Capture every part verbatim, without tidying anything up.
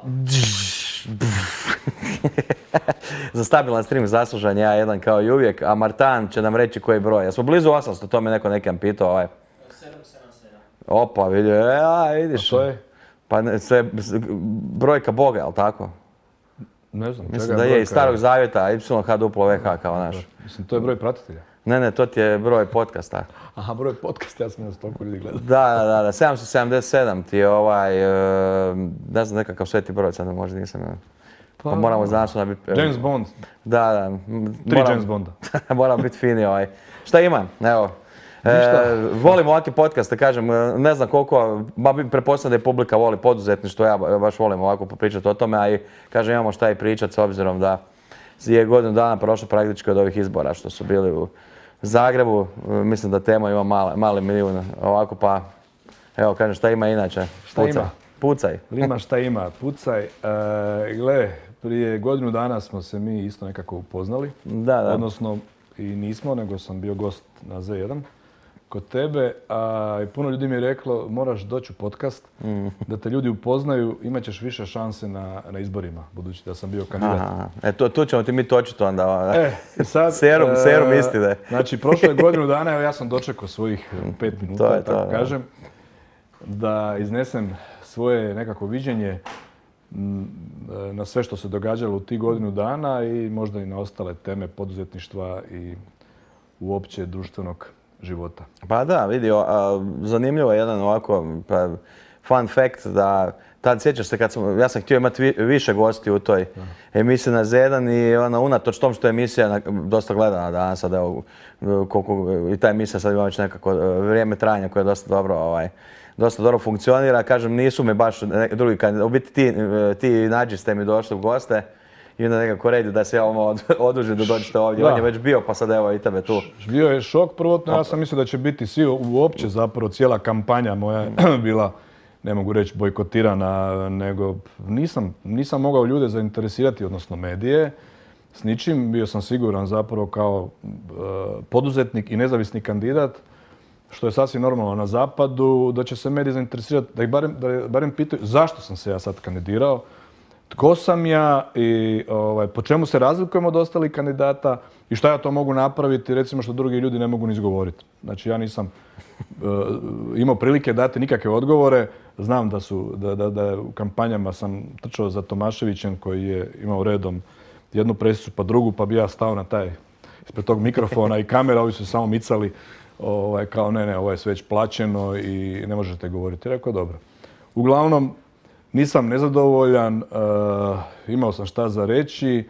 Za stabilan stream zaslužan ja jedan kao i uvijek, a Martan će nam reći koji broj. Ja smo blizu osamsto, to me neko nekam pitao. Ovaj. sedam sedam sedam. Opa, vidi, e, a, vidiš. A to je? Pa ne, sve, brojka Boga, jel tako? Ne znam. Mislim da je iz Starog Zavjeta, Y H duplo V H kao naš. Mislim, to je broj pratitelja. Ne, ne, to ti je broj podcasta. Aha, broj podcasta, ja sam nas toliko ljudi gledao. Da, da, da, sedamsto sedamdeset sedam ti je ovaj, ne znam, nekakav sveti broj, sad možda nisam. Pa moramo znanstveno biti... James Bond. Da, da. Tri James Bonda. Moramo biti fini ovaj. Šta ima? Evo. E, volim ovakve podcaste, kažem, ne znam koliko, ba pretpostavljam da je publika voli poduzetništvo, ja baš volim ovako popričati o tome, a i kažem imamo šta i pričati s obzirom da je godinu dana prošlo praktički od ovih izbora što su bili u Zagrebu. Mislim da tema ima male, mali milijun, ovako pa, evo kažem šta ima inače. Šta Pucaj. ima? Pucaj. Ima šta ima, pucaj. E, gle, prije godinu dana smo se mi isto nekako upoznali. Da, da. Odnosno, i nismo, nego sam bio gost na Z jedan kod tebe, a i puno ljudi mi je reklo moraš doći u podcast, mm. da te ljudi upoznaju, imat ćeš više šanse na, na izborima, budući da sam bio kandidat. Aha, e, to, tu ćemo ti mi točiti onda. E, sad, serum, e, serum istine. Znači, prošle godinu dana, evo ja sam dočekao svojih pet minuta, to je tako to, kažem, da iznesem svoje nekako viđenje na sve što se događalo u tih godinu dana i možda i na ostale teme poduzetništva i uopće društvenog života. Pa da, vidi, zanimljivo je jedan ovako pa, fun fact da tad sjećaš se kad sam, ja sam htio imati vi, više gosti u toj da. emisiji na Z jedan i ona unatoč tom što je emisija na, dosta gledana danas, sad evo, koliko, i ta emisija sad ima već nekako vrijeme trajanja koje je dosta dobro, ovaj, dosta dobro funkcionira. Kažem, nisu mi baš neki drugi kandidati, u biti ti, ti nađi ste mi došli u goste. I onda nekako redi da se ja ovo oduži da dođete ovdje. Da. On je već bio, pa sad evo i tebe tu. Bio je šok prvotno, ja sam mislio da će biti svi uopće zapravo cijela kampanja moja je bila, ne mogu reći bojkotirana, nego nisam, nisam mogao ljude zainteresirati, odnosno medije, s ničim. Bio sam siguran zapravo kao uh, poduzetnik i nezavisni kandidat, što je sasvim normalno na zapadu, da će se mediji zainteresirati, da ih barem, da barem pitaju zašto sam se ja sad kandidirao, tko sam ja i ovaj, po čemu se razlikujem od ostalih kandidata i šta ja to mogu napraviti, recimo što drugi ljudi ne mogu ni izgovoriti. Znači ja nisam uh, imao prilike dati nikakve odgovore. Znam da su, da, da, da u kampanjama sam trčao za Tomaševićem koji je imao redom jednu presicu pa drugu, pa bi ja stao na taj, ispred tog mikrofona i kamera, ovi su samo micali ovaj, kao ne, ne, ovo je sve već plaćeno i ne možete govoriti. Rekao dobro. Uglavnom, nisam nezadovoljan, uh, imao sam šta za reći,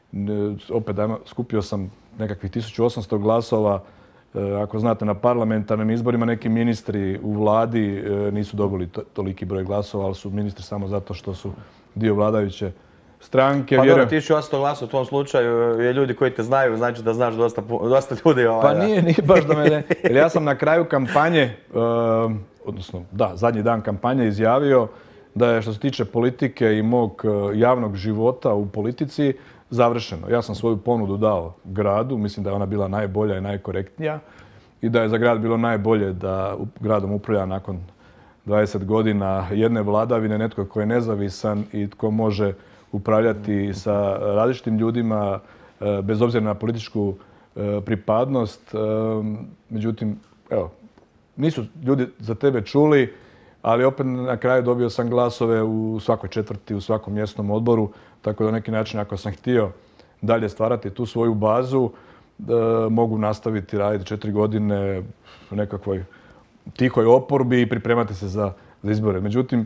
opet skupio sam nekakvih tisuću osamsto glasova. Uh, ako znate, na parlamentarnim izborima neki ministri u vladi uh, nisu dobili to, toliki broj glasova, ali su ministri samo zato što su dio vladajuće stranke. Pa dobro, tisuću osamsto glasova u tom slučaju je ljudi koji te znaju, znači da znaš dosta, dosta ljudi. Ovaj, pa nije, nije baš da me ne... Jer ja sam na kraju kampanje, uh, odnosno da, zadnji dan kampanje izjavio da je što se tiče politike i mog javnog života u politici završeno. Ja sam svoju ponudu dao gradu, mislim da je ona bila najbolja i najkorektnija i da je za grad bilo najbolje da gradom upravlja nakon dvadeset godina jedne vladavine netko tko je nezavisan i tko može upravljati sa različitim ljudima bez obzira na političku pripadnost. Međutim, evo, nisu ljudi za tebe čuli, ali opet na kraju dobio sam glasove u svakoj četvrti, u svakom mjesnom odboru, tako da na neki način ako sam htio dalje stvarati tu svoju bazu, da mogu nastaviti raditi četiri godine u nekakvoj tihoj oporbi i pripremati se za, za izbore. Međutim,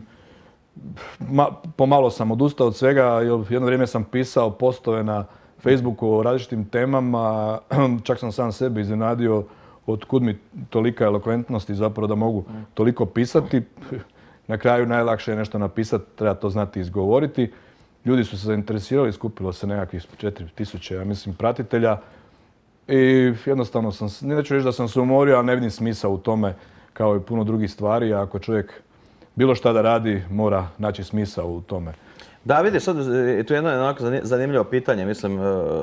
ma, pomalo sam odustao od svega, jer jedno vrijeme sam pisao postove na Facebooku o različitim temama, čak sam sam sebe iznenadio otkud mi tolika elokventnosti zapravo da mogu toliko pisati. Na kraju najlakše je nešto napisati, treba to znati izgovoriti. Ljudi su se zainteresirali, skupilo se nekakvih četiri tisuće, ja mislim, pratitelja. I jednostavno sam, neću reći da sam se umorio, ali ne vidim smisao u tome kao i puno drugih stvari. A ako čovjek bilo šta da radi, mora naći smisao u tome. Da, vidi, sad tu je jedno onako zanimljivo pitanje, mislim,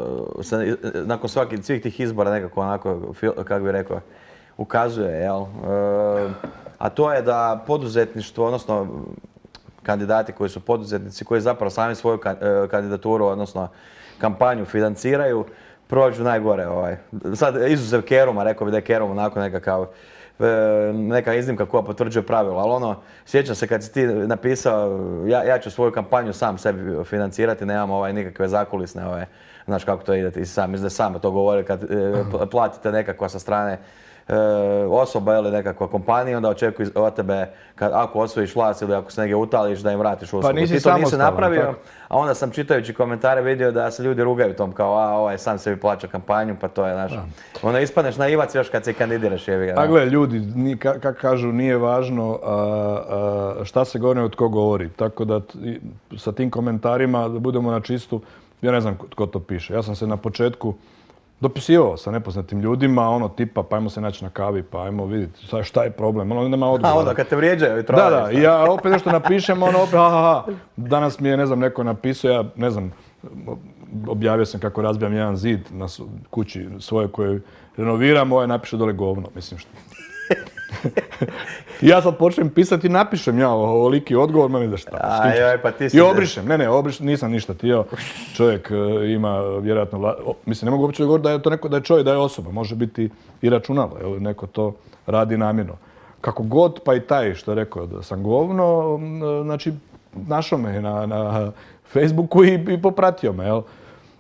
nakon svakih svih tih izbora nekako onako, kako bih rekao, ukazuje, jel? A to je da poduzetništvo, odnosno kandidati koji su poduzetnici, koji zapravo sami svoju kandidaturu, odnosno kampanju financiraju, prođu najgore. Ovaj. Sad, izuzev Keruma, rekao bi da je Kerum onako nekakav, neka iznimka koja potvrđuje pravilo, ali ono, sjećam se kad si ti napisao, ja, ja ću svoju kampanju sam sebi financirati, nemam ovaj, nikakve zakulisne, ovaj, znaš kako to ide, ti sam, mislim da sam to govori kad e, platite nekakva sa strane e, osoba ili nekakva kompanija, onda očekuju od tebe, kad, ako osvojiš vlast ili ako se negdje utališ, da im vratiš uslugu. Pa nisi ti to nisi napravio, tako. A onda sam čitajući komentare vidio da se ljudi rugaju tom kao, a ovaj sam sebi plaća kampanju, pa to je, znaš, onda ispadneš naivac još kad se kandidiraš, jebi ga. A gle, ljudi, kako kažu, nije važno a, a, šta se govori od ko govori, tako da t, sa tim komentarima da budemo na čistu, ja ne znam tko to piše. Ja sam se na početku dopisivao sa nepoznatim ljudima, ono tipa pa ajmo se naći na kavi, pa ajmo vidjeti šta je problem, ono nema odgovora. A onda kad te vrijeđaju i trojaju. Da, da, i ja opet nešto napišem, ono opet, ha, ha, ha. Danas mi je, ne znam, neko napisao, ja ne znam, objavio sam kako razbijam jedan zid na kući svoje koje renoviram, ovaj napiše dole govno, mislim što. I ja sad počnem pisati i napišem ja ovoliki odgovor, ma mi da šta. Aj, pa ti si... I obrišem, ne, ne, obrišem, nisam ništa tio. Čovjek ima vjerojatno, vla... o, mislim, ne mogu uopće govoriti da je to neko, da je čovjek, da je osoba, može biti i računalo, jel, neko to radi namjerno. Kako god, pa i taj što je rekao da sam govno, znači, našao me na, na Facebooku i, i popratio me, jel. E,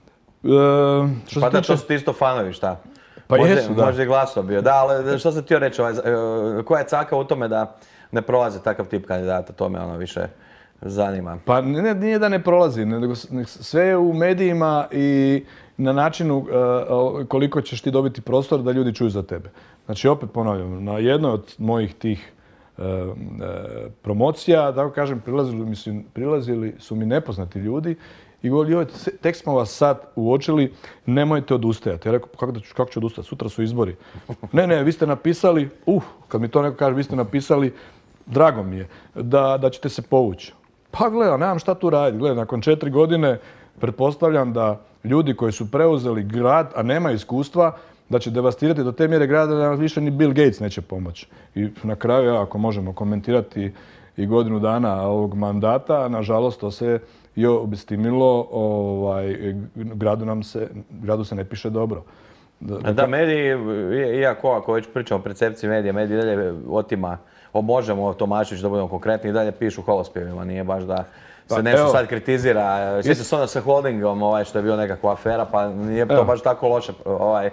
što pa da, tiče... to su ti isto fanovi, šta? Pa može, jesu, da. Može i glasao bio. Da, ali što sam htio reći, ovaj, koja je caka u tome da ne prolazi takav tip kandidata, to me ono više zanima. Pa ne, nije da ne prolazi, nego sve je u medijima i na načinu uh, koliko ćeš ti dobiti prostor da ljudi čuju za tebe. Znači, opet ponavljam, na jednoj od mojih tih uh, uh, promocija, da kažem, prilazili, mislim, prilazili su mi nepoznati ljudi i govorili, joj, tek smo vas sad uočili, nemojte odustajati. Ja rekao, kako, da ću, kako ću odustajati? Sutra su izbori. Ne, ne, vi ste napisali, uh, kad mi to neko kaže, vi ste napisali, drago mi je, da, da ćete se povući. Pa gledaj, nemam šta tu raditi. Gledaj, nakon četiri godine pretpostavljam da ljudi koji su preuzeli grad, a nema iskustva, da će devastirati do te mjere grada da više ni Bill Gates neće pomoći. I na kraju, ja, ako možemo komentirati i godinu dana ovog mandata, nažalost, to se je obistimilo, ovaj, gradu, nam se, gradu se ne piše dobro. Da, da mediji, iako ako već pričamo o percepciji medija, mediji dalje otima, o možemo Tomašević da budemo konkretni, i dalje pišu hvalospjevima, nije baš da se pa, nešto evo, sad kritizira. Sjeća se onda sa holdingom, ovaj, što je bio nekakva afera, pa nije to evo. baš tako loše ovaj,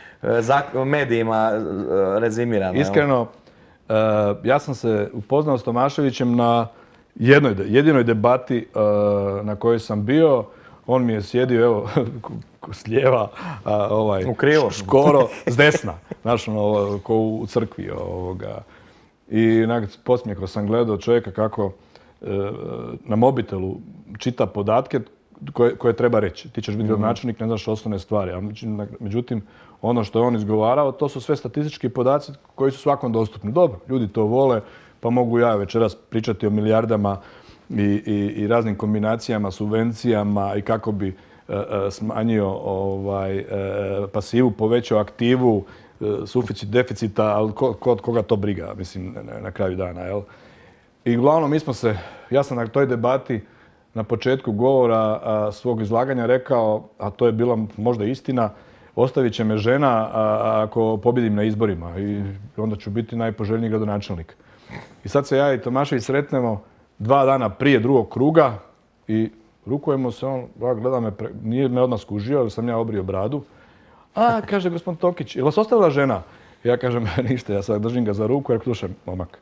za medijima rezimirano. Iskreno, uh, ja sam se upoznao s Tomaševićem na jednoj, jedinoj debati uh, na kojoj sam bio. On mi je sjedio, evo, s lijeva, a, ovaj, u krivo. Škoro, s desna, znaš, ono, ko u crkvi. Ovoga. I posmijeko sam gledao čovjeka kako e, na mobitelu čita podatke koje, koje treba reći. Ti ćeš biti gradonačelnik, ne znaš osnovne stvari. A međutim, ono što je on izgovarao, to su sve statistički podaci koji su svakom dostupni. Dobro, ljudi to vole, pa mogu ja večeras pričati o milijardama i, i, i raznim kombinacijama, subvencijama i kako bi e, e, smanjio ovaj, e, pasivu, povećao aktivu, suficit, deficita, ali ko, ko, koga to briga, mislim, na, na kraju dana, jel? I uglavnom, mi smo se, ja sam na toj debati na početku govora a, svog izlaganja rekao, a to je bila možda istina, ostavit će me žena a, ako pobjedim na izborima i onda ću biti najpoželjniji gradonačelnik. I sad se ja i Tomašević sretnemo dva dana prije drugog kruga i rukujemo se, on gleda me, pre, nije me odmah skužio, ali sam ja obrio bradu. A, kaže gospodin Tokić, je li vas ostavila žena? Ja kažem, ništa, ja sad držim ga za ruku, jer slušaj, momak,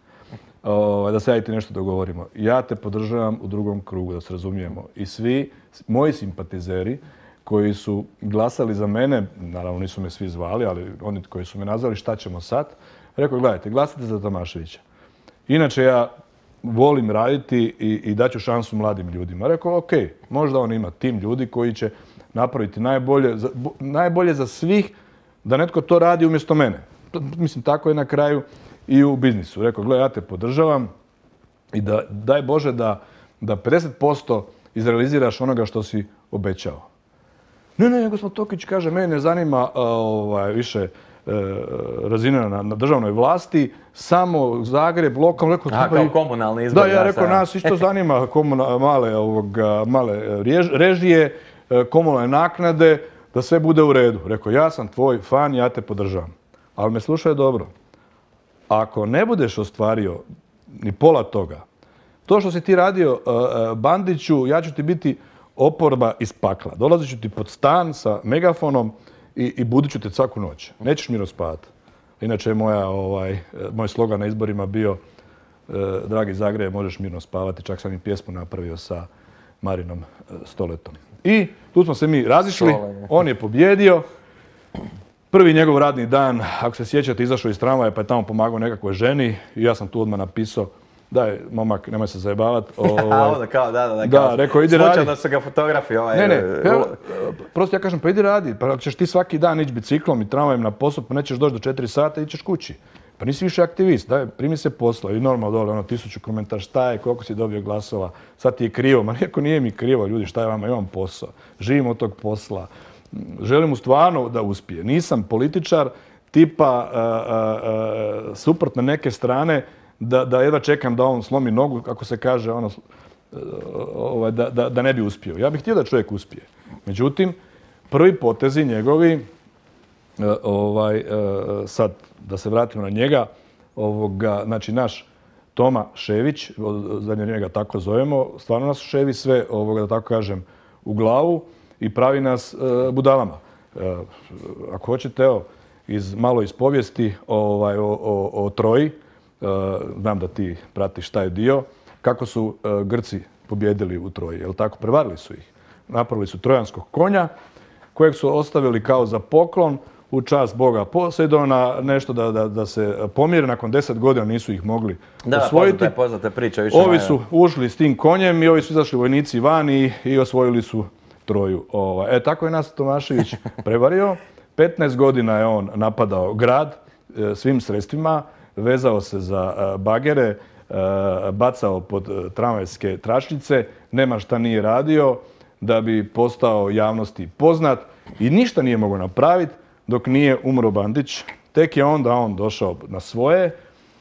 o, da se ja i ti nešto dogovorimo. Ja te podržavam u drugom krugu, da se razumijemo. I svi moji simpatizeri koji su glasali za mene, naravno nisu me svi zvali, ali oni koji su me nazvali šta ćemo sad, rekao, gledajte, glasite za Tomaševića. Inače, ja volim raditi i, i daću šansu mladim ljudima. Rekao, ok, možda on ima tim ljudi koji će napraviti najbolje za, najbolje za svih da netko to radi umjesto mene. Mislim, tako je na kraju i u biznisu. Rekao, gledaj, ja te podržavam i da, daj Bože da, da pedeset posto izrealiziraš onoga što si obećao. Ne, ne, gospodin Tokić kaže, mene ne zanima ovaj, više razine na, na državnoj vlasti, samo Zagreb, lokalno, rekao... A, kao komunalni izbor. Da, ja rekao, nas isto zanima komuna, male, ovoga, male režije, komunalne naknade, da sve bude u redu. Rekao, ja sam tvoj fan, ja te podržavam. Ali me slušaj dobro. Ako ne budeš ostvario ni pola toga, to što si ti radio uh, Bandiću, ja ću ti biti oporba iz pakla. Dolazit ću ti pod stan sa megafonom i, i budit ću te svaku noć. Nećeš mirno spavati. Inače je moja, ovaj, moj slogan na izborima bio uh, dragi Zagreb, možeš mirno spavati. Čak sam i pjesmu napravio sa Marinom uh, Stoletom. I tu smo se mi razišli. On je pobjedio. Prvi njegov radni dan, ako se sjećate, izašao iz tramvaja pa je tamo pomagao nekakvoj ženi i ja sam tu odmah napisao, daj, momak, nemoj se zajebavati. Ovaj, kao, da, da, da, da, rekao, idi radi. Slučajno su ga fotografi. Ovaj, ne, ne, pa, prosto ja kažem, pa idi radi, pa ako ćeš ti svaki dan ići biciklom i tramvajem na posao, pa nećeš doći do četiri sata i ćeš kući. Pa nisi više aktivist, daj, primi se posla i normalno dole, ono, tisuću komentar, šta je, koliko si dobio glasova, sad ti je krivo, ma nijako nije mi krivo, ljudi, šta je vama, imam posao, živim od tog posla. Želim mu stvarno da uspije. Nisam političar tipa uh, uh, uh, suprotno neke strane da, da jedva čekam da on slomi nogu, kako se kaže, ono, uh, ovaj, da, da, da ne bi uspio. Ja bih htio da čovjek uspije. Međutim, prvi potezi njegovi, uh, ovaj, uh, sad da se vratimo na njega, ovoga, znači naš Toma Šević, za njega tako zovemo, stvarno nas ševi sve, ovoga, da tako kažem, u glavu i pravi nas e, budalama. E, ako hoćete, evo, iz, malo iz povijesti ovaj, o, o, o Troji, e, znam da ti pratiš taj dio, kako su e, Grci pobjedili u Troji, jel tako? Prevarili su ih. Napravili su trojanskog konja, kojeg su ostavili kao za poklon u čast boga Poseidona, nešto da, da, da se pomire. Nakon deset godina nisu ih mogli da, osvojiti. Da, poznate priče. Više ovi su ušli s tim konjem i ovi su izašli vojnici van i, i osvojili su Troju. E, tako je nas Tomašević prevario. petnaest godina je on napadao grad svim sredstvima, vezao se za bagere, bacao pod tramvajske tračnice, nema šta nije radio da bi postao javnosti poznat i ništa nije mogao napraviti dok nije umro Bandić. Tek je onda on došao na svoje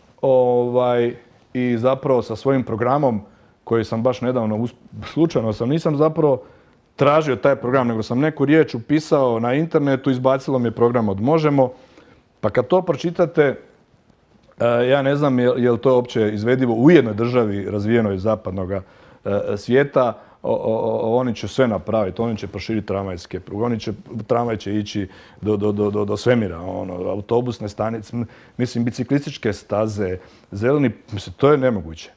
ovaj, i zapravo sa svojim programom koji sam baš nedavno, slučajno sam, nisam zapravo tražio taj program, nego sam neku riječ upisao na internetu, izbacilo mi je program od Možemo. Pa kad to pročitate, ja ne znam je li to uopće izvedivo u jednoj državi razvijenoj zapadnog svijeta, o, o, oni će sve napraviti, oni će proširiti tramvajske pruge, oni će, tramvaj će ići do, do, do, do svemira, ono, autobusne stanice, mislim, biciklističke staze, zeleni, mislim, to je nemoguće.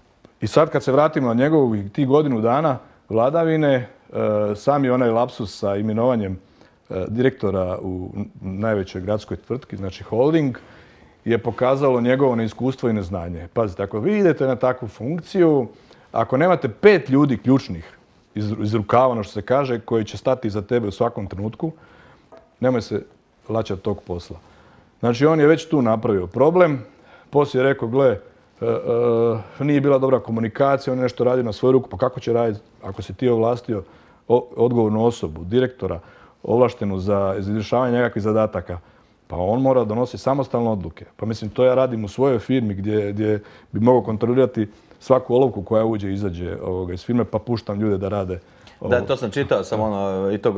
I sad kad se vratimo na njegovu tih godinu dana vladavine, sam je onaj lapsus sa imenovanjem direktora u najvećoj gradskoj tvrtki, znači holding, je pokazalo njegovo neiskustvo i neznanje. Pazite, ako vi idete na takvu funkciju, ako nemate pet ljudi ključnih iz, iz rukava, ono što se kaže, koji će stati za tebe u svakom trenutku, nemoj se laćati tog posla. Znači, on je već tu napravio problem. Poslije je rekao, gle, Uh, uh, nije bila dobra komunikacija, on je nešto radio na svoju ruku, pa kako će raditi ako si ti ovlastio o, odgovornu osobu, direktora, ovlaštenu za izvršavanje nekakvih zadataka, pa on mora donositi samostalne odluke. Pa mislim, to ja radim u svojoj firmi gdje, gdje bi mogao kontrolirati svaku olovku koja uđe i izađe ovoga, iz firme, pa puštam ljude da rade. Ovo. Da, to sam čitao, sam ono, i to,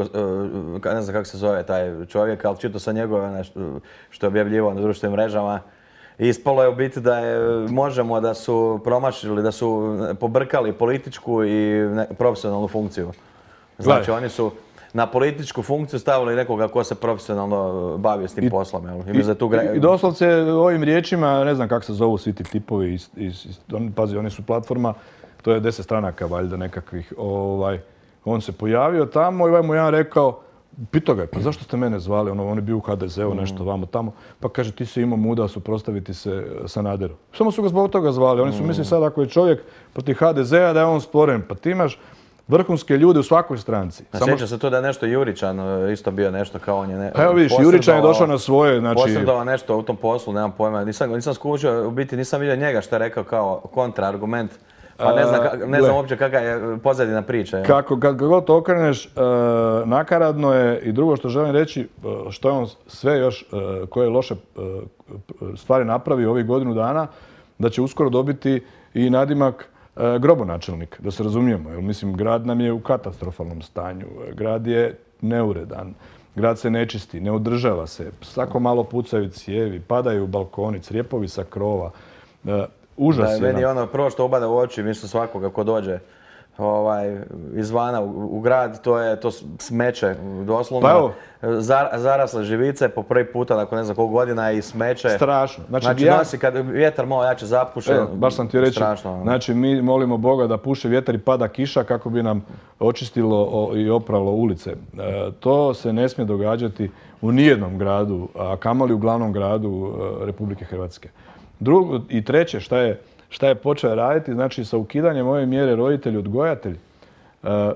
ne znam kako se zove taj čovjek, ali čitao sam njegove nešto što je objavljivao na društvenim mrežama. Ispalo je u biti da je, možemo da su promašili, da su pobrkali političku i ne, profesionalnu funkciju. Znači Gledaj. Oni su na političku funkciju stavili nekoga ko se profesionalno bavio s tim I, poslom. Jel? I, tu gre... I doslovce ovim riječima, ne znam kako se zovu svi ti tipovi, iz, iz, iz, on, pazi, oni su platforma, to je deset stranaka valjda nekakvih. Ovaj, on se pojavio tamo i ovaj mu jedan rekao, pitao ga je, pa zašto ste mene zvali, ono, on je bio u ha de zeu, nešto vamo tamo, pa kaže ti si imao muda suprotstaviti se Sanaderu. Samo su ga zbog toga zvali, oni su mislili sad ako je čovjek protiv ha de zea da je on stvoren, pa ti imaš vrhunske ljude u svakoj stranci. A sjeća se to da je nešto Juričan isto bio nešto kao on je... Ne, pa evo vidiš, Juričan je došao na svoje, znači... Posredovao nešto u tom poslu, nemam pojma, nisam, nisam skužio, u biti nisam vidio njega što je rekao kao kontraargument Pa ne znam, ne znam uopće kakva je pozadina priče. Kako, kad god to okreneš, nakaradno je i drugo što želim reći, što je on sve još, koje loše stvari napravio ovih godinu dana, da će uskoro dobiti i nadimak grobonačelnik, da se razumijemo. Jer, mislim, grad nam je u katastrofalnom stanju, grad je neuredan, grad se ne čisti, ne održava se, svako malo pucaju cijevi, padaju balkoni, crijepovi sa krova. Užas je. Meni je ono prvo što ubada u oči, mislim svakoga ko dođe ovaj, izvana u, u grad, to je to smeće, doslovno. Pa evo, Zar, zarasle živice po prvi puta nakon ne znam koliko godina i smeće. Strašno. Znači, znači ja, nosi kad vjetar malo jače zapuše, evo, baš sam ti reći, strašno. Znači mi molimo Boga da puše vjetar i pada kiša kako bi nam očistilo i opralo ulice. E, to se ne smije događati u nijednom gradu, a kamoli u glavnom gradu e, Republike Hrvatske. Drugo, i treće, šta je, šta je počeo raditi, znači sa ukidanjem ove mjere roditelji odgojatelji. E,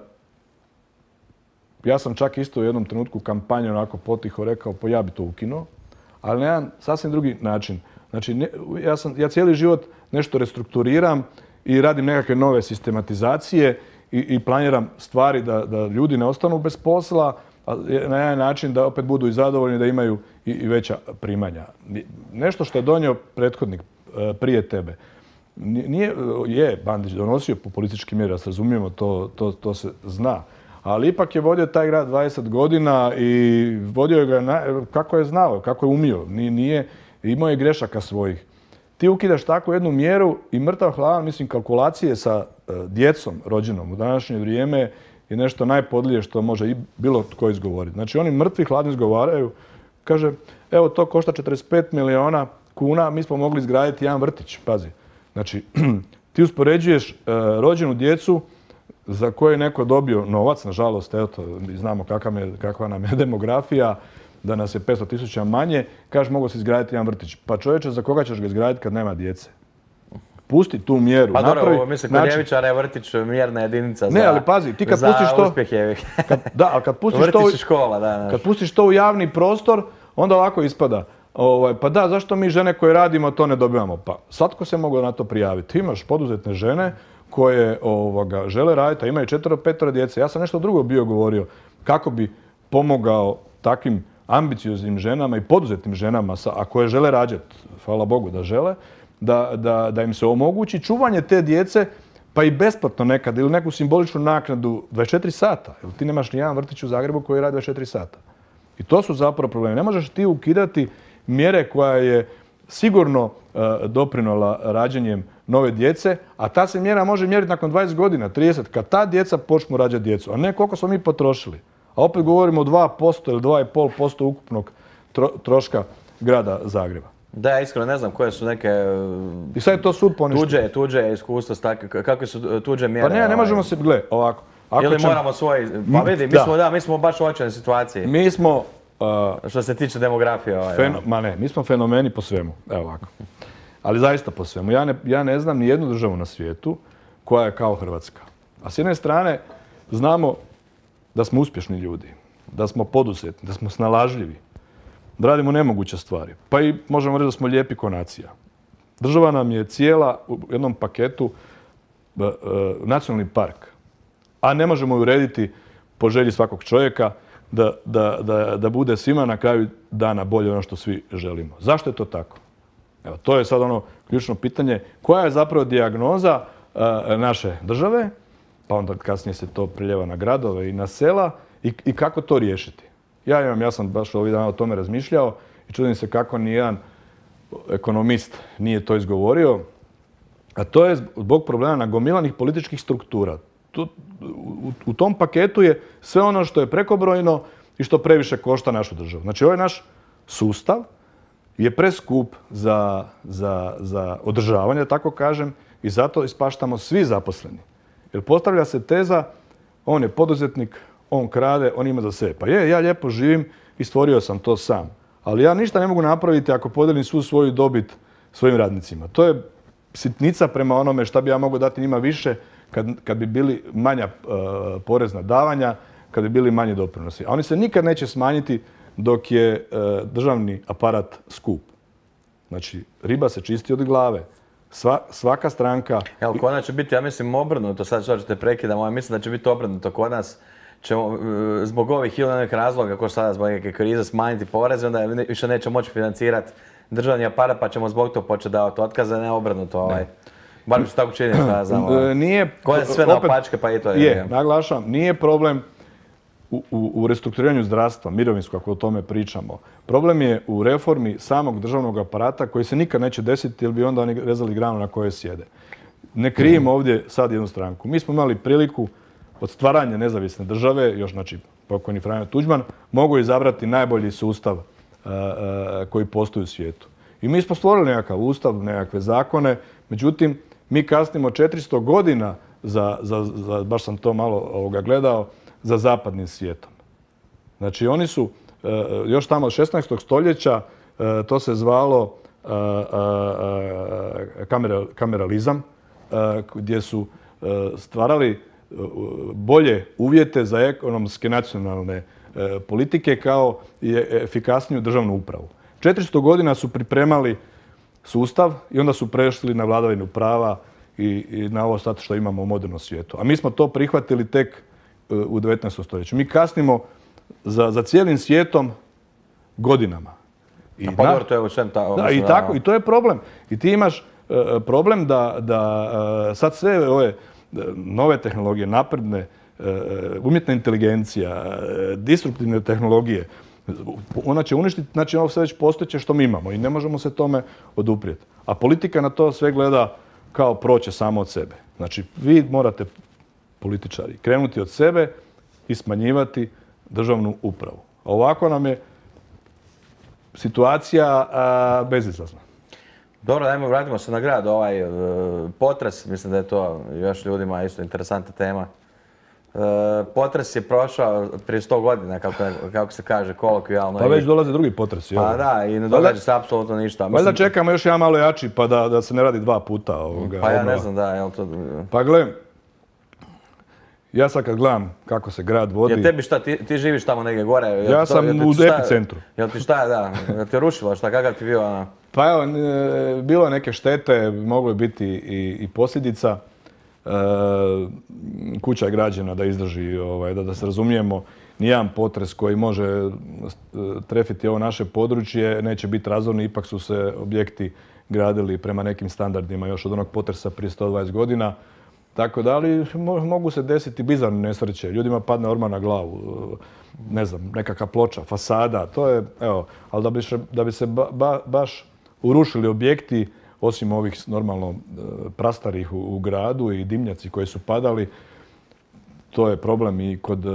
ja sam čak isto u jednom trenutku kampanje onako potiho rekao, pa ja bi to ukinuo, ali na jedan sasvim drugi način. Znači, ne, ja, sam, ja cijeli život nešto restrukturiram i radim nekakve nove sistematizacije i, i planiram stvari da, da ljudi ne ostanu bez posla, a na jedan način da opet budu i zadovoljni, da imaju i, i veća primanja. Nešto što je donio prethodnik prije tebe. Nije, je Bandić donosio populističke mjere, da se razumijemo, to, to, to se zna. Ali ipak je vodio taj grad dvadeset godina i vodio ga na, kako je znao, kako je umio. Nije, nije, imao je grešaka svojih. Ti ukidaš takvu jednu mjeru i mrtav hladan, mislim, kalkulacije sa uh, djecom rođenom u današnje vrijeme je nešto najpodlije što može i bilo tko izgovoriti. Znači oni mrtvi hladni izgovaraju, kaže, evo to košta četrdeset pet milijuna kuna, mi smo mogli izgraditi jedan vrtić, pazi. Znači, ti uspoređuješ uh, rođenu djecu za koje je neko dobio novac, nažalost, evo to, znamo kakva, je, kakva nam je demografija, da nas je petsto tisuća manje, kažeš mogu se izgraditi jedan vrtić. Pa čovječe, za koga ćeš ga izgraditi kad nema djece? Pusti tu mjeru. Pa dobro, mislim, kod ljevičara je vrtić mjerna jedinica za, ne, ali pazi, ti kad za pustiš to, uspjehe. kad, da, ali kad pustiš vrtić to, i škola, da. Kad pustiš to u javni prostor, onda ovako ispada. Ovaj, pa da, zašto mi žene koje radimo to ne dobivamo? Pa svatko se mogu na to prijaviti. Imaš poduzetne žene koje ovoga, žele raditi, a imaju četvero, petoro djece. Ja sam nešto drugo bio govorio kako bi pomogao takvim ambicioznim ženama i poduzetnim ženama, a koje žele rađati, hvala Bogu da žele, da, da, da im se omogući čuvanje te djece, pa i besplatno nekad ili neku simboličnu naknadu dvadeset četiri sata. Jer ti nemaš ni jedan vrtić u Zagrebu koji radi dvadeset četiri sata. I to su zapravo problemi. Ne možeš ti ukidati mjere koja je sigurno uh, doprinala rađanjem nove djece, a ta se mjera može mjeriti nakon dvadeset godina, trideset, kad ta djeca počnu rađati djecu, a ne koliko smo mi potrošili. A opet govorimo o dva posto ili dva i pol posto ukupnog tro, troška grada Zagreba. Da, ja iskreno ne znam koje su neke I sad je to sud poništio. Tuđe, tuđe iskustva, kakve su tuđe mjere. Pa ne, ne možemo se, gle, ovako. Ako Ili ćemo, moramo svoj, pa vidi, mi da. smo, da, mi smo baš u očajnoj situaciji. Mi smo... Uh, što se tiče demografije. Ovaj, feno, ma ne, mi smo fenomeni po svemu, evo ovako. Ali zaista po svemu. Ja ne, ja ne znam ni jednu državu na svijetu koja je kao Hrvatska. A s jedne strane znamo da smo uspješni ljudi, da smo poduzetni, da smo snalažljivi, da radimo nemoguće stvari. Pa i možemo reći da smo lijepi ko nacija. Država nam je cijela u jednom paketu uh, uh, nacionalni park, a ne možemo ju urediti po želji svakog čovjeka da, da, da, da bude svima na kraju dana bolje ono što svi želimo. Zašto je to tako? Evo, to je sad ono ključno pitanje. Koja je zapravo dijagnoza uh, naše države, pa onda kasnije se to priljeva na gradove i na sela i, i kako to riješiti? Ja imam, ja sam baš ovih dana o tome razmišljao i čudim se kako nijedan ekonomist nije to izgovorio, a to je zbog problema nagomilanih političkih struktura. Tu, u, u tom paketu je sve ono što je prekobrojno i što previše košta našu državu. Znači, ovaj naš sustav je preskup za, za, za održavanje, da tako kažem, i zato ispaštamo svi zaposleni. Jer postavlja se teza, on je poduzetnik, on krade, on ima za sebe. Pa je, ja lijepo živim i stvorio sam to sam. Ali ja ništa ne mogu napraviti ako podijelim svu svoju dobit svojim radnicima. To je sitnica prema onome šta bi ja mogao dati njima više kad, kad bi bili manja uh, porezna davanja, kad bi bili manji doprinosi. A oni se nikad neće smanjiti dok je uh, državni aparat skup. Znači, riba se čisti od glave. Sva, svaka stranka... Evo, kod nas će biti, ja mislim, obrnuto, sad što ćete prekidam, ali mislim da će biti obrnuto. Kod nas ćemo zbog ovih ili nekih razloga, kao sada zbog neke krize, smanjiti poreze, onda više neće moći financirati državni aparat, pa ćemo zbog toga početi davati otkaze, ne obrnuto. Ovaj. Bar mi se tako čini, šta znam. Ovaj. Nije... Kod nas sve na opačke, pa i to je. Je, naglašavam, nije problem u, u, u restrukturiranju zdravstva, mirovinsko, ako o tome pričamo. Problem je u reformi samog državnog aparata koji se nikad neće desiti jer bi onda oni rezali granu na kojoj sjede. Ne krivimo ovdje sad jednu stranku. Mi smo imali priliku od stvaranja nezavisne države, još znači pokojni Franjo Tuđman, mogu izabrati najbolji sustav uh, uh, koji postoji u svijetu. I mi smo stvorili nekakav ustav, nekakve zakone, međutim, mi kasnimo četiristo godina za, za, za baš sam to malo ovoga gledao, za zapadnim svijetom. Znači, oni su uh, još tamo od šesnaestog stoljeća, uh, to se zvalo uh, uh, uh, kameral, kameralizam, uh, gdje su uh, stvarali bolje uvjete za ekonomske nacionalne e, politike kao i efikasniju državnu upravu. četiristo godina su pripremali sustav i onda su prešli na vladavinu prava i, i na ovo sad što imamo u modernom svijetu. A mi smo to prihvatili tek e, u devetnaestom stoljeću. Mi kasnimo za, za cijelim svijetom godinama. I, pa dobro, to je u svem ta... Da, i, tako, i to je problem. I ti imaš e, problem da, da e, sad sve ove nove tehnologije, napredne, umjetna inteligencija, disruptivne tehnologije, ona će uništiti, znači ovo sve već postojeće što mi imamo i ne možemo se tome oduprijeti. A politika na to sve gleda kao proće samo od sebe. Znači, vi morate, političari, krenuti od sebe i smanjivati državnu upravu. A ovako nam je situacija a, bezizlazna. Dobro, dajmo, vratimo se na grad, ovaj e, potres, mislim da je to još ljudima isto interesantna tema. E, potres je prošao prije sto godina, kako, kako se kaže, kolokvijalno. Pa već dolaze drugi potresi. Pa da, i ne događa se apsolutno ništa. Valjda mislim... čekamo još jedan malo jači, pa da, da se ne radi dva puta. Ovoga, pa ja obnova. ne znam, da, jel to... Pa gledam, ja sad kad gledam kako se grad vodi... Jel tebi šta, ti, ti živiš tamo negdje gore? Jel ja to, sam jel u šta, epicentru. Jel ti šta, da, jel ti rušilo, šta, kakav ti bio? Ono? Pa evo, bilo je neke štete, moglo je biti i, i posljedica. E, kuća je građena da izdrži, ovaj, da, da se razumijemo, nijedan potres koji može trefiti ovo naše područje neće biti razorni, ipak su se objekti gradili prema nekim standardima još od onog potresa prije sto dvadeset godina. Tako da, ali mogu se desiti bizarne nesreće. Ljudima padne orman na glavu, ne znam, nekakva ploča, fasada, to je, evo, ali da bi, še, da bi se ba, ba, baš urušili objekti, osim ovih normalno prastarih u, u gradu i dimnjaci koji su padali, to je problem i kod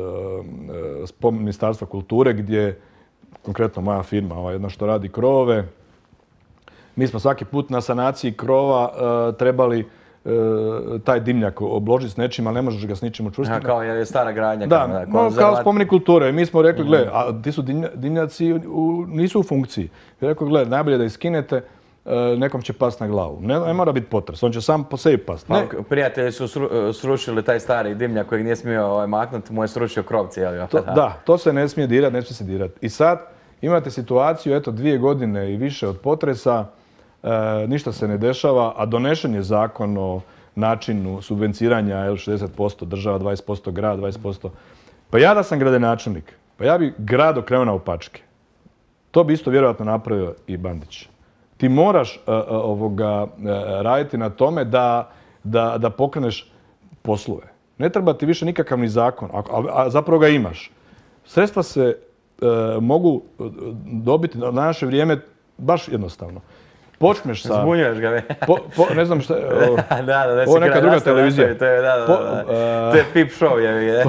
uh, Ministarstva kulture gdje, konkretno moja firma, ova jedna što radi krovove, mi smo svaki put na sanaciji krova uh, trebali uh, taj dimnjak obložiti s nečim, ali ne možeš ga s ničim učvrstiti. Kao je stara gradnja. Da, kao, no, kao spomenik kulture. Mi smo rekli, mm. gle, a ti su dimnjaci u, nisu u funkciji. Rekli, gle, najbolje da iskinete, nekom će past na glavu. Ne, ne mora biti potres, on će sam po sebi past. Ne. Prijatelji su sru, srušili taj stari dimnjak kojeg nije smio ovaj, maknuti, mu je srušio krov cijeli. To, da, to se ne smije dirati, ne smije se dirati. I sad imate situaciju, eto, dvije godine i više od potresa, e, ništa se ne dešava, a donešen je zakon o načinu subvenciranja šezdeset posto država, dvadeset posto grad, dvadeset posto. Pa ja da sam gradonačelnik, pa ja bi grad okrenuo na opačke. To bi isto vjerojatno napravio i Bandić. Ti moraš uh, ovoga, uh, raditi na tome da, da, da pokreneš poslove. Ne treba ti više nikakav ni zakon, a, a, a zapravo ga imaš. Sredstva se uh, mogu dobiti na naše vrijeme baš jednostavno. Počneš sa... Zbunjuješ ga, ve. Po, po, ne znam šta... O, da, da, da. Ovo je neka druga televizija. To je, da, da, da. Po, uh, to je Pip Show, je.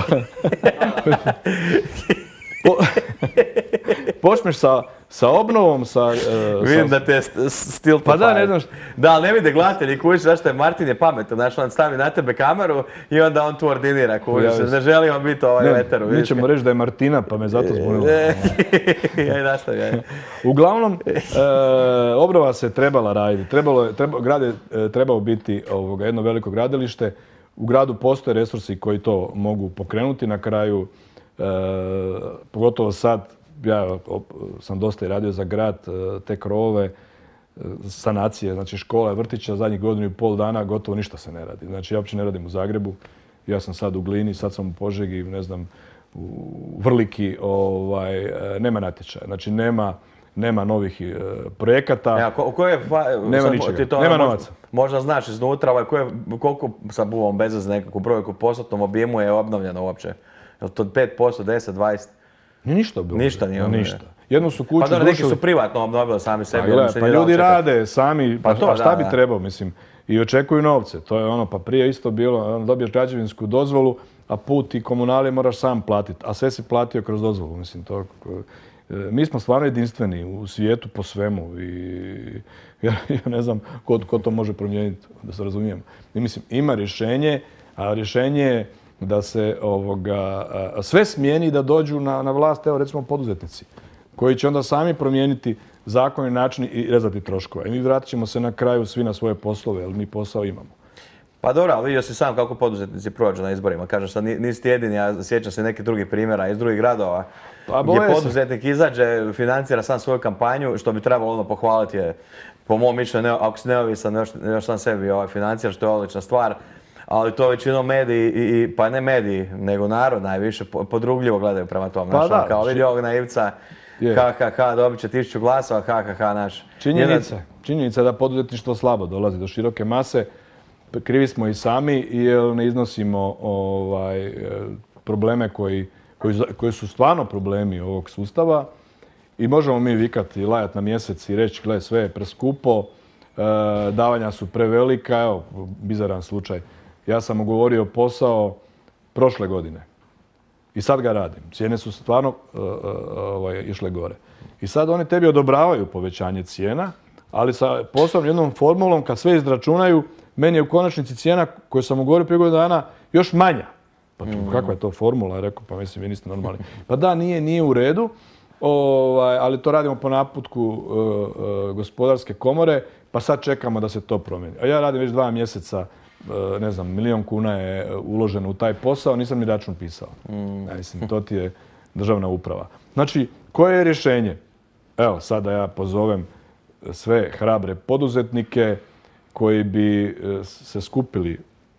po, počneš sa... Sa obnovom, sa... Uh, Vidim sa... da te stil to Pa da, ne znam što... Da, ali ne vide gledatelji, kužiš, zašto je Martin je pametan, znaš, on stavi na tebe kameru i onda on tu ordinira, kužiš, ja, ne želi on biti ovaj veteru. Mi ćemo reći da je Martina, pa me zato zbunilo. Aj, nastavi, aj. Uglavnom, uh, obnova se trebala raditi. Trebalo je, treba, grad je trebao biti ovoga, jedno veliko gradilište. U gradu postoje resursi koji to mogu pokrenuti. Na kraju, uh, pogotovo sad, ja sam dosta i radio za grad, te krovove. sanacije, znači škola, vrtića, zadnjih godinu i pol dana gotovo ništa se ne radi. Znači ja uopće ne radim u Zagrebu, ja sam sad u Glini, sad sam u Požegi, ne znam, u Vrliki, ovaj, nema natječaja, znači nema, nema novih e, projekata, ja, ko, ko je, nema sad, ničega, ti to, nema možda, novaca. Možda znaš iznutra, ovaj, ko je, koliko sa buvom bez nekakvu brojku postotnom objemu je obnovljeno uopće? Je li to pet posto, deset, dvadeset? Nije ništa bilo. Ništa nije obnovljeno. Ništa. Jednu su kuću pa dobro, neki zrušili. su privatno obnovili sami sebi. Pa, gledaj, pa ljudi rade sami, pa, Pa to, a šta da, bi da. trebao, mislim, i očekuju novce. To je ono, pa prije isto bilo, dobiješ građevinsku dozvolu, a put i komunalije moraš sam platiti, a sve si platio kroz dozvolu, mislim, to... Mi smo stvarno jedinstveni u svijetu po svemu i ja, ja ne znam ko, ko to može promijeniti, da se razumijemo. I mislim, ima rješenje, a rješenje je da se ovoga, sve smijeni da dođu na, na vlast, evo recimo poduzetnici, koji će onda sami promijeniti zakon i način i rezati troškove. I mi vratit ćemo se na kraju svi na svoje poslove, jer mi posao imamo. Pa dobro, ali vidio si sam kako poduzetnici prođu na izborima. Kažeš sad nisi jedini, ja sjećam se nekih drugih primjera iz drugih gradova. Pa gdje boje poduzetnik izađe, financira sam svoju kampanju, što bi trebalo ono pohvaliti je, po mom mišljenju, ne, ako si neovisan, još, još sam sebi ovaj, financira, što je odlična stvar. Ali to većinom mediji, i, i, pa ne mediji, nego narod najviše podrugljivo gledaju prema tome. Pa Znaš, da, kao vidi ovog naivca, je. ha ha ha, dobit će tisuću glasova, ha ha ha, naš. Činjenica, činjenica je da poduzetništvo slabo dolazi do široke mase. Krivi smo i sami jer ne iznosimo ovaj, probleme koji, koji, koji su stvarno problemi ovog sustava i možemo mi vikati i lajati na mjesec i reći gle, sve je preskupo, e, davanja su prevelika, evo, bizaran slučaj. Ja sam ugovorio posao prošle godine i sad ga radim. Cijene su stvarno e, e, ovaj, išle gore. I sad oni tebi odobravaju povećanje cijena, ali sa posebnom jednom formulom kad sve izračunaju, meni je u konačnici cijena koju sam ugovorio prije godinu dana još manja. Pa tu, mm. kakva je to formula? Ja rekao, pa mislim, vi niste normalni. Pa da, nije, nije u redu, ovaj, ali to radimo po naputku uh, uh, gospodarske komore, pa sad čekamo da se to promijeni. A ja radim već dva mjeseca, uh, ne znam, milijon kuna je uloženo u taj posao, nisam ni račun pisao. Mm. Ja mislim, to ti je državna uprava. Znači, koje je rješenje? Evo, sad da ja pozovem sve hrabre poduzetnike koji bi se skupili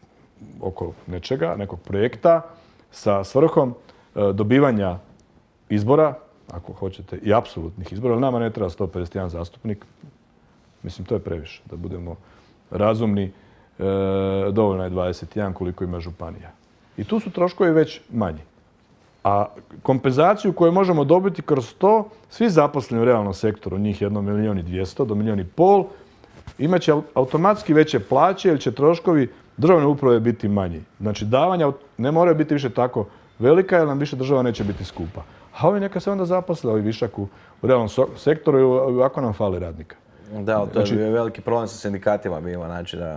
oko nečega, nekog projekta sa svrhom dobivanja izbora, ako hoćete, i apsolutnih izbora, ali nama ne treba sto pedeset jedan zastupnik. Mislim, to je previše, da budemo razumni. E, dovoljno je dvadeset jedan koliko ima županija. I tu su troškovi već manji. A kompenzaciju koju možemo dobiti kroz to, svi zaposleni u realnom sektoru, njih jedno milijon i dvjesto do milijon i pol, imat će automatski veće plaće jer će troškovi državne uprave biti manji. Znači davanja ne moraju biti više tako velika jer nam više država neće biti skupa. A ovi neka se onda zaposle, ovi višak u, u realnom sektoru i ovako nam fali radnika. Da, ali to znači, je veliki problem sa sindikatima bilo, znači da...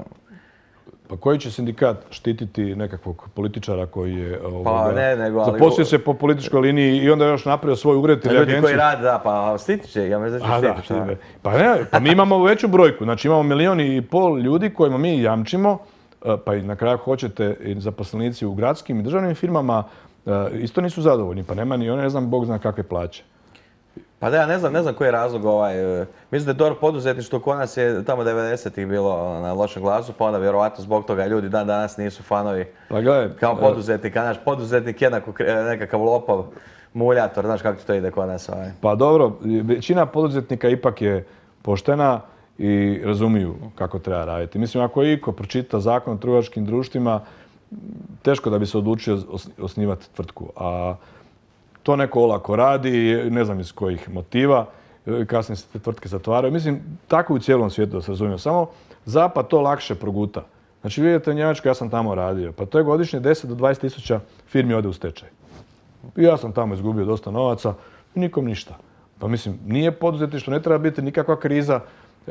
Pa koji će sindikat štititi nekakvog političara koji je pa, ne, nego, ali... zaposlio se po političkoj liniji i onda još napravio svoj ured ili agenciju? Ljudi koji rade, da, pa štiti će, ja mislim da će štiti. Pa ne, pa mi imamo veću brojku, znači imamo milijon i pol ljudi kojima mi jamčimo, pa i na kraju hoćete i zaposlenici u gradskim i državnim firmama isto nisu zadovoljni, pa nema ni one, ne znam, Bog zna kakve plaće. Pa da, ja ne znam, ne znam koji je razlog ovaj. Mislim da je dobro poduzetništvo kod nas je tamo devedesetih bilo na lošem glasu, pa onda vjerovatno zbog toga ljudi dan danas nisu fanovi pa gledaj, kao poduzetnik. A naš poduzetnik jednako nekakav lopov, muljator, znaš kako to ide kod nas. Ovaj. Pa dobro, većina poduzetnika ipak je poštena i razumiju kako treba raditi. Mislim, ako iko pročita zakon o trgovačkim društvima, teško da bi se odlučio osnivati tvrtku. A to neko olako radi, ne znam iz kojih motiva, kasnije se te tvrtke zatvaraju. Mislim, tako u cijelom svijetu da se razumije. Samo zapad to lakše proguta. Znači, vidite u Njemačkoj, ja sam tamo radio, pa to je godišnje deset do dvadeset tisuća firmi ode u stečaj. I ja sam tamo izgubio dosta novaca, nikom ništa. Pa mislim, nije poduzetništvo, ne treba biti nikakva kriza e,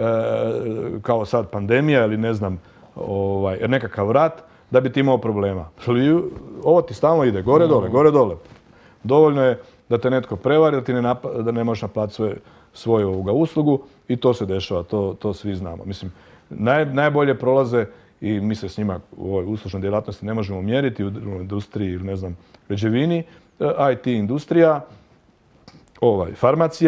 kao sad pandemija ili ne znam, ovaj, nekakav rat da bi ti imao problema. Ovo ti stalno ide, gore dole, gore dole. Dovoljno je da te netko prevari, da ti ne, napa, da ne možeš naplatiti svoje, svoju ovoga uslugu i to se dešava, to, to svi znamo. Mislim, naj, najbolje prolaze i mi se s njima u ovoj uslužnoj djelatnosti ne možemo mjeriti u industriji ili ne znam, građevini, I T industrija, ovaj, farmacija,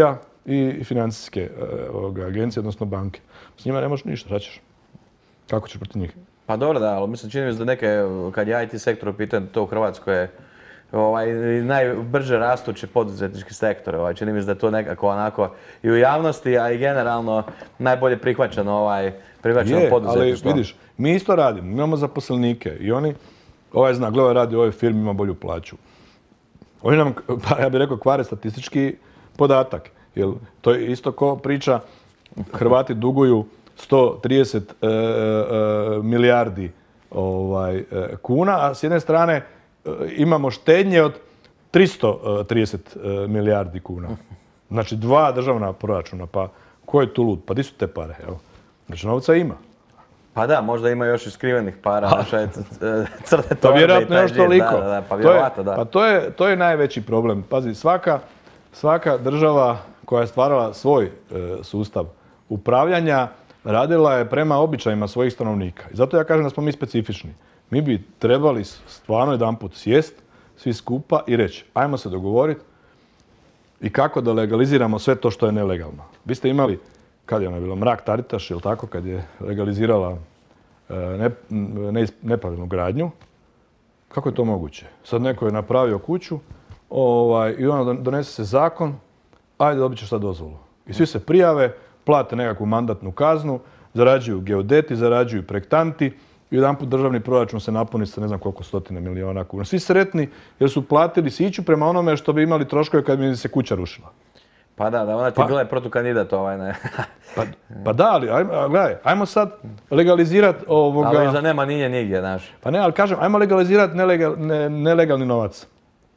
i financijske agencije, odnosno banke. S njima ne možeš ništa, šta ćeš? Kako ćeš protiv njih? Pa dobro da, ali mislim čini mi se da neke, kad je I T sektor u pitanju, to u Hrvatskoj je ovaj, najbrže rastući poduzetnički sektor. Ovaj, čini mi se da je to nekako onako i u javnosti, a i generalno najbolje prihvaćeno, ovaj, prihvaćeno je, poduzetništvo. Ali vidiš, mi isto radimo, imamo zaposlenike i oni, ovaj zna, gledaj radi u ovoj firmi, ima bolju plaću. Oni nam, pa ja bih rekao, kvare statistički podatak. Jer to je isto ko priča, Hrvati duguju sto trideset e, e, milijardi ovaj, e, kuna, a s jedne strane e, imamo štednje od tristo trideset e, milijardi kuna. Znači dva državna proračuna, pa ko je tu lud? Pa di su te pare? Evo. Znači novca ima. Pa da, možda ima još i skrivenih para, naša crte torbe. Pa vjerojatno još toliko. Da, da, pa vjerojatno, da. Pa to je, to je najveći problem. Pazi, svaka, svaka država koja je stvarala svoj e, sustav upravljanja radila je prema običajima svojih stanovnika. I zato ja kažem da smo mi specifični. Mi bi trebali stvarno jedanput sjest, svi skupa i reći, ajmo se dogovoriti i kako da legaliziramo sve to što je nelegalno. Vi ste imali, kad je ona bila, Mrak-Taritaš, ili tako, kad je legalizirala e, ne, ne, nepravilnu gradnju. Kako je to moguće? Sad neko je napravio kuću ovaj, i onda donese se zakon, ajde dobit ćeš sad dozvolu. I svi se prijave, plate nekakvu mandatnu kaznu, zarađuju geodeti, zarađuju projektanti i jedanput državni proračun se napuni sa ne znam koliko stotina miliona kuna. Svi sretni jer su platili siću prema onome što bi imali troškove kad bi se kuća rušila. Pa da, da ona ti pa, bila je protukandidat ovaj, ne. pa, pa da, ali ajmo, gledaj, ajmo sad legalizirati ovoga... Ali da nema ninje nigdje, znaš. Pa ne, ali kažem, ajmo legalizirati nelegal, ne, nelegalni novac.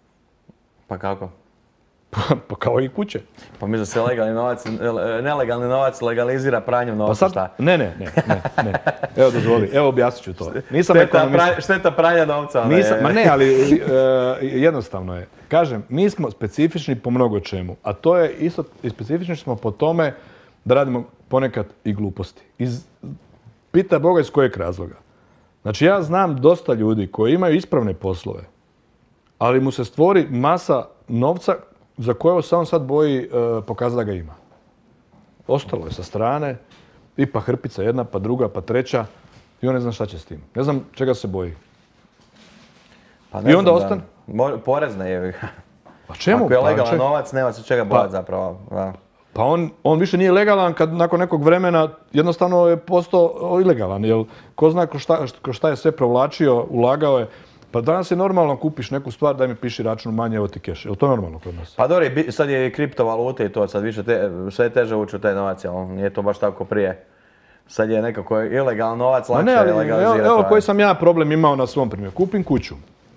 Pa kako? Pa kao i kuće. Pa mi da se legalni novac, nelegalni novac legalizira pranjem novca, pa sad, šta? Ne, ne, ne, ne, ne. Evo dozvoli, evo objasnit ću to. Nisam šteta, pra, šteta pranja novca. Ona nisam, je. Ma ne, ali uh, jednostavno je. Kažem, mi smo specifični po mnogo čemu, a to je isto, i specifični smo po tome da radimo ponekad i gluposti. Iz, pita Boga iz kojeg razloga. Znači ja znam dosta ljudi koji imaju ispravne poslove, ali mu se stvori masa novca za koje se on sad boji uh, pokazati da ga ima. Ostalo je sa strane, i pa hrpica jedna, pa druga, pa treća, i on ne zna šta će s tim. Ne znam čega se boji. Pa ne I onda znam, ostane... Da. Porezne je. Pa čemu? Ako je pa, legalan ček... novac, nema se čega bojati pa, zapravo. Da. Pa on, on više nije legalan kad nakon nekog vremena jednostavno je postao ilegalan. Jer ko zna ko šta, ko šta je sve provlačio, ulagao je. Pa danas je normalno kupiš neku stvar, daj mi piši račun manje, evo ti keš. Je li to normalno kod nas? Pa dobro, sad je i kriptovalute i to, sad više te, sve je teže ući u taj novac, jel? Nije to baš tako prije. Sad je nekako ilegalan novac, lakše je legalizirati. Evo, evo koji sam ja problem imao na svom primjeru. Kupim kuću.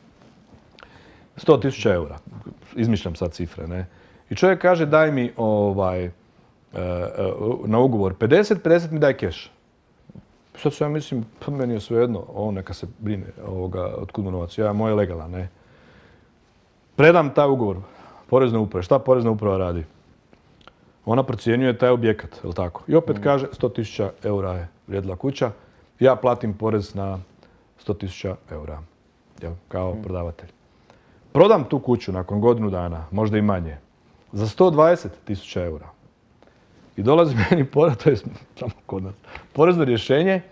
sto tisuća eura. Izmišljam sad cifre, ne? I čovjek kaže daj mi ovaj, e, e, na ugovor pedeset, pedeset mi daj keš. Sad se ja mislim, pa meni je svejedno, on neka se brine ovoga, otkud mu novac, ja moj je legalan, ne. Predam taj ugovor Porezne uprave. Šta Porezna uprava radi? Ona procjenjuje taj objekat, je li tako? I opet mm. kaže sto tisuća eura je vrijedila kuća, ja platim porez na sto tisuća eura, jel, kao mm. prodavatelj. Prodam tu kuću nakon godinu dana, možda i manje, za sto dvadeset tisuća eura. I dolazi meni porez, to je samo kod nas, porezno rješenje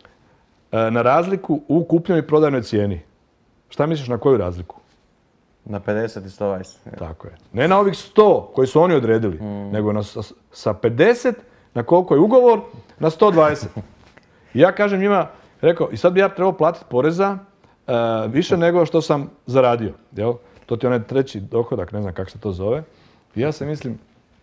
na razliku u kupnjoj i prodajnoj cijeni. Šta misliš na koju razliku? Na pedeset i sto dvadeset. Tako je. Ne na ovih sto koji su oni odredili, mm. nego na, sa pedeset na koliko je ugovor, na sto dvadeset. I ja kažem njima, rekao, i sad bi ja trebao platiti poreza uh, više nego što sam zaradio. Jel? To ti je onaj treći dohodak, ne znam kako se to zove. I ja se mislim,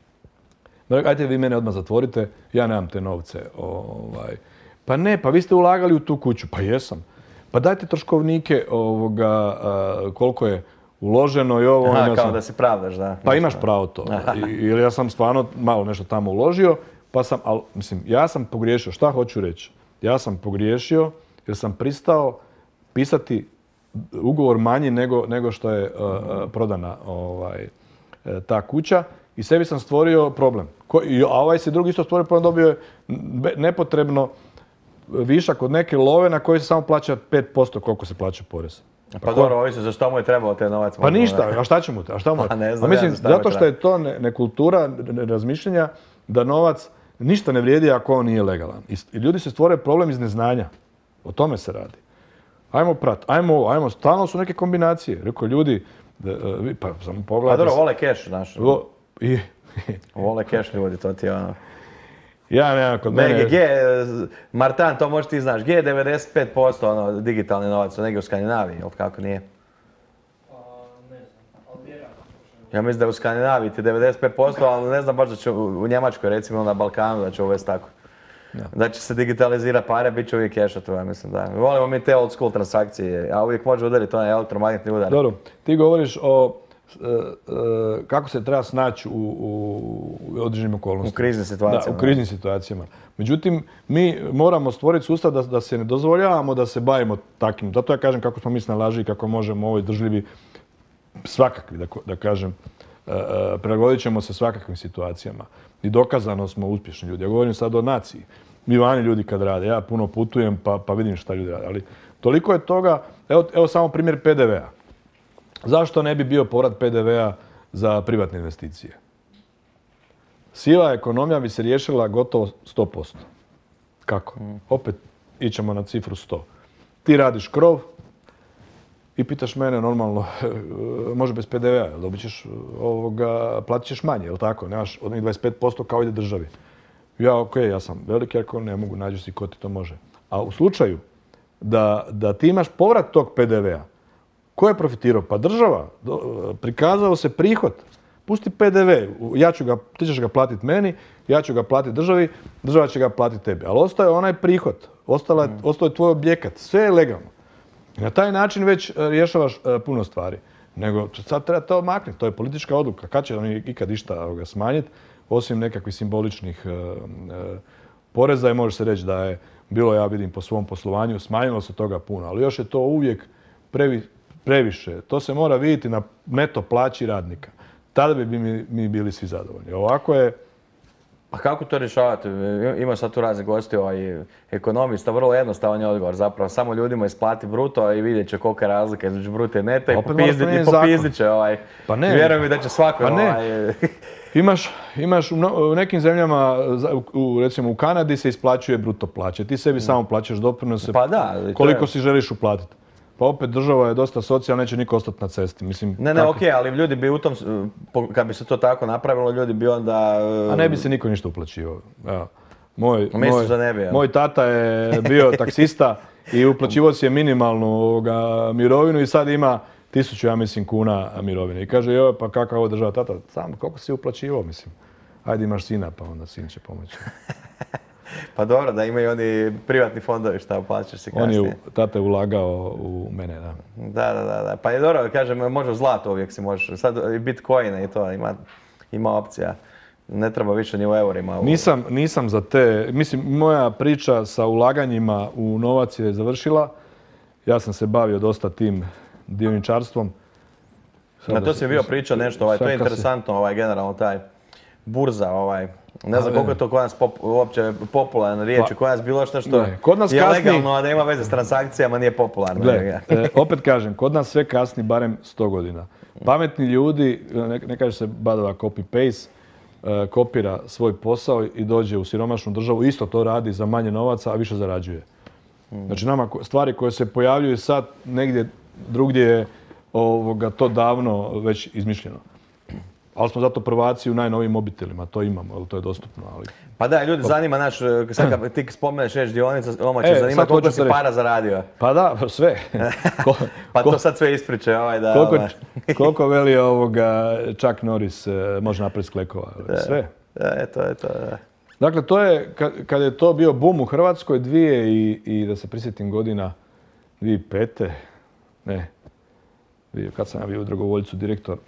ajde vi mene odmah zatvorite, ja nemam te novce. Ovaj. Pa ne, pa vi ste ulagali u tu kuću. Pa jesam. Pa dajte troškovnike ovoga, uh, koliko je uloženo i ovo. Aha, ja kao sam... da se pravdaš, da. Pa imaš pravo to. Ili ja sam stvarno malo nešto tamo uložio, pa sam, ali mislim, ja sam pogriješio. Šta hoću reći? Ja sam pogriješio jer sam pristao pisati ugovor manji nego, nego što je uh, prodana ovaj, ta kuća i sebi sam stvorio problem. Ko, a ovaj se drugi isto stvorio problem, dobio je nepotrebno višak od neke love na koji se samo plaća pet posto koliko se plaća porez. Pa dobro, ovisi za što mu je trebao te novac. Pa ništa, a šta će mu te? A šta mu? Pa ne znam, A mislim, ja znam šta mu zato što je to ne- nekultura ne razmišljanja da novac ništa ne vrijedi ako on nije legalan. I s- i ljudi se stvore problem iz neznanja. O tome se radi. Ajmo prat, ajmo ovo, ajmo, stalno su neke kombinacije. Rekao ljudi, da, e, vi- pa samo Pa pogledajte. dobro, se- vole keš, znaš. Vo- i- Vole keš ljudi, to ti je ono... ja nemam kod Meni, mene... G, Martan, to možeš ti znaš, G je devedeset pet posto ono, digitalni novac, negdje u Skandinaviji, ili kako nije? Ja mislim da je u Skandinaviji ti devedeset pet posto, ali ne znam baš da će u u Njemačkoj, recimo na Balkanu, da će uvesti tako. Da će se digitalizirati pare, bit će uvijek keša to, ja mislim da. Volimo mi te old school transakcije, a uvijek može udariti onaj elektromagnetni udar. Dobro, ti govoriš o e, e, kako se treba snaći u, u određenim okolnostima. U kriznim situacijama. Da, u kriznim situacijama. Međutim, mi moramo stvoriti sustav da, da se ne dozvoljavamo da se bavimo takvim. Zato ja kažem kako smo mi snalaži i kako možemo ovoj držljivi svakakvi, da, ko- da kažem, e, e, prilagodit ćemo se svakakvim situacijama. I dokazano smo uspješni ljudi. Ja govorim sad o naciji. Mi vani ljudi kad rade, ja puno putujem pa, pa vidim šta ljudi rade. Ali toliko je toga, evo, evo samo primjer P D V-a. Zašto ne bi bio povrat P D V-a za privatne investicije? Siva ekonomija bi se riješila gotovo sto posto. Kako? Opet ićemo na cifru sto. Ti radiš krov i pitaš mene normalno, može bez P D V-a, jel dobit ćeš ovoga, platit ćeš manje, jel tako? Nemaš onih dvadeset pet posto kao ide državi. Ja, ok, ja sam veliki, ako ne mogu, nađu si ko ti to može. A u slučaju da, da ti imaš povrat tog P D V-a, ko je profitirao? Pa država. Do- Prikazao se prihod. Pusti P D V, ja ću ga, ti ćeš ga platiti meni, ja ću ga platiti državi, država će ga platiti tebi. Ali ostaje onaj prihod, ostala, je- ostao je tvoj objekat, sve je legalno. I na taj način već e, rješavaš e, puno stvari. Nego sad treba to maknuti, to je politička odluka. Kad će oni ikad išta ovoga, smanjiti, osim nekakvih simboličnih e, e, poreza i može se reći da je bilo, ja vidim po svom poslovanju, smanjilo se toga puno, ali još je to uvijek previ, previše. To se mora vidjeti na neto plaći radnika. Tada bi mi, mi bili svi zadovoljni. Ovako je... A kako to rješavati? Ima sad tu razni gosti, ovaj ekonomista, vrlo jednostavan je odgovor zapravo. Samo ljudima isplati bruto i vidjet će kolika je razlika između bruto i neta i Opet mora popizdit, i promijeniti zakon. popizdit će ovaj. Pa ne. Vjerujem mi da će svako Pa ne. ovaj... Imaš, imaš u, mno- u nekim zemljama, za- u, u- recimo u Kanadi se isplaćuje bruto plaće. Ti sebi samo plaćaš doprinose Pa da, ali to koliko je- si želiš uplatiti. Pa opet država je dosta socijalna, neće niko ostati na cesti. Mislim, Ne, ne, kako- okej, ali ljudi bi u tom, s- po- kad bi se to tako napravilo, ljudi bi onda... A ne bi se niko ništa uplaćivao. Evo. Moj, Misliš moj, da ne bi, jel? moj tata je bio taksista i uplaćivao si je minimalnu ovoga, mirovinu i sad ima tisuću, ja mislim, kuna mirovine. I kaže, joj, pa kakva je ovo država? Tata, sam, koliko si uplaćivao, mislim? Ajde, imaš sina, pa onda sin će pomoći. Pa dobro, da imaju oni privatni fondovi šta plaćaš si On je, kasnije. u- tata je ulagao u mene, da. Da, da, da, da. Pa je dobro, kažem, može u zlato uvijek si možeš. Sad i bitcoine i to, ima, ima opcija. Ne treba više ni u eurima. Nisam, nisam za te, mislim, moja priča sa ulaganjima u novac je završila. Ja sam se bavio dosta tim dioničarstvom. Na to si bio pričao nešto, ovaj, to je sad kad se- interesantno, ovaj, generalno taj burza, ovaj, ne znam A, koliko ne. je to kod nas pop, uopće popularna riječ, Pa, kod nas bilo što što ne, kod nas je kasni- legalno, a da ima veze s transakcijama, nije popularno. Gle, Ja. e, opet kažem, kod nas sve kasni barem sto godina. Pametni ljudi, ne, ne kaže se badava copy-paste, e, kopira svoj posao i dođe u siromašnu državu, isto to radi za manje novaca, a više zarađuje. Znači nama ko- stvari koje se pojavljuju sad negdje drugdje je ovoga, to davno već izmišljeno. Ali smo zato prvaci u najnovijim mobitelima, to imamo, jer to je dostupno. Ali... Pa da, ljudi zanima naš, sad kad ti spomeneš reći dionica, oma će E, zanima sad koliko hoću si te reći. para zaradio. Pa da, sve. Ko- Pa ko- to sad sve ispričaj, ovaj da... Koliko, ovaj. koliko veli ovoga Chuck Norris e, može napraviti sklekova? Sve. Da, eto, eto, da. Dakle, to je, kad, kad je to bio boom u Hrvatskoj, dvije i, i da se prisjetim godina, dvije tisuće pete. Ne, dvije, kad sam ja bio u Dragovoljcu direktor,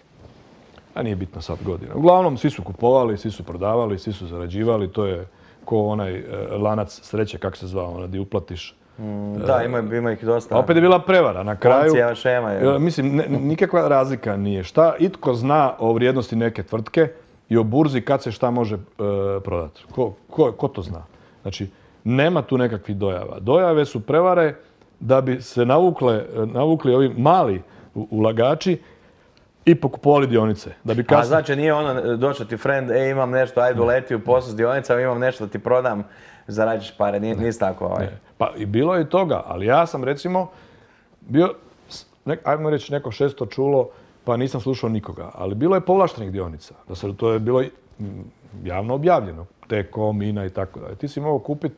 a nije bitno sad godina. Uglavnom, svi su kupovali, svi su prodavali, svi su zarađivali, to je ko onaj e, lanac sreće, kako se zvao, ona di uplatiš. Da, ima, ima ih dosta. A opet je bila prevara. Na kraju, Poncijeva šema je. E, mislim, ne- nikakva razlika nije. Šta itko zna o vrijednosti neke tvrtke i o burzi kad se šta može e, prodati? Ko, ko, ko to zna? Znači, nema tu nekakvih dojava. Dojave su prevare da bi se navukle, navukli ovi mali ulagači i pokupovali dionice. Da bi kasnije... A znači nije ono došao ti friend, e imam nešto, ajde uleti u posao s dionicama, imam nešto da ti prodam, zaradiš pare, nisi tako ovaj. Ne. Pa i bilo je toga, ali ja sam recimo bio, nek, ajmo reći neko šesto čulo, pa nisam slušao nikoga, ali bilo je povlaštenih dionica. Da se to je bilo javno objavljeno, T-com, I N A i tako dalje. Ti si mogao kupiti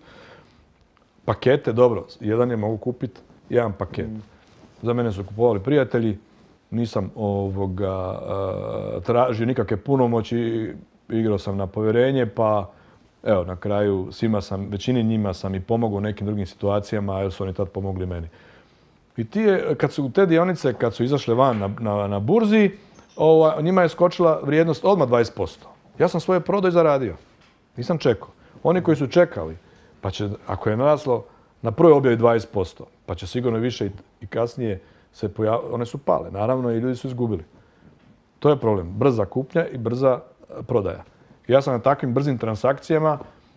pakete, dobro, jedan je mogu kupiti jedan paket. Mm. Za mene su kupovali prijatelji, nisam ovoga, tražio nikakve punomoći, igrao sam na povjerenje, pa evo, na kraju svima sam, većini njima sam i pomogao u nekim drugim situacijama, jer su oni tad pomogli meni. I ti je, kad su te dionice, kad su izašle van na, na, na burzi, ova, njima je skočila vrijednost odmah dvadeset posto. Ja sam svoje prodao i zaradio. Nisam čekao. Oni koji su čekali, pa će, ako je naraslo na prvoj objavi dvadeset posto, pa će sigurno više i, i kasnije se pojaviti, one su pale, naravno, i ljudi su izgubili. To je problem. Brza kupnja i brza prodaja. Ja sam na takvim brzim transakcijama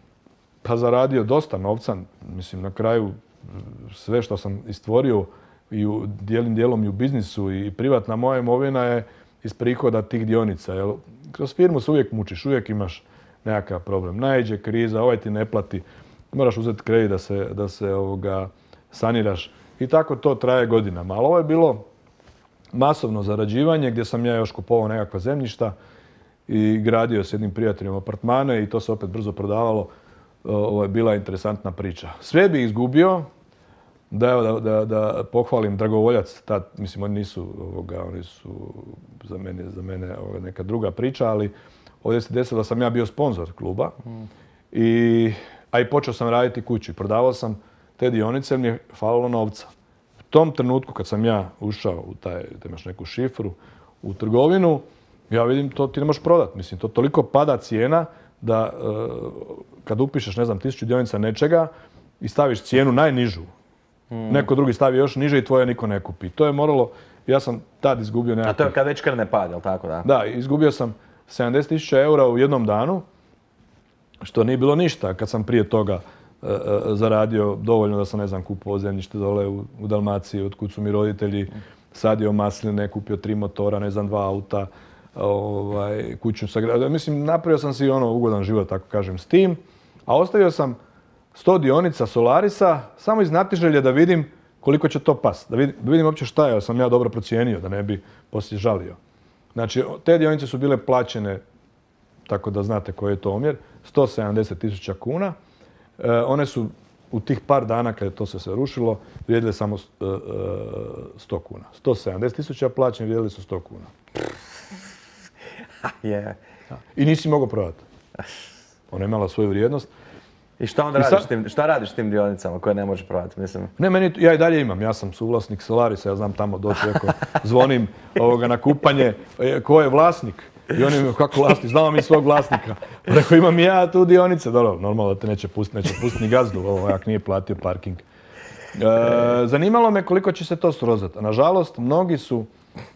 pa zaradio dosta novca. Mislim, na kraju sve što sam istvorio i u dijelim dijelom i u biznisu i privatna moja imovina je iz prihoda tih dionica. Jer kroz firmu se uvijek mučiš, uvijek imaš nekakav problem. Naiđe kriza, ovaj ti ne plati, moraš uzeti kredit da se, da se ovoga, saniraš. I tako to traje godinama. Ali ovo je bilo masovno zarađivanje gdje sam ja još kupovao nekakva zemljišta i gradio s jednim prijateljem apartmane i to se opet brzo prodavalo. Ovo je bila interesantna priča. Sve bi izgubio da, da, da, da pohvalim Dragovoljac. Tad, mislim, oni nisu, ovoga, oni su za mene, za mene ovoga, neka druga priča, ali ovdje se desilo da sam ja bio sponzor kluba. Mm. I, a i počeo sam raditi kući. Prodavao sam te dionice, mi je falilo novca. U tom trenutku kad sam ja ušao u taj, da imaš neku šifru, u trgovinu, ja vidim to ti ne možeš prodati. Mislim, to toliko pada cijena da uh, kad upišeš, ne znam, tisuću dionica nečega i staviš cijenu najnižu, mm. neko drugi stavi još niže i tvoje niko ne kupi. To je moralo, ja sam tad izgubio nekako... A to je kad već krene pad, je li tako da? Da, izgubio sam sedamdeset tisuća eura u jednom danu, što nije bilo ništa kad sam prije toga uh, uh, zaradio dovoljno da sam, ne znam, kupovao zemljište dole u, u Dalmaciji, od kud su mi roditelji, sadio masline, kupio tri motora, ne znam, dva auta, ovaj, kuću sagradio. Mislim, napravio sam si ono ugodan život, tako kažem, s tim, a ostavio sam sto dionica Solarisa samo iz znatiželje da vidim koliko će to past. Da vidim, da vidim uopće šta je, sam ja dobro procijenio, da ne bi poslije žalio. Znači, te dionice su bile plaćene, tako da znate koji je to omjer, sto sedamdeset tisuća kuna. E, one su u tih par dana kada je to se sve rušilo, vrijedile samo sto kuna. sto sedamdeset tisuća plaćene, vrijedile su sto kuna. Yeah. I nisi mogao prodati. Ona je imala svoju vrijednost. I šta onda radiš, sad... tim, šta radiš tim dionicama koje ne možeš prodati? Mislim... Ne, meni, ja i dalje imam. Ja sam suvlasnik Solarisa, ja znam tamo doći, ako zvonim ovoga na kupanje, ko je vlasnik? I oni mi, kako vlasnik? Znamo mi svog vlasnika. Rekao, imam i ja tu dionice. Dobro, normalno da te neće pustiti, neće pustiti ni gazdu, ovo, jak nije platio parking. E, zanimalo me koliko će se to srozati. Nažalost, mnogi su,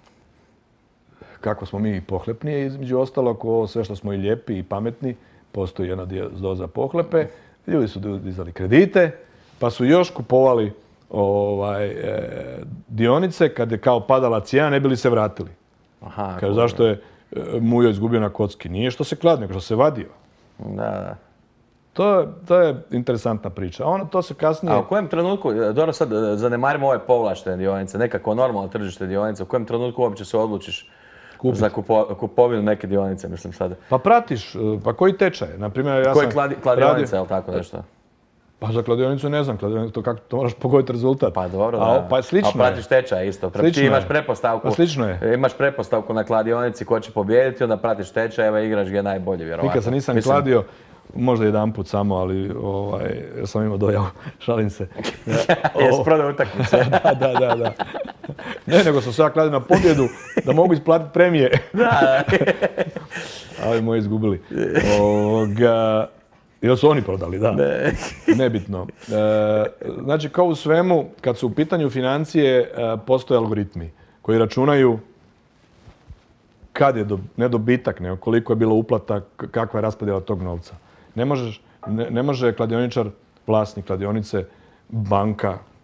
kako smo mi pohlepni, između ostalog, ovo sve što smo i lijepi i pametni, postoji jedna doza pohlepe. Ljudi su dizali kredite, pa su još kupovali ovaj, e, dionice kad je kao padala cijena, ne bi li se vratili. Aha, Kaže, zašto je e, Mujo izgubio na kocki? Nije što se kladi, nego što se vadio. Da, da. To, to je interesantna priča. Ono, to se kasnije... A u kojem trenutku, dobro sad zanemarimo ove povlaštene dionice, nekako normalno tržište dionice, u kojem trenutku uopće se odlučiš Kupit. za kupo, kupovinu neke dionice, mislim sad? Pa pratiš, pa koji tečaj? Naprimjer, ja koji sam kladi, kladionica, je li tako nešto? Pa za kladionicu ne znam, kladionicu, to kako to moraš pogoditi rezultat. Pa dobro, da. A, pa slično A pratiš tečaj isto. Ti imaš pretpostavku, pa slično je. Imaš pretpostavku na kladionici ko će pobijediti, onda pratiš tečajeva i igraš gdje najbolji, vjerovatno. Nikad se nisam mislim... kladio, možda jedan put samo, ali ovaj, ja sam imao dojavu, šalim se. Jesi prodao utakmice. da, da, da, da. Ne, nego sam se ja kladio na pobjedu da mogu isplatiti premije. Da. A ovi moji izgubili. Ovoga... Ili su oni prodali, da. Ne. Nebitno. E, znači, kao u svemu, kad su u pitanju financije, e, postoje algoritmi koji računaju kad je do, ne dobitak, nego koliko je bilo uplata, kakva je raspodjela tog novca. Ne, možeš, ne, ne može kladioničar, vlasnik kladionice, banka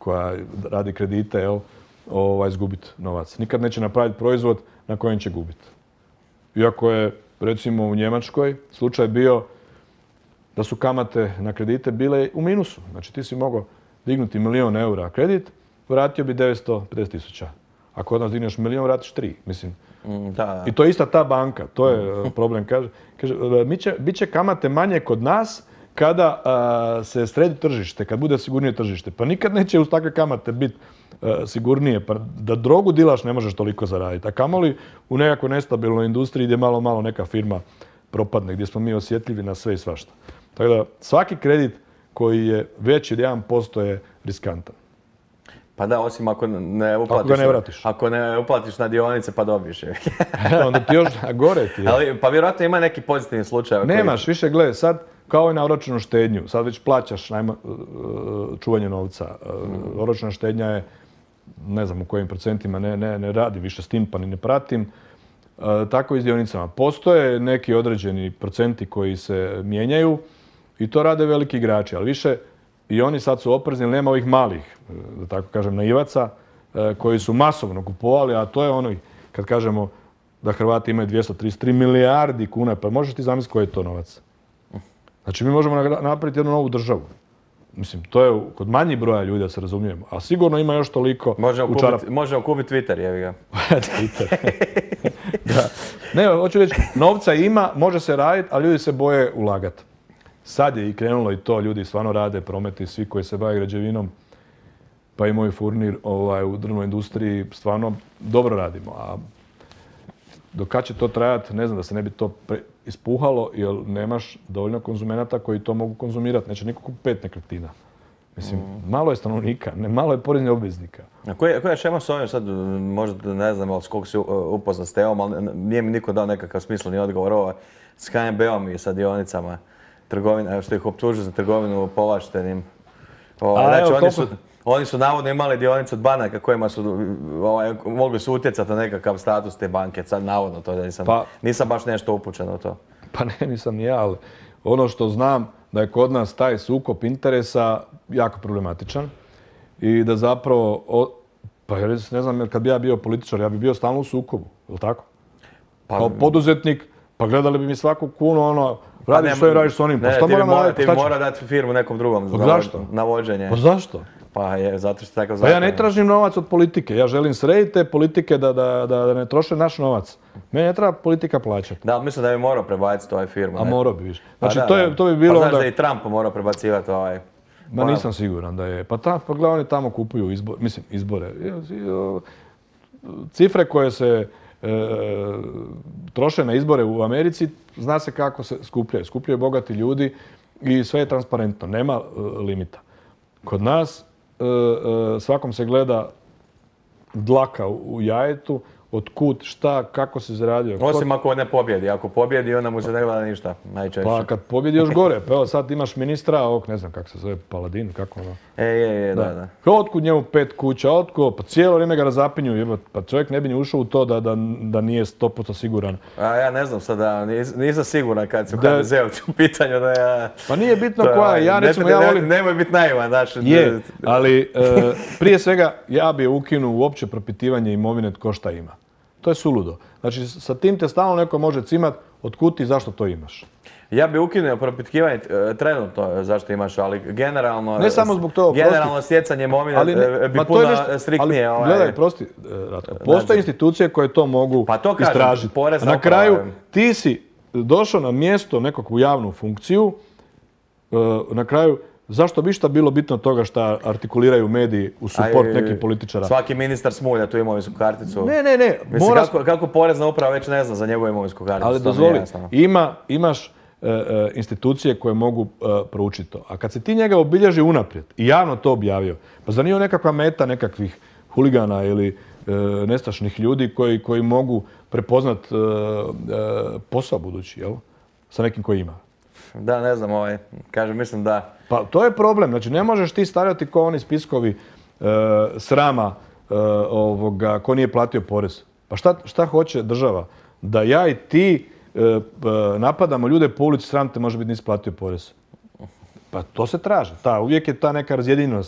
koja radi kredite, jel, ovaj, izgubiti novac. Nikad neće napraviti proizvod na kojem će gubiti. Iako je, recimo, u Njemačkoj slučaj bio da su kamate na kredite bile u minusu. Znači, ti si mogao dignuti milijon eura kredit, vratio bi devetsto pedeset tisuća. Ako od nas digneš milijon, vratiš tri, mislim. Mm, da. I to je ista ta banka, to je problem. Kaže, kaže mi će, bit će kamate manje kod nas kada a, se sredi tržište, kad bude sigurnije tržište. Pa nikad neće uz takve kamate biti sigurnije. Pa da drogu dilaš ne možeš toliko zaraditi. A kamoli u nekakvoj nestabilnoj industriji gdje malo, malo neka firma propadne, gdje smo mi osjetljivi na sve i svašta. Tako da svaki kredit koji je veći od jedan posto je riskantan. Pa da, osim ako ne uplatiš, ako ga ne vratiš. Ako ne uplatiš na dionice pa dobiješ je. Onda ti još gore ti je. Ali, pa vjerojatno ima neki pozitivni slučaj. Nemaš, više gledaj, sad kao i na oročenu štednju, sad već plaćaš najma, čuvanje novca. Mm. Oročena štednja je, ne znam u kojim procentima, ne, ne, ne radi više s tim pa ni ne pratim. E, tako i s dionicama. Postoje neki određeni procenti koji se mijenjaju i to rade veliki igrači, ali više i oni sad su oprezni, nema ovih malih, da tako kažem, naivaca, koji su masovno kupovali, a to je ono, kad kažemo da Hrvati imaju dvjesto trideset tri milijardi kuna, pa možeš ti zamisliti koji je to novac? Znači, mi možemo napraviti jednu novu državu. Mislim, to je kod manjih broja ljudi, da se razumijemo, a sigurno ima još toliko možemo u čarapu. Možemo kupiti Twitter, jevi ga. Twitter. Da. Ne, hoću reći, novca ima, može se raditi, a ljudi se boje ulagati. Sad je i krenulo i to, ljudi stvarno rade prometi, svi koji se bave građevinom, pa i moj furnir ovaj, u drvnoj industriji, stvarno dobro radimo. A do kad će to trajati, ne znam, da se ne bi to pre ispuhalo, jer nemaš dovoljno konzumenata koji to mogu konzumirati. Neće niko kupiti pet nekretnina. Mislim, mm. malo je stanovnika, ne, malo je poreznih obveznika. A koja, koja je šema s ovim sad, možda ne znam s koliko si upoznat s temom, ali nije mi niko dao nekakav smisleni odgovor ovo s H N B-om i sa dionicama. Trgovina, što ih optužuju za trgovinu povlaštenim. O, A, znači, evo, oni, su, oni su navodno imali dionice od banaka kojima su ovaj, mogli su utjecati na nekakav status te banke. Sad navodno to da nisam, pa, nisam baš nešto upućen u to. Pa ne, nisam ni ja, ali ono što znam da je kod nas taj sukob interesa jako problematičan i da zapravo, o, pa ne znam, kad bi ja bio političar, ja bi bio stalno u sukobu, je li tako? Pa, kao poduzetnik, pa gledali bi mi svaku kunu, ono, radiš pa što i radiš s onim. Ne, pa što ti, mora, ti bi mora dati firmu nekom drugom pa zašto? Na vođenje. Pa zašto? Pa je, zato što takav zakon. Pa ja ne tražim novac od politike. Ja želim srediti te politike da, da, da, da ne troše naš novac. Mene ne treba politika plaćati. Da, ali mislim da bi morao prebaciti ovaj firmu. A morao bi više. Znači, pa da, to, je, to bi bilo pa znaš onda... da i Trump morao prebacivati ovaj... Ma nisam siguran da je. Pa, ta, pa gledaj, oni tamo kupuju izbore. Mislim, izbore. Cifre koje se e, troše na izbore u Americi, zna se kako se skupljaju. Skupljaju bogati ljudi i sve je transparentno. Nema e, limita. Kod nas e, e, svakom se gleda dlaka u, u jajetu, od kud, šta, kako se zaradio. Osim ako ne pobjedi. Ako pobjedi, onda mu se ne gleda ništa, najčešće. Pa kad pobjedi još gore. Pa evo sad imaš ministra, ovog ne znam kako se zove, Paladin, kako ono. E, je, je, da, da. da. Otkud njemu pet kuća, otkud, pa cijelo vrijeme ga razapinju, pa čovjek ne bi ni ušao u to da, da, da nije sto posto siguran. A ja ne znam sada, nisam siguran kad su H D Z-ovci u pitanju da ja... Pa nije bitno koja, ja recimo, ne, ja volim... Ne, nemoj biti naivan, znaš. Je, ali e, prije svega ja bi ukinuo uopće propitivanje imovine tko šta ima. To je suludo. Znači, sa tim te stalno neko može cimat otkud ti zašto to imaš. Ja bi ukinuo propitkivanje trenutno zašto imaš, ali generalno... Ne samo zbog toga, generalno stjecanje imovine bi puno striktnije... Ali, gledaj, prosti, Ratko, postoje institucije koje to mogu pa to kažem, istražiti. A na kraju, ti si došao na mjesto nekakvu javnu funkciju, na kraju, zašto bi šta bilo bitno toga što artikuliraju mediji u suport nekih političara? Svaki ministar smulja tu imovinsku karticu. Ne, ne, ne. Mislim, mora... kako, kako porezna uprava već ne zna za njegovu imovinsku karticu. Ali dozvoli, ima, imaš e, e, institucije koje mogu e, proučiti to. A kad se ti njega obilježi unaprijed i javno to objavio, pa zar nije nekakva meta nekakvih huligana ili e, nestašnih ljudi koji, koji mogu prepoznat e, e, posao budući, jel? Sa nekim koji ima. Da, ne znam, ovaj, kažem, mislim da... Pa to je problem, znači ne možeš ti stavljati ko oni spiskovi e, srama e, ovoga, ko nije platio porez. Pa šta, šta hoće država? Da ja i ti e, e, napadamo ljude po ulici, sram te može biti nisi platio porez. Pa to se traži, ta, uvijek je ta neka razjedinjenost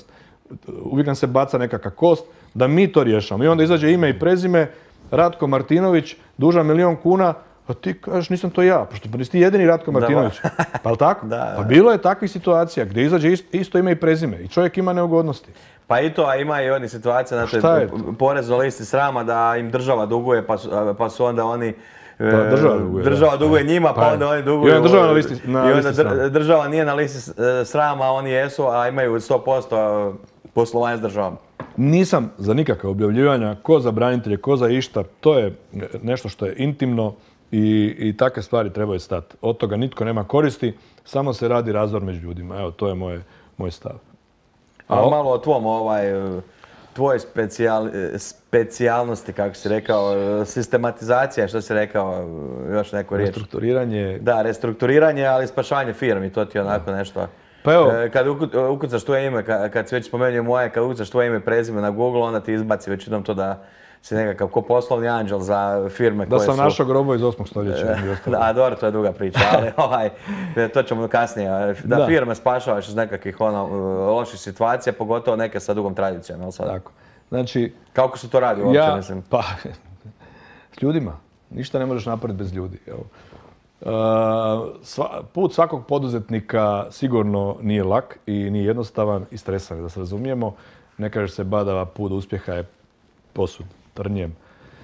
uvijek nam se baca nekakva kost, da mi to rješamo. I onda izađe ime i prezime, Ratko Martinović, dužan milijon kuna, a ti kažeš nisam to ja, pošto pa nisi ti jedini Ratko Martinović. Pa li tako? Da, da. Pa bilo je takvih situacija gdje izađe isto ime i prezime i čovjek ima neugodnosti. Pa i to, a ima i oni situacija, Šta znate, je to? porez na listi srama da im država duguje, pa su, pa su onda oni... Pa država duguje, država da. duguje njima, pa Pa onda je. oni duguju... I onda država na listi- na I onda listi dr- srama. država nije na listi e, srama, a oni jesu, a imaju sto posto poslovanja s državom. Nisam za nikakve objavljivanja, ko za branitelje, ko za išta, to je nešto što je intimno i, i takve stvari trebaju stati. Od toga nitko nema koristi, samo se radi razdor među ljudima. Evo, to je moje, moj stav. A o- malo o tvom, ovaj, tvoj specijal, specijalnosti, kako si rekao, sistematizacija, što si rekao, još neku riječ. Restrukturiranje. Da, restrukturiranje, ali spašavanje firmi, to ti je onako nešto. Pa evo, E, Kad uku- ukucaš tvoje ime, ka- kad si već spomenuo moje, kad ukucaš tvoje ime i prezime na Google, onda ti izbaci većinom to da si nekakav ko poslovni anđel za firme da koje sam su... našao grobo iz osmog stoljeća. i ostalo. Da, dobro, to je druga priča, ali ovaj, to ćemo kasnije. Da, Da. firme spašavaš iz nekakvih ono, loših situacija, pogotovo neke sa dugom tradicijom, jel sad? Tako. Znači, Kako se to radi uopće, ja, mislim? pa, s ljudima. Ništa ne možeš napraviti bez ljudi. Evo. Uh, sva- put svakog poduzetnika sigurno nije lak i nije jednostavan i stresan, da se razumijemo. Ne kaže se badava put do uspjeha je posud trnjem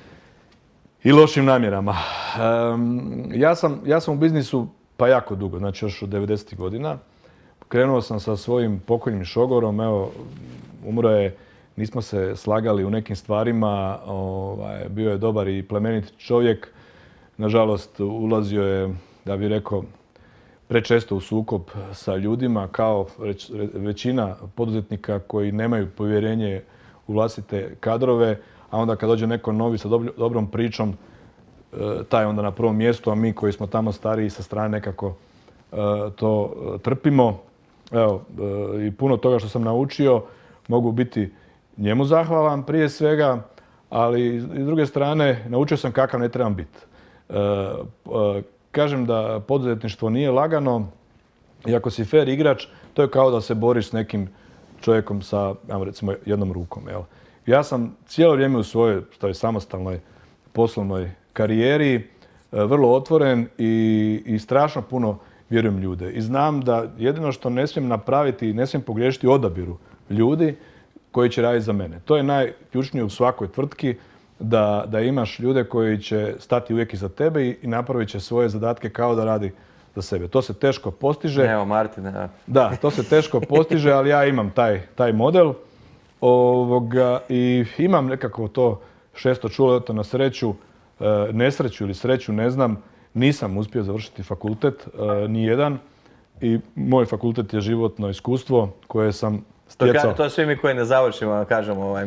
i lošim namjerama. Um, ja, sam, ja sam u biznisu pa jako dugo, znači još od devedesetih godina. Krenuo sam sa svojim pokojnim šogorom, evo, umro je, nismo se slagali u nekim stvarima, ovaj, bio je dobar i plemenit čovjek. Nažalost, ulazio je, da bih rekao, prečesto u sukob sa ljudima, kao reć- većina poduzetnika koji nemaju povjerenje u vlastite kadrove, a onda kad dođe neko novi sa dobr- dobrom pričom, e, taj je onda na prvom mjestu, a mi koji smo tamo stariji sa strane nekako e, to e, trpimo. Evo, e, i puno toga što sam naučio mogu biti njemu zahvalan prije svega, ali s druge strane naučio sam kakav ne trebam biti. E, e, kažem da poduzetništvo nije lagano i ako si fair igrač, to je kao da se boriš s nekim čovjekom sa, ajmo recimo, jednom rukom. Jel? Ja sam cijelo vrijeme u svojoj toj samostalnoj poslovnoj karijeri e, vrlo otvoren i, i strašno puno vjerujem ljude. I znam da jedino što ne smijem napraviti i ne smijem pogriješiti u odabiru ljudi koji će raditi za mene. To je najključnije u svakoj tvrtki, da, da imaš ljude koji će stati uvijek iza tebe i, i napravit će svoje zadatke kao da radi za sebe. To se teško postiže. Evo, Martine, da. Da, to se teško postiže, ali ja imam taj, taj model ovoga, i imam nekako to šesto čulo, eto na sreću, e, nesreću ili sreću, ne znam, nisam uspio završiti fakultet, e, ni jedan, i moj fakultet je životno iskustvo koje sam To, stjecao. ka, to svi mi koji ne završimo, kažemo ovaj...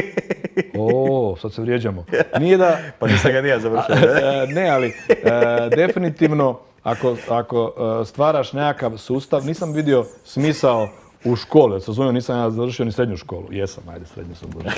O, sad se vrijeđamo. Nije da... Pa nisam ga nije završio. E, ne, ali e, definitivno ako, ako e, stvaraš nekakav sustav, nisam vidio smisao u školi. Sa zovem nisam ja završio ni srednju školu. Jesam, ajde, srednju sam završio.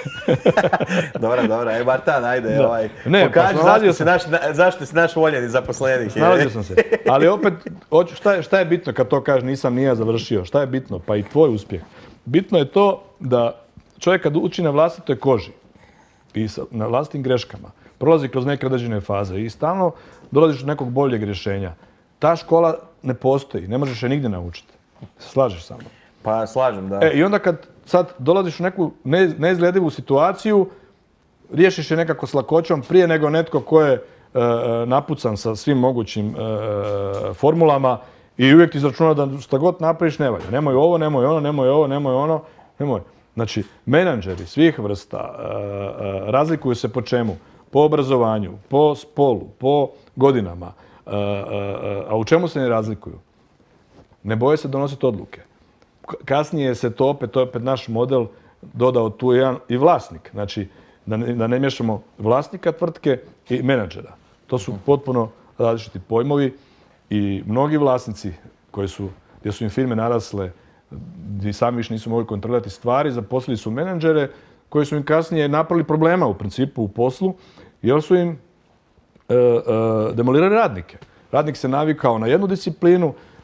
Dobra, dobra. E, Martan, ajde, Da. ovaj, Ne, pa pokaži snalazio zašto, si naš, na- zašto si naš voljeni zaposlenik. Snalazio sam se. Ali opet, hoću- šta je, šta je bitno kad to kažeš nisam ni ja završio? Šta je bitno? Pa i tvoj uspjeh. Bitno je to da čovjek kad uči na vlastitoj koži i sa- na vlastitim greškama, prolazi kroz neke određene faze i stalno dolaziš do nekog boljeg rješenja. Ta škola ne postoji, ne možeš je nigdje naučiti. Se slažeš sa mnom? Pa slažem, da. E, i onda kad sad dolaziš u neku ne- neizgledivu situaciju, riješiš je nekako s lakoćom prije nego netko ko je e, e, napucan sa svim mogućim e, e, formulama i uvijek ti izračuna da šta god napraviš ne valja. Nemoj ovo, nemoj ono, nemoj ovo, nemoj ono, nemoj. Znači, menadžeri svih vrsta e, e, razlikuju se po čemu? Po obrazovanju, po spolu, po godinama. E, e, e, a u čemu se ne razlikuju? Ne boje se donositi odluke. K- Kasnije se to opet, to je opet naš model, dodao tu jedan i vlasnik. Znači, da ne, da ne miješamo vlasnika tvrtke i menadžera. To su potpuno različiti pojmovi i mnogi vlasnici koji su, gdje su im firme narasle, gdje sami više nisu mogli kontrolirati stvari, zaposlili su menadžere koji su im kasnije napravili problema u principu u poslu, jer su im e, e, demolirali radnike. Radnik se navikao na jednu disciplinu,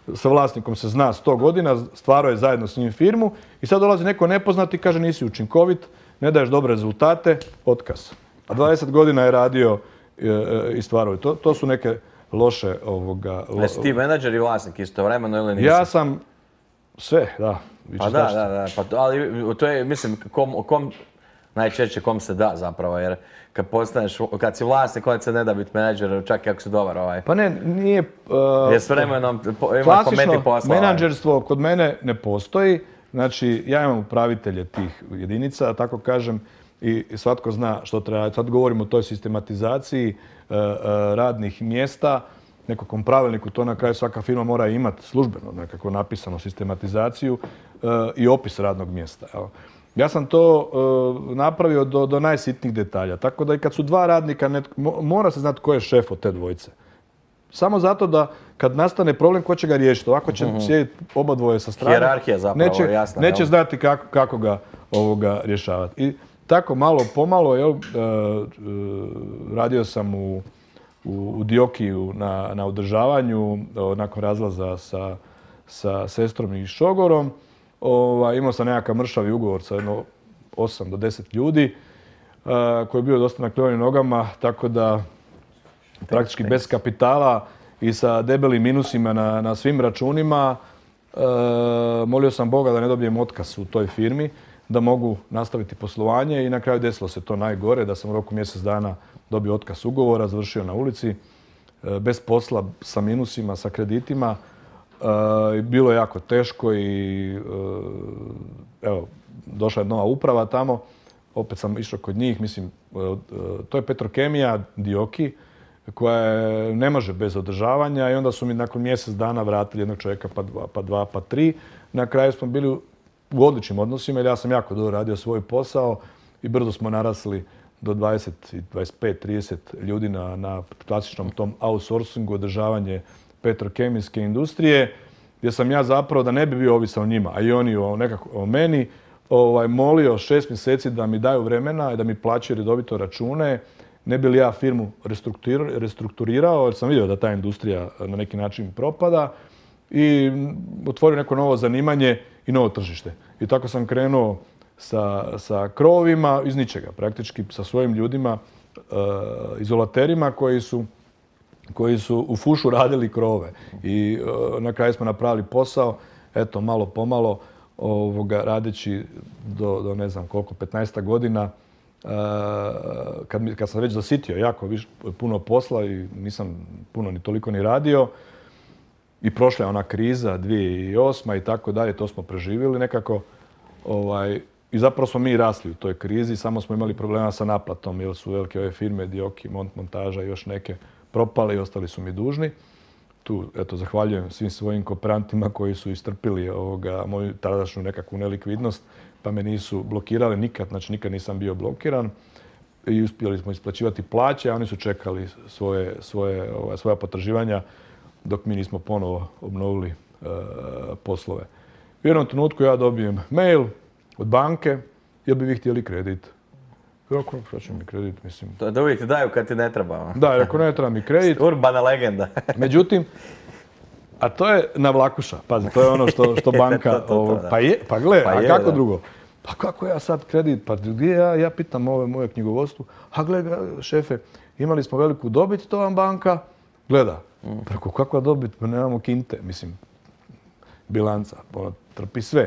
sa vlasnikom se zna sto godina, stvarao je zajedno s njim firmu i sad dolazi neko nepoznat i kaže nisi učinkovit, ne daješ dobre rezultate, otkaz. A dvadeset godina je radio i stvarao. To, to su neke loše ovoga... Jesi ti menadžer i vlasnik istovremeno ili nisi? Ja sam sve, da. Pa da, da, da. Pa to, ali to je, mislim, kom, kom, najčešće kom se da zapravo, jer kad postaneš, kad si vlasnik, onda se ne da biti menadžer, čak i ako si dobar ovaj. Pa ne, nije... Uh, jer s vremenom imaš pometi posla. Klasično menadžerstvo kod mene ne postoji. Znači, ja imam upravitelje tih jedinica, da tako kažem, i svatko zna što treba. Sad govorimo o toj sistematizaciji uh, uh, radnih mjesta, nekakvom pravilniku, to na kraju svaka firma mora imati službeno nekako napisano sistematizaciju uh, i opis radnog mjesta. Evo. Ja sam to uh, napravio do, do najsitnijih detalja. Tako da i kad su dva radnika, net, mora se znati ko je šef od te dvojice. Samo zato da kad nastane problem, ko će ga riješiti. Ovako će uh-huh. sjediti oba dvoje sa strane. Hijerarhija zapravo, neće, jasna. Neće jel? znati kako, kako ga ovoga rješavati. I tako malo pomalo, jel, uh, uh, radio sam u, u, u Diokiju na, na održavanju, uh, nakon razlaza sa, sa sestrom i šogorom. Ova, imao sam nekakav mršavi ugovor sa jedno osam do deset ljudi uh, koji je bio dosta na kljuvanim nogama, tako da praktički bez kapitala i sa debelim minusima na, na svim računima. Uh, molio sam Boga da ne dobijem otkaz u toj firmi, da mogu nastaviti poslovanje i na kraju desilo se to najgore, da sam u roku mjesec dana dobio otkaz ugovora, završio na ulici, uh, bez posla, sa minusima, sa kreditima. Uh, bilo je jako teško i uh, evo, došla je nova uprava tamo, opet sam išao kod njih, mislim, uh, uh, to je Petrokemija Dioki, koja je, ne može bez održavanja i onda su mi nakon mjesec dana vratili jednog čovjeka, pa dva, pa dva, pa tri. Na kraju smo bili u odličnim odnosima jer ja sam jako dobro radio svoj posao i brzo smo narasli do dvadeset, dvadeset pet, trideset ljudi na, na klasičnom tom outsourcingu, održavanje petrokemijske industrije, gdje sam ja zapravo, da ne bi bio ovisan o njima, a i oni o, nekako, o meni, ovaj, molio šest mjeseci da mi daju vremena i da mi plaćaju redovito račune, ne bi li ja firmu restrukturirao, jer sam vidio da ta industrija na neki način propada i otvorio neko novo zanimanje i novo tržište. I tako sam krenuo sa, sa krovovima iz ničega, praktički sa svojim ljudima, uh, izolaterima koji su koji su u fušu radili krovove. I uh, na kraju smo napravili posao, eto, malo pomalo, ovoga, radeći do, do ne znam koliko, petnaest godina, uh, kad, mi, kad sam već zasitio jako viš, puno posla i nisam puno ni toliko ni radio, i prošla je ona kriza dvije tisuće osma i tako dalje, to smo preživjeli nekako. Ovaj, I zapravo smo mi rasli u toj krizi, samo smo imali problema sa naplatom, jer su velike ove firme, Dioki, Mont Montaža i još neke propali i ostali su mi dužni. Tu, eto, zahvaljujem svim svojim kooperantima koji su istrpili ovoga, moju tadašnju nekakvu nelikvidnost, pa me nisu blokirali nikad, znači nikad nisam bio blokiran. I uspjeli smo isplaćivati plaće, a oni su čekali svoje, svoje, ova, svoja potraživanja dok mi nismo ponovo obnovili e, poslove. U jednom trenutku ja dobijem mail od banke, jel bi vi htjeli kredit? Kako, šta će mi kredit, mislim? To da uvijek ti daju kad ti ne treba. Da, ako ne treba mi kredit. Urbana legenda. Međutim, a to je na vlakuša. Pazi, to je ono što, što banka... to, to, to, ovo, da. pa, je, pa gle, Pa a je, kako da. drugo? Pa kako ja sad kredit? Pa gdje ja, ja pitam ove moje knjigovodstvo. A gle, šefe, imali smo veliku dobit, to vam banka gleda. Mm. Preko kakva dobit? Pa nemamo kinte. Mislim, bilanca, ona trpi sve.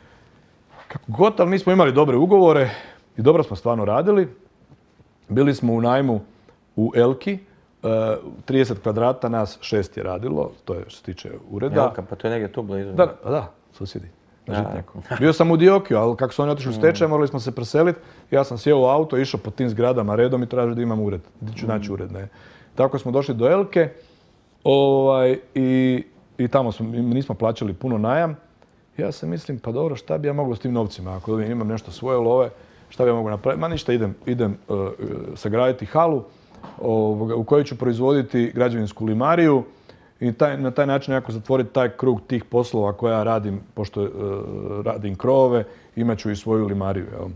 Kako god, ali mi smo imali dobre ugovore i dobro smo stvarno radili. Bili smo u najmu u Elki, trideset kvadrata, nas šest je radilo, to je što se tiče ureda. Elka, pa to je negdje tu blizu. Da, pa da, susjedi. Na Žitnjaku. Bio sam u Diokiju, ali kako su oni otišli u stečaj, morali smo se preseliti. Ja sam sjeo u auto, išao po tim zgradama redom i tražio da imam ured. Gdje ću naći ured, ne. Tako smo došli do Elke ovaj, i, i tamo smo, nismo plaćali puno najam. Ja se mislim, pa dobro, šta bi ja mogao s tim novcima? Ako imam nešto svoje love, šta bi ja mogu napraviti? Ma ništa, idem, idem uh, sagraditi halu uh, u kojoj ću proizvoditi građevinsku limariju i taj, na taj način nekako zatvoriti taj krug tih poslova koja ja radim, pošto uh, radim krovove, imat ću i svoju limariju. Jel?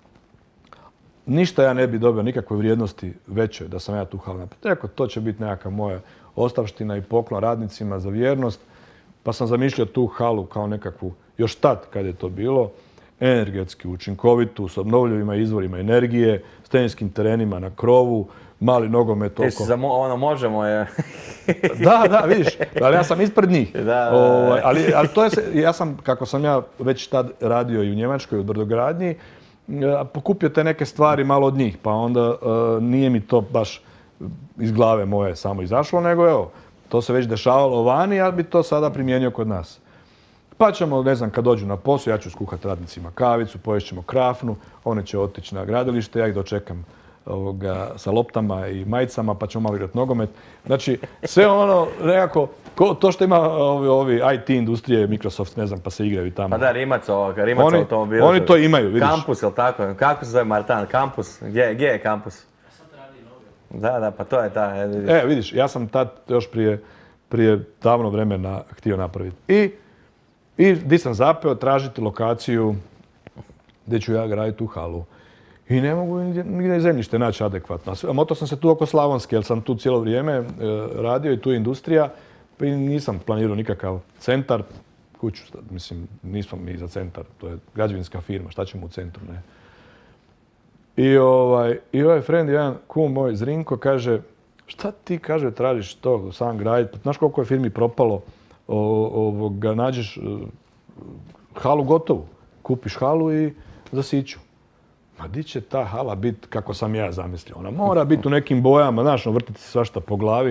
Ništa ja ne bi dobio nikakve vrijednosti veće da sam ja tu halu napravio. Rekao, to će biti nekakva moja ostavština i poklon radnicima za vjernost. pa sam zamišljao tu halu kao nekakvu, još tad kad je to bilo, energetski učinkovitu, s obnovljivima izvorima energije, s teniskim terenima na krovu, mali nogomet oko... Ti si za mo, ono možemo je... Da, da, vidiš, ali ja sam ispred njih. Da, da, o, da. ali, ali to je, se, ja sam, kako sam ja već tad radio i u Njemačkoj, u brodogradnji, pokupio te neke stvari malo od njih, pa onda uh, nije mi to baš iz glave moje samo izašlo, nego evo, to se već dešavalo vani, ja bi to sada primijenio kod nas. Pa ćemo, ne znam, kad dođu na posao, ja ću skuhati radnicima kavicu, poješćemo krafnu, one će otići na gradilište, ja ih dočekam ovoga, sa loptama i majicama, pa ćemo malo igrati nogomet. Znači, sve ono, nekako, ko, to što ima ovi, ovi I T industrije, Microsoft, ne znam, pa se igraju tamo. Pa da, Rimac ovoga, Rimac Oni, automobila. oni to imaju, vidiš. Kampus, jel tako? Kako se zove Martan? Kampus? Gdje, gdje je kampus? Da, da, pa to je ta. E, vidiš. E, vidiš, ja sam tad još prije, prije davno vremena htio napraviti. I, i di sam zapeo tražiti lokaciju gdje ću ja graditi tu halu. I ne mogu nigdje zemljište naći adekvatno. A moto sam se tu oko Slavonske, jer sam tu cijelo vrijeme e, radio i tu je industrija. Pa i nisam planirao nikakav centar. Kuću, mislim, nismo mi za centar. To je građevinska firma, šta ćemo u centru, ne? I ovaj, i ovaj friend, jedan kum moj, Zrinko, kaže, šta ti, kaže, tražiš to sam graditi? Znaš koliko je firmi propalo, o, ovoga, nađeš uh, halu gotovu. Kupiš halu i zasiću. Ma di će ta hala biti kako sam ja zamislio? Ona mora biti u nekim bojama, znaš, vrtiti se svašta po glavi.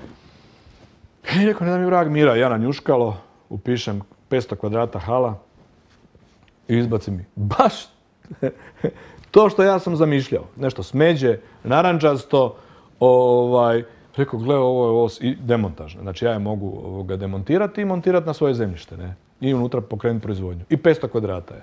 I rekao, ne da mi vrag mira, ja nanjuškalo, upišem petsto kvadrata hala i izbaci mi baš to što ja sam zamišljao. Nešto smeđe, narančasto, ovaj, rekao, gle, ovo je ovo i demontažno. Znači ja je mogu ovoga demontirati i montirati na svoje zemljište, ne? I unutra pokrenuti proizvodnju. I petsto kvadrata je.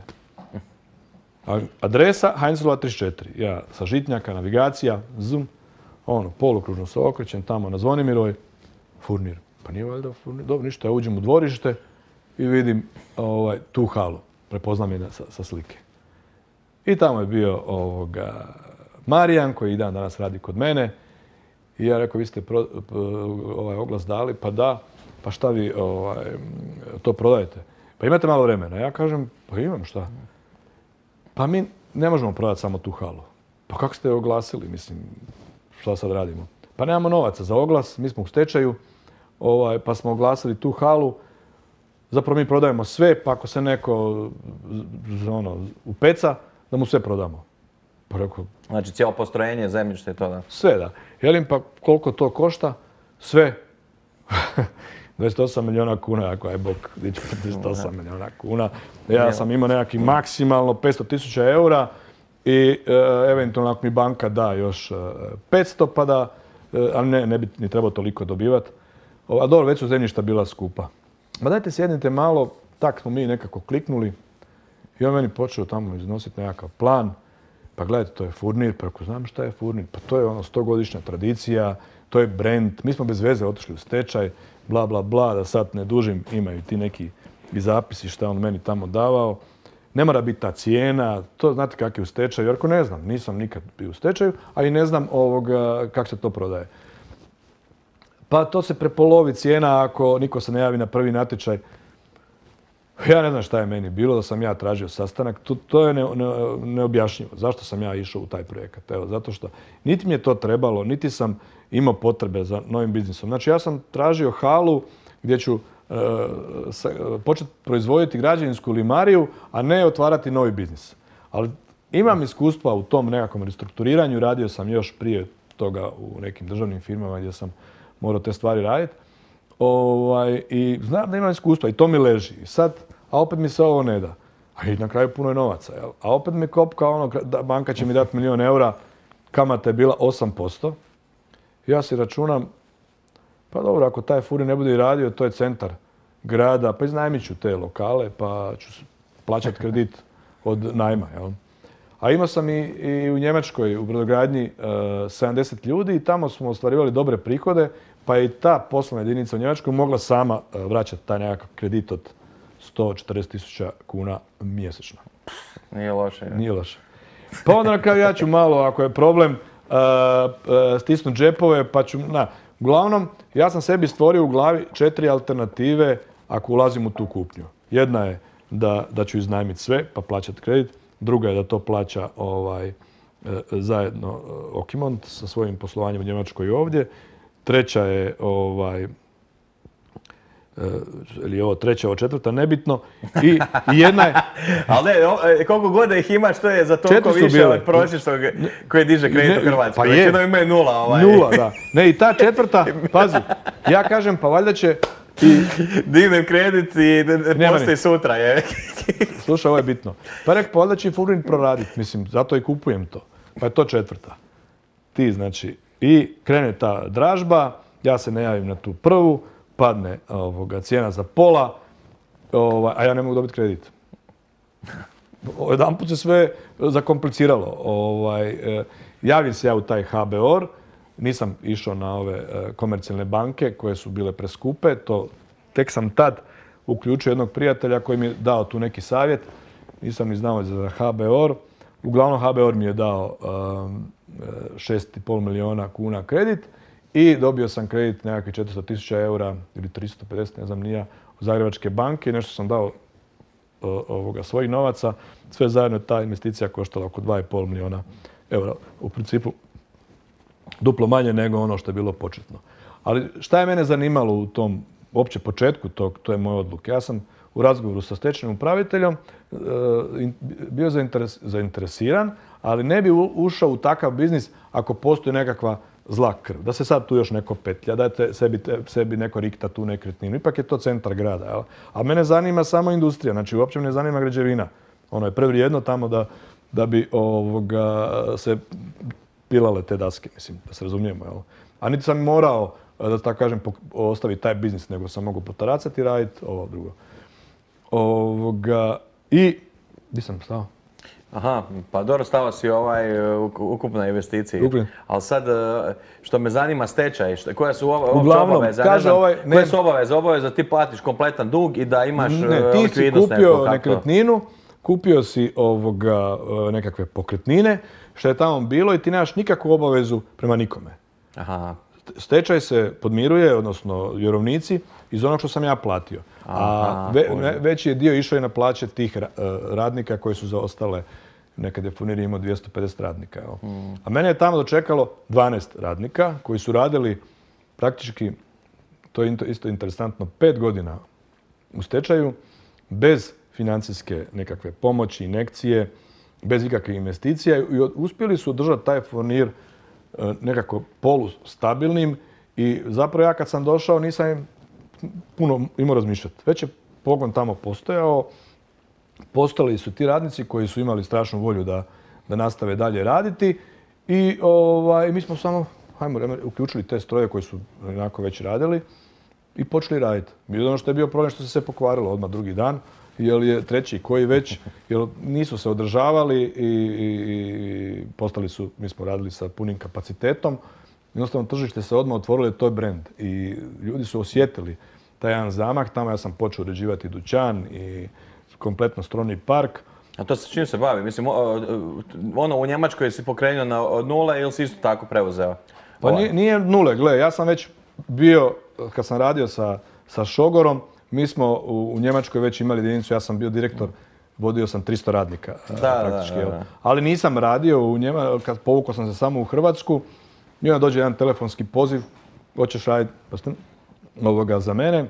Adresa Heinzelova trideset četiri. Ja sa Žitnjaka, navigacija, zoom, ono, polukružno se okrećem tamo na Zvonimiroj, furnir. Pa nije valjda furnir. Dobro, ništa, ja uđem u dvorište i vidim ovaj, tu halu. Prepoznam je sa, sa slike. I tamo je bio ovoga, Marijan, koji i dan danas radi kod mene. I ja rekao, vi ste pro, ovaj oglas dali, pa da, pa šta vi ovaj, to prodajete? Pa imate malo vremena. Ja kažem, pa imam šta. Pa mi ne možemo prodati samo tu halu. Pa kako ste je oglasili, mislim, šta sad radimo? Pa nemamo novaca za oglas, mi smo u stečaju, ovaj, pa smo oglasili tu halu. Zapravo mi prodajemo sve, pa ako se neko ono, upeca, da mu sve prodamo. Pa rekao, znači cijelo postrojenje, zemljište i to, da? Sve, da. Jelim, pa koliko to košta? Sve. dvadeset osam milijuna kuna, ako je Bog, dići dvadeset osam milijuna kuna. Ja sam imao nekakvi maksimalno petsto tisuća eura i e, eventualno ako mi banka da još e, petsto, pa da, e, ali ne, ne bi ni trebao toliko dobivati. A dobro, već su zemljišta bila skupa. Ma dajte sjednite malo, tak smo mi nekako kliknuli i on meni počeo tamo iznositi nekakav plan. Pa gledajte, to je furnir, pa ako znam šta je furnir, pa to je ono stogodišnja tradicija, to je brand, mi smo bez veze otišli u stečaj, bla, bla, bla, da sad ne dužim, imaju ti neki i zapisi šta on meni tamo davao. Ne mora biti ta cijena, to znate kak je u stečaju, jer ako ne znam, nisam nikad bio u stečaju, a i ne znam ovoga, kako se to prodaje. Pa to se prepolovi cijena ako niko se ne javi na prvi natječaj. Ja ne znam šta je meni bilo, da sam ja tražio sastanak, to, to je ne, ne, neobjašnjivo. Zašto sam ja išao u taj projekat? Evo, zato što niti mi je to trebalo, niti sam imao potrebe za novim biznisom. Znači ja sam tražio halu gdje ću e, početi proizvoditi građevinsku limariju, a ne otvarati novi biznis. Ali imam iskustva u tom nekakvom restrukturiranju, radio sam još prije toga u nekim državnim firmama gdje sam morao te stvari raditi. Ovaj, I znam da imam iskustva i to mi leži. I sad, a opet mi se ovo ne da. A i na kraju puno je novaca. Jel? A opet mi kopka ono, da banka će mi dati milijon eura, kamata je bila osam posto. Ja si računam, pa dobro, ako taj furi ne bude i radio, to je centar grada, pa iznajmit ću te lokale, pa ću plaćati kredit od najma. Jel? A imao sam i, i u Njemačkoj, u brodogradnji, e, sedamdeset ljudi i tamo smo ostvarivali dobre prihode, pa je i ta poslovna jedinica u Njemačkoj mogla sama e, vraćati taj nekakav kredit od sto četrdeset tisuća kuna mjesečno. Nije loše. Je. Nije loše. Pa onda na kraju ja ću malo, ako je problem, e, e, stisnuti džepove, pa ću... Na, uglavnom, ja sam sebi stvorio u glavi četiri alternative ako ulazim u tu kupnju. Jedna je da, da ću iznajmiti sve pa plaćati kredit, druga je da to plaća ovaj, e, zajedno Okimont sa svojim poslovanjem u Njemačkoj i ovdje, treća je ovaj, ili ovo treća, ovo četvrta, nebitno. I, i jedna je... Ali ne, koliko god da ih imaš, to je za toliko više bile. Od prosječnog koji diže kredit u Hrvatskoj. Pa je. Većinom imaju nula. Ovaj. Nula, da. Ne, i ta četvrta, pazi, ja kažem, pa valjda će... I... Dignem kredit i ne postoji sutra, je. Slušaj, ovo je bitno. Pa rek, pa valjda će i Furnir proraditi, mislim, zato i kupujem to. Pa je to četvrta. Ti, znači, i krene ta dražba, ja se ne javim na tu prvu, padne ovoga, cijena za pola, ovaj, a ja ne mogu dobiti kredit. Jedanput se sve zakompliciralo. Ovaj, eh, javim se ja u taj H B O R, nisam išao na ove eh, komercijalne banke koje su bile preskupe, to tek sam tad uključio jednog prijatelja koji mi je dao tu neki savjet, nisam ni znao za H B O R. Uglavnom H B O R mi je dao um, šest i pol milijuna kuna kredit, i dobio sam kredit nekakvih četiristo tisuća eura ili tristo pedeset, ne znam nija, u Zagrebačke banke. Nešto sam dao ovoga, svojih novaca. Sve zajedno ta investicija koštala oko dva i pol milijuna eura. U principu duplo manje nego ono što je bilo početno. Ali šta je mene zanimalo u tom uopće početku tog, to je moje odluke. Ja sam u razgovoru sa stečajnim upraviteljom bio zainteresiran, ali ne bi ušao u takav biznis ako postoji nekakva zla krv. Da se sad tu još neko petlja, da te, sebi, te, sebi neko rikta tu nekretninu. Ipak je to centar grada. Jel? A mene zanima samo industrija. Znači, uopće me ne zanima građevina. Ono je prevrijedno tamo da, da bi ovoga, se pilale te daske, mislim, da se razumijemo. Jel? A niti sam morao, da tako kažem, ostaviti taj biznis, nego sam mogu potaracati i raditi ovo drugo. Ovoga, i... Gdje sam stao? Aha, pa dobro, stava si ovaj ukupna investicija. Ukupno. Ali sad, što me zanima, stečaj, što, koje su Uglavnom, obaveze? Kaže znam, ovaj, ne, koje su obaveze? Obaveze da ti platiš kompletan dug i da imaš ne, ti si kupio nekretninu, kupio si ovoga, nekakve pokretnine, što je tamo bilo i ti nemaš nikakvu obavezu prema nikome. Aha. Stečaj se podmiruje, odnosno vjerovnici, iz onog što sam ja platio. A ve, veći je dio išao i na plaće tih radnika koji su zaostale. Nekad je Furnir imao dvjesto pedeset radnika. Mm. A mene je tamo dočekalo dvanaest radnika koji su radili praktički, to je isto interesantno, pet godina u stečaju, bez financijske nekakve pomoći, injekcije, bez ikakve investicije i uspjeli su održati taj Furnir nekako polustabilnim i zapravo ja kad sam došao nisam puno imao razmišljati. Već je pogon tamo postojao, postali su ti radnici koji su imali strašnu volju da, da nastave dalje raditi i ovaj, mi smo samo hajmo, uključili te stroje koji su onako već radili i počeli raditi. I ono što je bio problem što se sve pokvarilo odmah drugi dan, jer je treći koji već, jer nisu se održavali i, i, i postali su, mi smo radili sa punim kapacitetom. Jednostavno tržište se odmah otvorilo, to je brend i ljudi su osjetili taj jedan zamah. Tamo ja sam počeo uređivati dućan i kompletno strojni park. A to se čim se bavi? Mislim, ono u Njemačkoj si pokrenuo na, od nule ili si isto tako preuzeo? Pa nije, nije nule, gle, ja sam već bio, kad sam radio sa, sa Šogorom, mi smo u, u Njemačkoj već imali jedinicu, ja sam bio direktor, vodio sam tristo radnika da, praktički. Da, da, da. Ali nisam radio u Njemačkoj, kad povukao sam se samo u Hrvatsku, i onda dođe jedan telefonski poziv, hoćeš raditi ovoga za mene.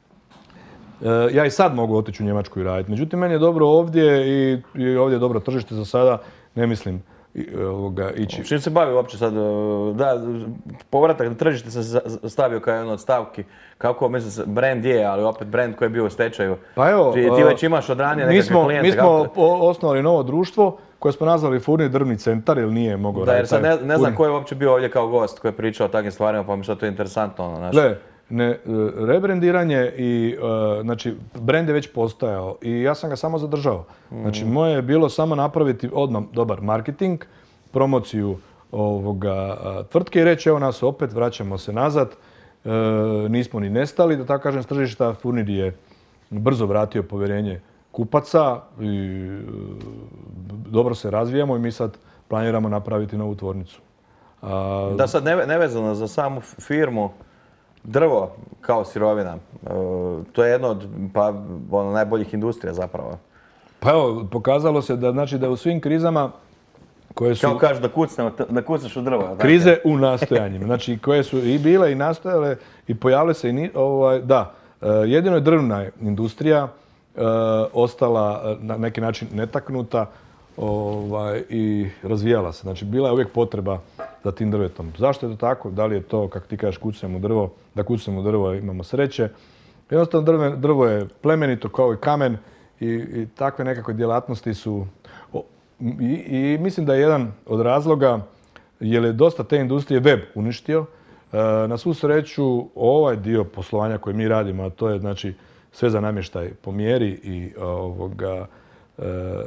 E, ja i sad mogu otići u Njemačku i raditi. Međutim, meni je dobro ovdje i, i ovdje je dobro tržište za sada. Ne mislim ovoga, ići. Čim se bavi uopće sad? Da, povratak na tržište se stavio kao jedna od stavki. Kako, mislim, brand je, ali opet brand koji je bio u stečaju. Pa evo, ti, ti već imaš od ranije nekakve smo, klijente. Mi smo kako... osnovali novo društvo koje smo nazvali Furnir drvni centar, jer nije mogao da, raditi. Da, jer sad ne, ne znam ko je uopće bio ovdje kao gost koji je pričao o takvim stvarima, pa mi sad to je interesantno. Ono, naš... Gle, ne, rebrandiranje i, uh, znači, brand je već postojao i ja sam ga samo zadržao. Znači, moje je bilo samo napraviti odmah dobar marketing, promociju ovoga uh, tvrtke i reći, evo nas opet, vraćamo se nazad, uh, nismo ni nestali, da tako kažem, s tržišta. Furnir je brzo vratio povjerenje kupaca i dobro se razvijamo i mi sad planiramo napraviti novu tvornicu. A... Da sad nevezano za samu firmu, drvo kao sirovina, e, to je jedno od pa, ono, najboljih industrija zapravo. Pa evo, pokazalo se da, znači, da u svim krizama koje su... Kao kažeš da, kucne, da kucneš u drvo. Krize u nastojanjima, znači koje su i bile i nastojale i pojavile se i ni, ovaj, da, jedino je drvna industrija e, ostala na neki način netaknuta ovaj, i razvijala se. Znači bila je uvijek potreba za tim drvetom. Zašto je to tako? Da li je to, kako ti kažeš, kucnemo drvo, da kucnemo drvo imamo sreće. Jednostavno drvo, drvo je plemenito kao i kamen i, i takve nekakve djelatnosti su... I, I mislim da je jedan od razloga jer je dosta te industrije web uništio. E, na svu sreću ovaj dio poslovanja koji mi radimo, a to je znači sve za namještaj po mjeri i ovoga, e,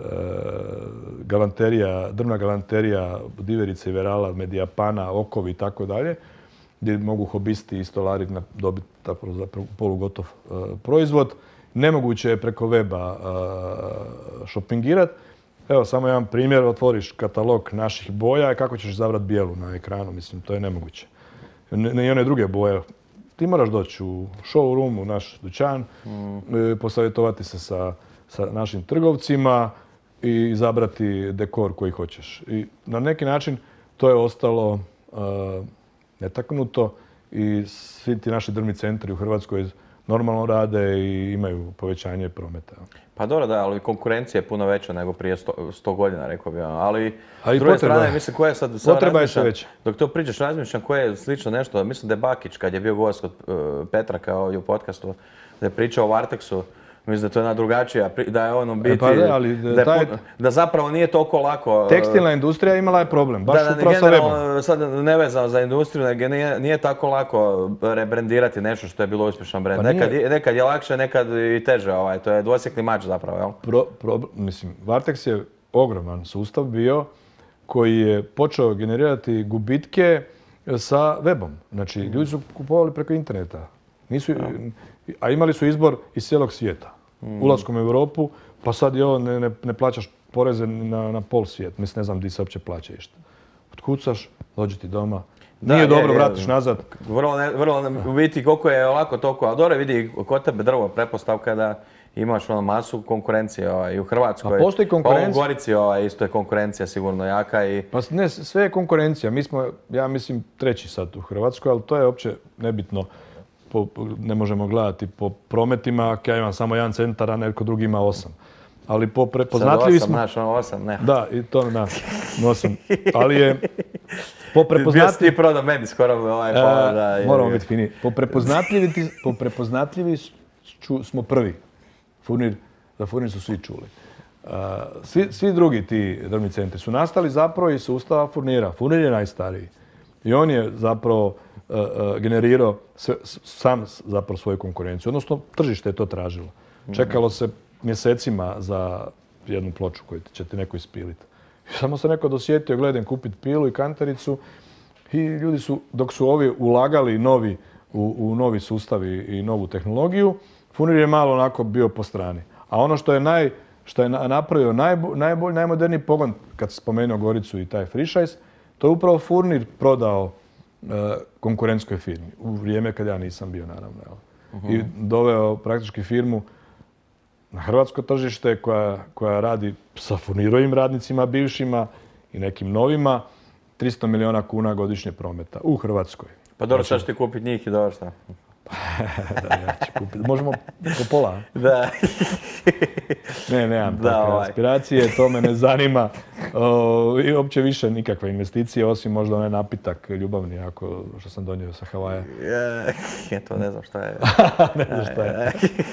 galanterija, drvna galanterija, diverice i verala, medijapana, okovi i tako dalje, gdje mogu hobisti i stolari dobiti za polugotov e, proizvod. Nemoguće je preko weba e, šopingirati. Evo, samo jedan primjer, otvoriš katalog naših boja i kako ćeš izabrati bijelu na ekranu, mislim, to je nemoguće. Ne i one druge boje. Ti moraš doći u showroom, u naš dućan, mm. posavjetovati se sa, sa našim trgovcima i izabrati dekor koji hoćeš. I na neki način to je ostalo uh, netaknuto i svi ti naši drvni centri u Hrvatskoj normalno rade i imaju povećanje prometa. Pa dobro, da, ali konkurencija je puno veća nego prije sto, sto godina, rekao bih. Ali A s druge strane, mislim, koja je sad... sad potreba je sve veća. Dok to pričaš, razmišljam koje je slično nešto. Mislim da je Bakić, kad je bio gost kod uh, Petraka ovdje u podcastu, da je pričao o Varteksu. Mislim da to je jedna drugačija, da je on u biti, e pa da, ali, da, je, taj, da zapravo nije toliko lako... Tekstilna industrija imala je problem, baš da, upravo sa webom. Sad nevezano za industriju, nego nije, nije tako lako rebrendirati nešto što je bilo uspješan brend. Pa nekad, nekad je lakše, nekad i teže, ovaj, to je dvosjekli mač zapravo, jel? Pro, pro, mislim, Varteks je ogroman sustav bio koji je počeo generirati gubitke sa webom. Znači, ljudi su kupovali preko interneta. Nisu, a imali su izbor iz cijelog svijeta. Mm. Ulaskom u Europu, pa sad i ovo ne, ne, ne plaćaš poreze na, na pol svijet. Mislim, ne znam di se uopće plaća išta. Otkucaš, dođi ti doma. Nije da, dobro, je, vratiš je, nazad. Vrlo, ne, vrlo ne, u biti koliko je lako toliko. A dobro vidi, kod tebe drvo pretpostavka da imaš ono masu konkurencije ovaj, i u Hrvatskoj. Pa postoji konkurencija. Pa u Gorici ovaj, isto je konkurencija sigurno jaka. I... Pa ne, sve je konkurencija. Mi smo, ja mislim, treći sad u Hrvatskoj, ali to je uopće nebitno. Po, ne možemo gledati po prometima, ja imam samo jedan centar, a neko drugi ima osam. Ali po prepoznatljivi smo... Sad osam, naš, ono osam, ne. Da, i to, da, osam. Ali je po prepoznatljivi... Bio si ti prodao meni skoro ovaj pola, da... Je, moramo biti fini. Po prepoznatljivi, po prepoznatljivi smo prvi. Furnir, za Furnir su svi čuli. Uh, svi, svi drugi ti drvni centri su nastali zapravo iz sustava Furnira. Furnir je najstariji. I on je zapravo Uh, uh, generirao sve, sam zapravo svoju konkurenciju. Odnosno, tržište je to tražilo. Čekalo se mjesecima za jednu ploču koju će ti neko ispiliti. Samo se neko dosjetio, gledam, kupiti pilu i kantaricu i ljudi su, dok su ovi ulagali novi, u, u novi sustav i, i novu tehnologiju, Furnir je malo onako bio po strani. A ono što je, naj, što je napravio najbolj, najbolj, najmoderniji pogon, kad se spomenuo Goricu i taj Frišajs, to je upravo Furnir prodao konkurentskoj firmi. U vrijeme kad ja nisam bio, naravno. Uh-huh. I doveo praktički firmu na hrvatsko tržište koja, koja radi sa Furnirovim radnicima, bivšima i nekim novima, tristo milijuna kuna godišnje prometa u Hrvatskoj. Pa dobro, sad ćeš ti kupiti njih i dobro šta? Da, ja ću kupiti. Možemo po pola. Da. Ne, nemam takve ovaj. aspiracije, to me ne zanima. O, i uopće više nikakve investicije, osim možda onaj napitak ljubavni, ako što sam donio sa Havaja. Ja, to ne znam šta je. Ne znam šta je.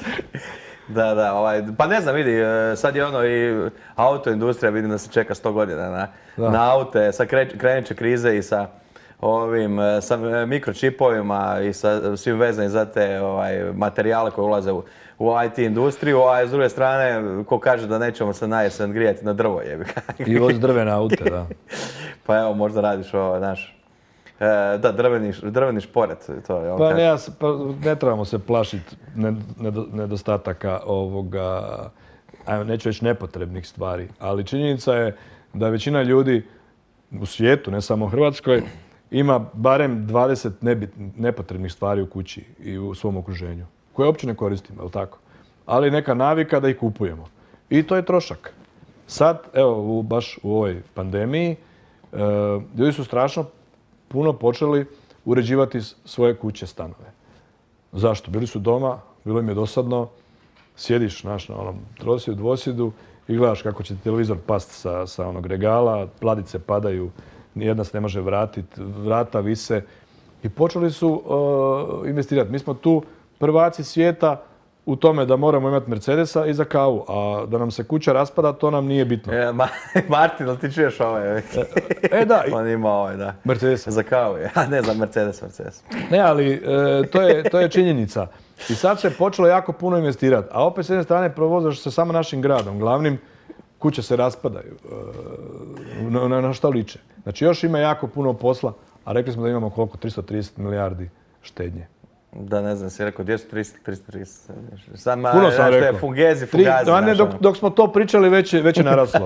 Da, da, ovaj, pa ne znam, vidi, sad je ono i autoindustrija, vidim da se čeka sto godina na, na aute, sad krenut će krize i sa ovim, sa mikročipovima i sa svim vezanim za te ovaj, materijale koje ulaze u, u I T industriju, a s druge strane, ko kaže da nećemo se na jesen grijati na drvo, jebi. I voz drvene aute, da. Pa evo, možda radiš ovo, znaš. E, da, drveni, drveni šporet. To je pa, ne, pa ne trebamo se plašiti nedostataka ovoga, neću reći nepotrebnih stvari, ali činjenica je da većina ljudi u svijetu, ne samo u Hrvatskoj, ima barem dvadeset nepotrebnih stvari u kući i u svom okruženju, koje uopće ne koristimo, je li tako? Ali neka navika da ih kupujemo. I to je trošak. Sad, evo, baš u ovoj pandemiji, ljudi su strašno puno počeli uređivati svoje kuće, stanove. Zašto? Bili su doma, bilo im je dosadno, sjediš naš, na onom trosjedu, dvosjedu i gledaš kako će televizor past sa, sa onog regala, pladice padaju, nijedna se ne može vratiti, vrata vise i počeli su uh, investirati. Mi smo tu prvaci svijeta u tome da moramo imati Mercedesa i za kavu, a da nam se kuća raspada, to nam nije bitno. E, Ma, Martin, ali ti čuješ ovaj? E, e da. On ima ovaj, da. Mercedesa. Za kavu, a ne za Mercedes, Mercedes. Ne, ali e, to, je, to je činjenica. I sad se počelo jako puno investirati, a opet s jedne strane provozaš se samo našim gradom, glavnim, kuće se raspadaju. E, na, na, na šta liče? Znači još ima jako puno posla, a rekli smo da imamo koliko? tristo trideset milijardi štednje. Da, ne znam, si rekao dvjesto trideset, tristo trideset. Sam, Puno sam rekao. Je fugezi, fugazi. Tri, ne, dok, dok smo to pričali, već je, već je naraslo.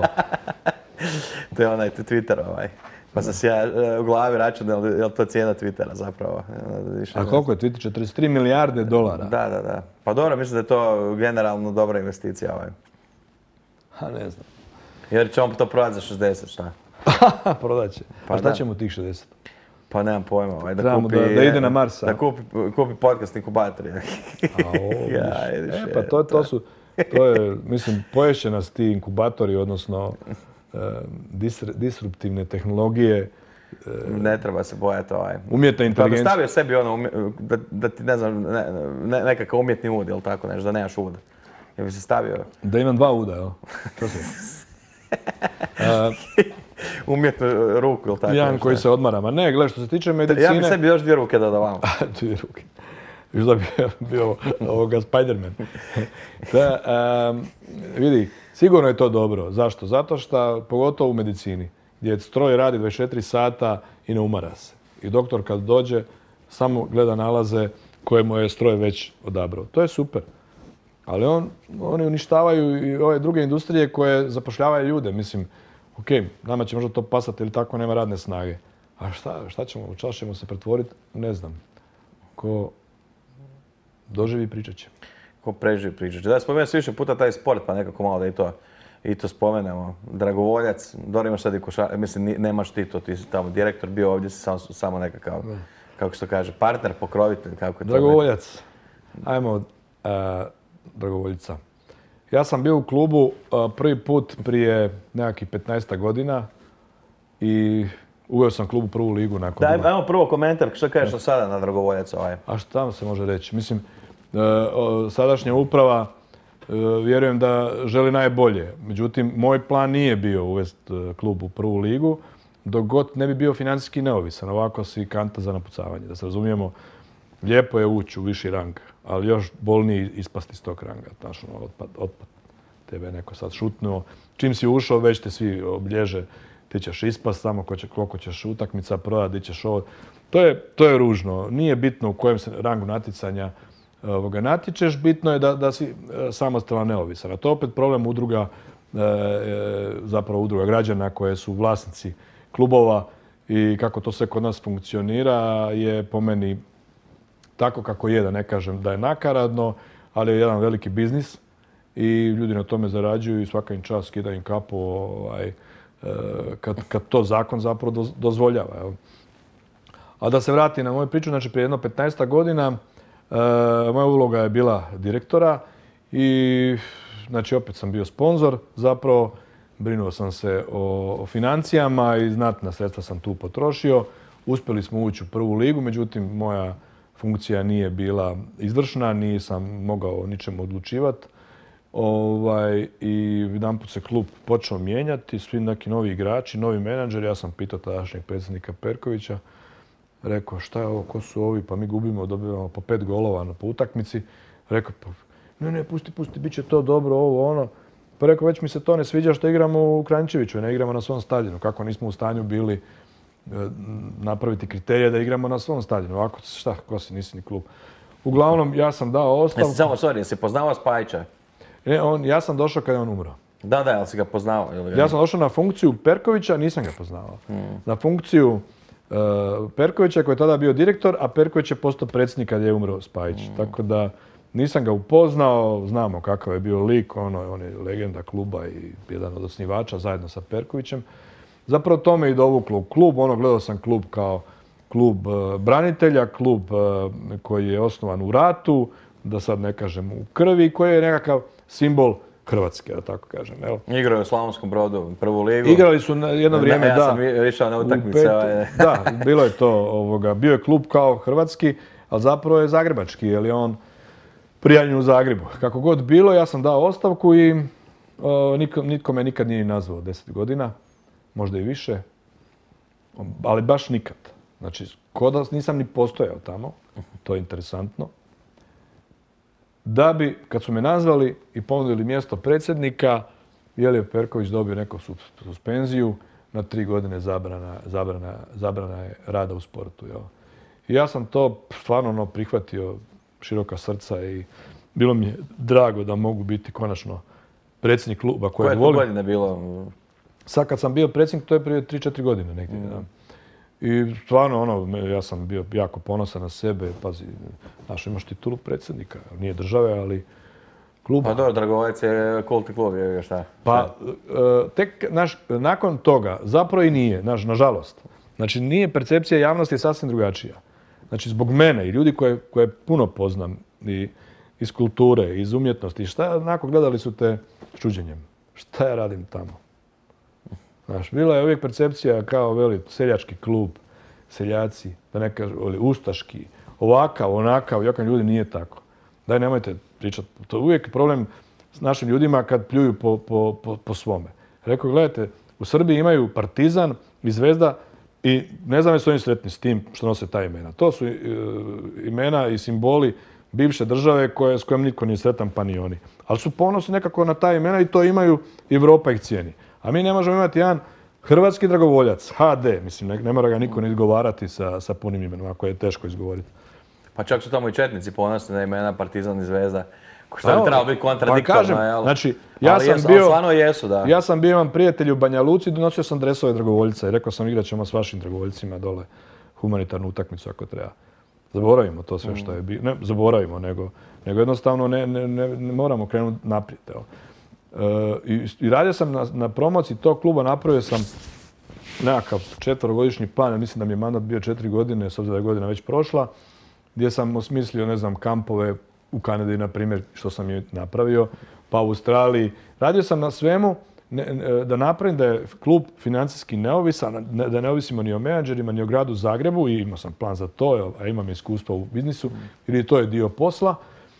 To je onaj Twitter ovaj. Pa sam si ja u glavi računao, je li to cijena Twittera zapravo? A koliko je Twitter? četrdeset tri milijarde dolara. Da, da, da. Pa dobro, mislim da je to generalno dobra investicija ovaj. A ne znam. Jer će on to prodati za šezdeset, šta? Prodat će. Pa a šta ćemo tih šezdeset? Pa nemam pojma, ovaj, da Trebamo kupi... Da, da ide na Marsa. Da kupi, kupi podcast inkubator. A o, ja, vidiš, e, pa to, to su, to je, mislim, poješće nas ti inkubatori, odnosno e, disr, disruptivne tehnologije. E, ne treba se bojati ovaj. Umjetna inteligencija. Pa bi stavio sebi ono, da, da ti, ne znam, ne, ne, nekakav umjetni ud, ili tako nešto, da nemaš ud. Ja bi se stavio... Da imam dva uda, jel? To se... Uh, umjetnu ruku ili tako. Jedan koji se odmara. Ma ne, gledaj, što se tiče medicine... Ja bi sebi još dvije ruke dodao vamo. Dvije ruke. Još da bi bio ovoga Spider-Man. Da, um, vidi, sigurno je to dobro. Zašto? Zato što, pogotovo u medicini, gdje stroj radi dvadeset četiri sata i ne umara se. I doktor kad dođe, samo gleda nalaze koje mu je stroj već odabrao. To je super. Ali on, oni uništavaju i ove druge industrije koje zapošljavaju ljude. Mislim, ok, nama će možda to pasati ili tako nema radne snage. A šta, šta ćemo, u čas ćemo se pretvoriti? Ne znam. Ko doživi pričat će. Ko preživi pričat će. Da, spomenuo se više puta taj sport, pa nekako malo da i to, i to spomenemo. Dragovoljac, dobro imaš sad i košarkaš, mislim, nemaš ti to, ti si tamo direktor bio, ovdje si samo, samo nekakav, ne. Kako se to kaže, partner, pokrovitelj, kako je to? Dragovoljac. Ajmo, uh, dragovoljica. Ja sam bio u klubu uh, prvi put prije nekakvih petnaest godina i uveo sam klub u prvu ligu nakon... Daj, ajmo prvo komentar, što kažeš do sada na dragovoljaca ovaj? A šta se može reći? Mislim, uh, uh, sadašnja uprava uh, vjerujem da želi najbolje. Međutim, moj plan nije bio uvesti uh, klub u prvu ligu, dok god ne bi bio financijski neovisan. Ovako si kanta za napucavanje. Da se razumijemo, lijepo je ući u viši rang, ali još bolniji ispasti iz tog ranga. Znaš, ono, otpad, otpad. Tebe je neko sad šutnuo. Čim si ušao, već te svi oblježe. Ti ćeš ispast, samo ko će, koliko ćeš utakmica prodati, di ćeš ovo. To je, to je ružno. Nije bitno u kojem se rangu natjecanja ovoga natječeš. Bitno je da, da si samostalan neovisan. A to je opet problem udruga, e, zapravo udruga građana koje su vlasnici klubova i kako to sve kod nas funkcionira je po meni tako kako je, da ne kažem da je nakaradno, ali je jedan veliki biznis i ljudi na tome zarađuju i svaka im čast, skida im kapu ovaj, kad, kad to zakon zapravo dozvoljava. Jel? A da se vrati na moju priču, znači prije jedno petnaest godina moja uloga je bila direktora i znači opet sam bio sponzor, zapravo brinuo sam se o, o financijama i znatna sredstva sam tu potrošio. Uspjeli smo ući u prvu ligu, međutim moja funkcija nije bila izvršna, nisam mogao ničemu odlučivati. Ovaj, I jedanput se klub počeo mijenjati, svi neki novi igrači, novi menadžeri. Ja sam pitao tadašnjeg predsjednika Perkovića, rekao šta je ovo, ko su ovi, pa mi gubimo, dobivamo po pet golova po utakmici. Rekao, pa ne, ne, pusti, pusti, bit će to dobro, ovo, ono. Pa rekao, već mi se to ne sviđa što igramo u Kranjčeviću, ne igramo na svom stadionu. Kako nismo u stanju bili napraviti kriterije da igramo na svom stadionu. Ovako, šta, ko si, nisi ni klub. Uglavnom, ja sam dao ostavku. Jesi samo, sorry, jesi poznavao Spajića? Ne, on, ja sam došao kada je on umro. Da, da, ali si ga poznavao? Ili ga... Ja sam došao na funkciju Perkovića, nisam ga poznavao. Hmm. Na funkciju Perkovića koji je tada bio direktor, a Perković je postao predsjednik kad je umro Spajić. Mm. Tako da nisam ga upoznao, znamo kakav je bio lik, ono, on je legenda kluba i jedan od osnivača zajedno sa Perkovićem. Zapravo to me i dovuklo u klub, ono, gledao sam klub kao klub uh, branitelja, klub uh, koji je osnovan u ratu, da sad ne kažem u krvi, koji je nekakav simbol Hrvatske, da tako kažem. Evo. Igrao je u Slavonskom Brodu, prvu ligu. Igrali su na jedno vrijeme, ja da. Ja sam išao na utakmice. Da, bilo je to. Ovoga. Bio je klub kao hrvatski, ali zapravo je zagrebački, jer je on prijavljen u Zagrebu. Kako god bilo, ja sam dao ostavku i o, niko, nitko me nikad nije nazvao deset godina, možda i više, ali baš nikad. Znači, kod da nisam ni postojao tamo, to je interesantno. Da bi, kad su me nazvali i ponudili mjesto predsjednika, Jelio Perković dobio neku suspenziju, na tri godine zabrana, zabrana, zabrana je rada u sportu. Jel? I ja sam to stvarno ono, prihvatio široka srca i bilo mi je drago da mogu biti konačno predsjednik kluba koje volim. Koje je to godine bilo? Sad kad sam bio predsjednik, to je prije tri četiri godine negdje. Mm. Da. I stvarno, ono, ja sam bio jako ponosan na sebe. Pazi, znaš, imaš titulu predsjednika. Nije države, ali kluba. Pa dobro, Dragovac je kultni klub, je šta? Pa, tek, naš, nakon toga, zapravo i nije, naš, nažalost. Znači, nije, percepcija javnosti je sasvim drugačija. Znači, zbog mene i ljudi koje, koje puno poznam, i iz kulture, iz umjetnosti, šta, onako gledali su te s čuđenjem. Šta ja radim tamo? Znaš, bila je uvijek percepcija kao veli seljački klub, seljaci, da ne kažu, ustaški, ovakav, onakav, jakam ljudi nije tako. Daj, nemojte pričati. To je uvijek problem s našim ljudima kad pljuju po, po, po, po svome. Rekao, gledajte, u Srbiji imaju Partizan i Zvezda i ne znam jesu oni sretni s tim što nose ta imena. To su e, imena i simboli bivše države koje, s kojom nitko nije sretan, pa ni oni. Ali su ponosni nekako na ta imena i to imaju, Evropa ih cijeni. A mi ne možemo imati jedan hrvatski dragovoljac, H D, mislim, ne, ne mora ga niko ni izgovarati sa, sa punim imenom, ako je teško izgovoriti. Pa čak su tamo i četnici ponosni na imena Partizan i Zvezda. Što bi trebalo biti kontradiktorno, pa kažem, jel? Znači, ja ali sam jesu, bio, stvarno jesu, da. Ja sam bio, imam prijatelj u Banja Luci, donosio sam dresove dragovoljca i rekao sam igrat ćemo s vašim dragovoljcima dole humanitarnu utakmicu ako treba. Zaboravimo to sve što je bilo. Ne zaboravimo, nego, nego jednostavno ne, ne, ne, ne moramo krenuti naprijed. Evo. E, i, I radio sam na, na promociji tog kluba, napravio sam nekakav četverogodišnji plan, mislim da mi je mandat bio četiri godine, s obzirom da je godina već prošla, gdje sam osmislio, ne znam, kampove u Kanadi, na primjer, što sam je napravio, pa u Australiji. Radio sam na svemu ne, da napravim da je klub financijski neovisan, ne, da ne ovisimo ni o menadžerima, ni o gradu Zagrebu i imao sam plan za to, a imam iskustva u biznisu, jer to je dio posla.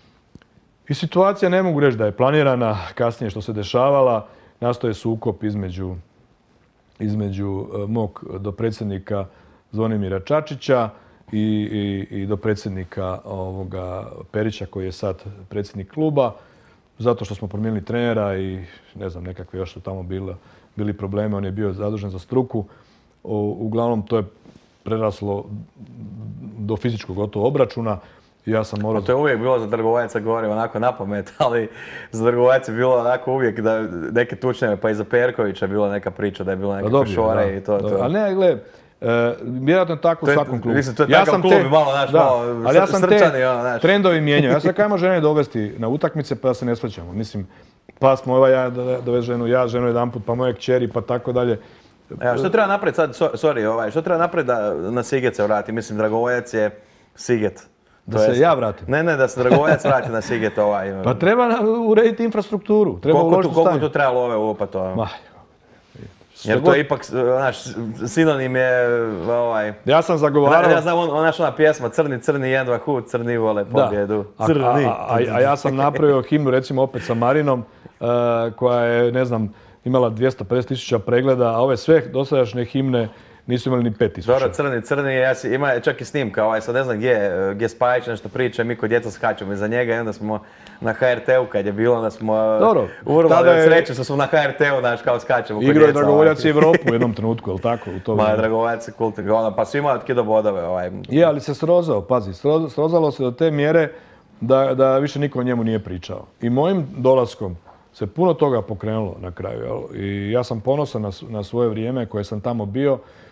I situacija, ne mogu reći da je planirana, kasnije što se dešavala, nastoje sukob između, između mog dopredsjednika Zvonimira Čačića i, i, i dopredsjednika ovoga Perića koji je sad predsjednik kluba, zato što smo promijenili trenera i ne znam, nekakve još su tamo bili, bili problemi, on je bio zadužen za struku. O, uglavnom to je preraslo do fizičkog gotovo obračuna. Ja sam morao... To je uvijek bilo za Dragovoljaca, govorim onako na pamet, ali za Dragovoljaca je bilo onako uvijek da neke tučnjeve, pa i za Perkovića je bila neka priča da je bilo neke košore i to. to. Ali ne, gle, e, vjerojatno je tako u svakom klubu. Mislim, to je ja takav klub i malo, znaš, da, malo ali ja sam srčani, te ono, znaš. trendovi mijenjao. Ja sam kajmo žene dovesti na utakmice pa da se ne svađamo. Mislim, pa smo ovaj ja dovez ženu, ja ženu jedan put, pa moje kćeri, pa tako dalje. Evo, što treba napraviti sad, sorry, ovaj, što treba napraviti da na Siget se vrati? Mislim, Dragovoljac je Siget. Da se ja vratim? Ne, ne, da se Dragovoljac vrati na Siget ovaj. Pa treba urediti infrastrukturu. Treba koliko, tu, koliko tu treba love ulopat ovo? Ma, jer to je ipak, znaš, sinonim je ovaj... Ja sam zagovarao... Ja znam, on, naš ona pjesma, crni, crni, jedva hud, crni vole pobjedu. Crni. A, a, a, a ja sam napravio himnu, recimo opet sa Marinom, uh, koja je, ne znam, imala dvjesto pedeset tisuća pregleda, a ove sve dosadašnje himne nisu imali ni pet tisuća. Dobro, crni, crni, ja si, ima čak i snimka, ovaj, sad ne znam gdje, gdje Spajić nešto priča, mi kod djeca skačemo iza njega i onda smo na H R T-u kad je bilo, onda smo urvali od sreće što smo na H R T-u, znaš, kao skačemo kod djeca. Igrao je Dragovoljac i Evropu u jednom trenutku, je tako? U to Ma, Dragovoljac je kultni, ono, pa svi imaju od kido bodove. Ovaj. Je, ali se srozao, pazi, srozalo se do te mjere da, da više niko o njemu nije pričao. I mojim dolaskom se puno toga pokrenulo na kraju, jel? I ja sam ponosan na, na svoje vrijeme koje sam tamo bio.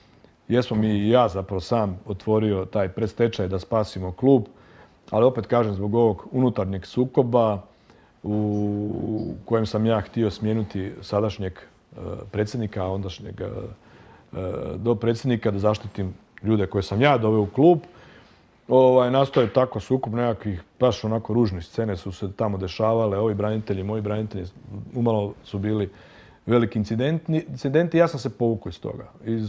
jesmo mi i ja zapravo sam otvorio taj predstečaj da spasimo klub, ali opet kažem zbog ovog unutarnjeg sukoba u kojem sam ja htio smijeniti sadašnjeg predsjednika, a ondašnjeg dopredsjednika da zaštitim ljude koje sam ja doveo u klub. Ovaj, nastao je tako sukob nekakvih, baš onako ružne scene su se tamo dešavale, ovi branitelji, moji branitelji, umalo su bili veliki incidenti, incidenti. Ja sam se povukao iz toga, iz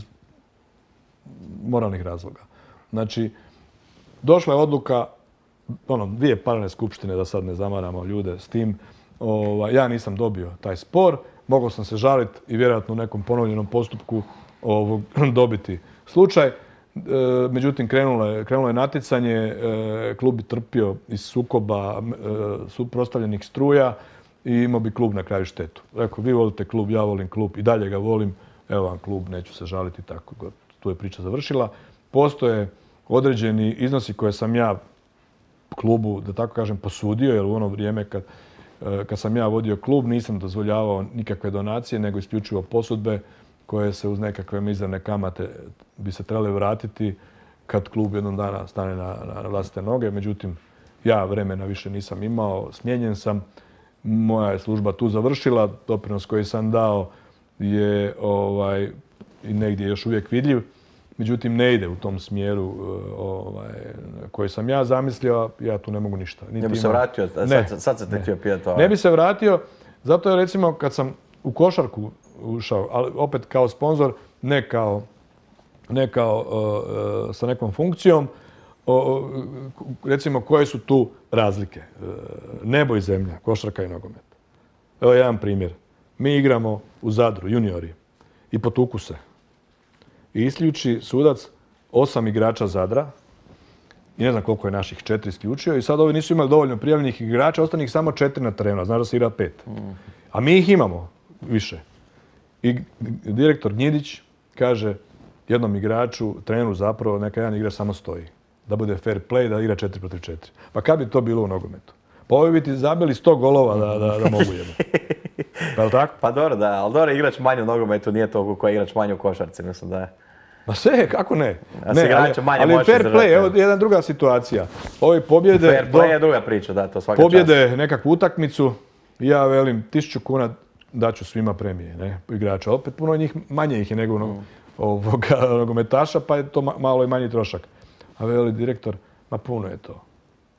moralnih razloga. Znači, došla je odluka, ono, dvije paralelne skupštine, da sad ne zamaramo ljude s tim. Ovaj, ja nisam dobio taj spor, mogao sam se žaliti i vjerojatno u nekom ponovljenom postupku ovog, dobiti slučaj. Međutim, krenulo je, krenulo je natjecanje, klub bi trpio iz sukoba suprotstavljenih struja i imao bi klub na kraju štetu. Rekao, vi volite klub, ja volim klub i dalje ga volim, evo vam klub, neću se žaliti, tako tu je priča završila. Postoje određeni iznosi koje sam ja klubu, da tako kažem, posudio, jer u ono vrijeme kad, kad sam ja vodio klub nisam dozvoljavao nikakve donacije, nego isključivo posudbe koje se uz nekakve mizerne kamate bi se trebali vratiti kad klub jednog dana stane na, na vlastite noge. Međutim, ja vremena više nisam imao, smijenjen sam, moja je služba tu završila, doprinos koji sam dao je ovaj, i negdje još uvijek vidljiv. Međutim, ne ide u tom smjeru ovaj, koji sam ja zamislio, ja tu ne mogu ništa. Ne bi se vratio, ne, sad, sad se te htio pitati ovo. Ne bi se vratio, zato je recimo kad sam u košarku ušao, ali opet kao sponzor, ne kao, ne kao uh, sa nekom funkcijom, uh, recimo koje su tu razlike. Uh, nebo i zemlja, košarka i nogomet. Evo jedan primjer. Mi igramo u Zadru, juniori, i potuku se. I isključi sudac osam igrača Zadra, i ne znam koliko je naših četiri isključio, i sad ovi nisu imali dovoljno prijavljenih igrača, ostane ih samo četiri na terenu, znaš da se igra pet. A mi ih imamo više. I direktor Gnjidić kaže jednom igraču, treneru zapravo, neka jedan igrač samo stoji. Da bude fair play, da igra četiri protiv četiri. Pa kad bi to bilo u nogometu? Pa ovi bi ti zabili sto golova da, da, da mogu jedno. Pa je li tako? Pa dobro, da, ali dobro, igrač manje u nogometu nije to koji je igrač manje u košarci, mislim da je. Ma sve, kako ne? A ne ali, ali fair play, evo jedna druga situacija. Ovi pobjede... Fair play je druga priča, da, to svaka pobjede čast. Nekakvu utakmicu, ja velim tisuću kuna daću svima premije, ne, igrača. Opet puno njih, manje ih je nego mm. ovoga nogometaša, pa je to malo i manji trošak. A veli direktor, ma puno je to.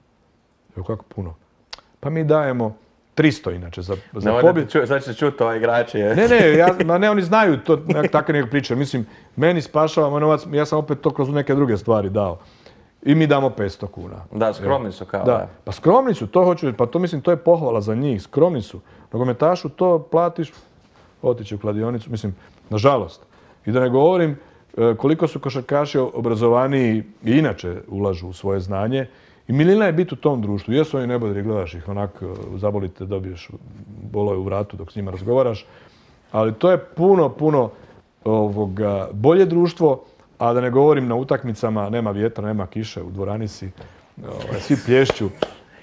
Evo kako puno? Pa mi dajemo tristo inače za, za ne, pobjed. Ču, sad će čuti ovaj igrači. Je. Ne, ne, ja, ma ne, oni znaju to, tako neka priča. Mislim, meni spašava moj novac, ja sam opet to kroz neke druge stvari dao. I mi damo petsto kuna. Da, skromni su kao. Da. Pa skromni su, to hoću reći, pa to mislim, to je pohvala za njih, skromni su. Nogometašu to platiš, otići u kladionicu, mislim, nažalost. I da ne govorim koliko su košarkaši obrazovaniji i inače ulažu u svoje znanje. I milina je biti u tom društvu. Jesu oni nebodri, gledaš ih, onak zabolite, dobiješ bolove u vratu dok s njima razgovaraš. Ali to je puno, puno ovoga, bolje društvo, a da ne govorim na utakmicama, nema vjetra, nema kiše, u dvorani si, ovaj, svi plješću. E,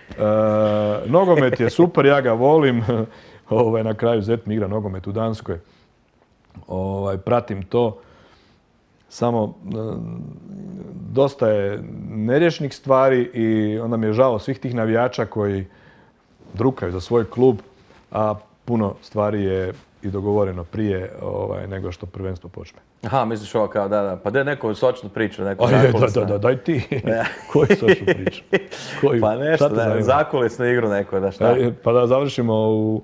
nogomet je super, ja ga volim. Ovaj, na kraju zet mi igra nogomet u Danskoj. Ovaj, pratim to. Samo dosta je nerješnih stvari i onda mi je žao svih tih navijača koji drukaju za svoj klub, a puno stvari je i dogovoreno prije ovaj, nego što prvenstvo počne. Aha, misliš ovo kao da, da. Pa daj neku sočnu priču, neku zakulisnu. Da, da, da, daj ti. Koju sočnu priču? Koju? Pa nešto, da, zakulisnu igru neku, da šta? Pa da završimo u...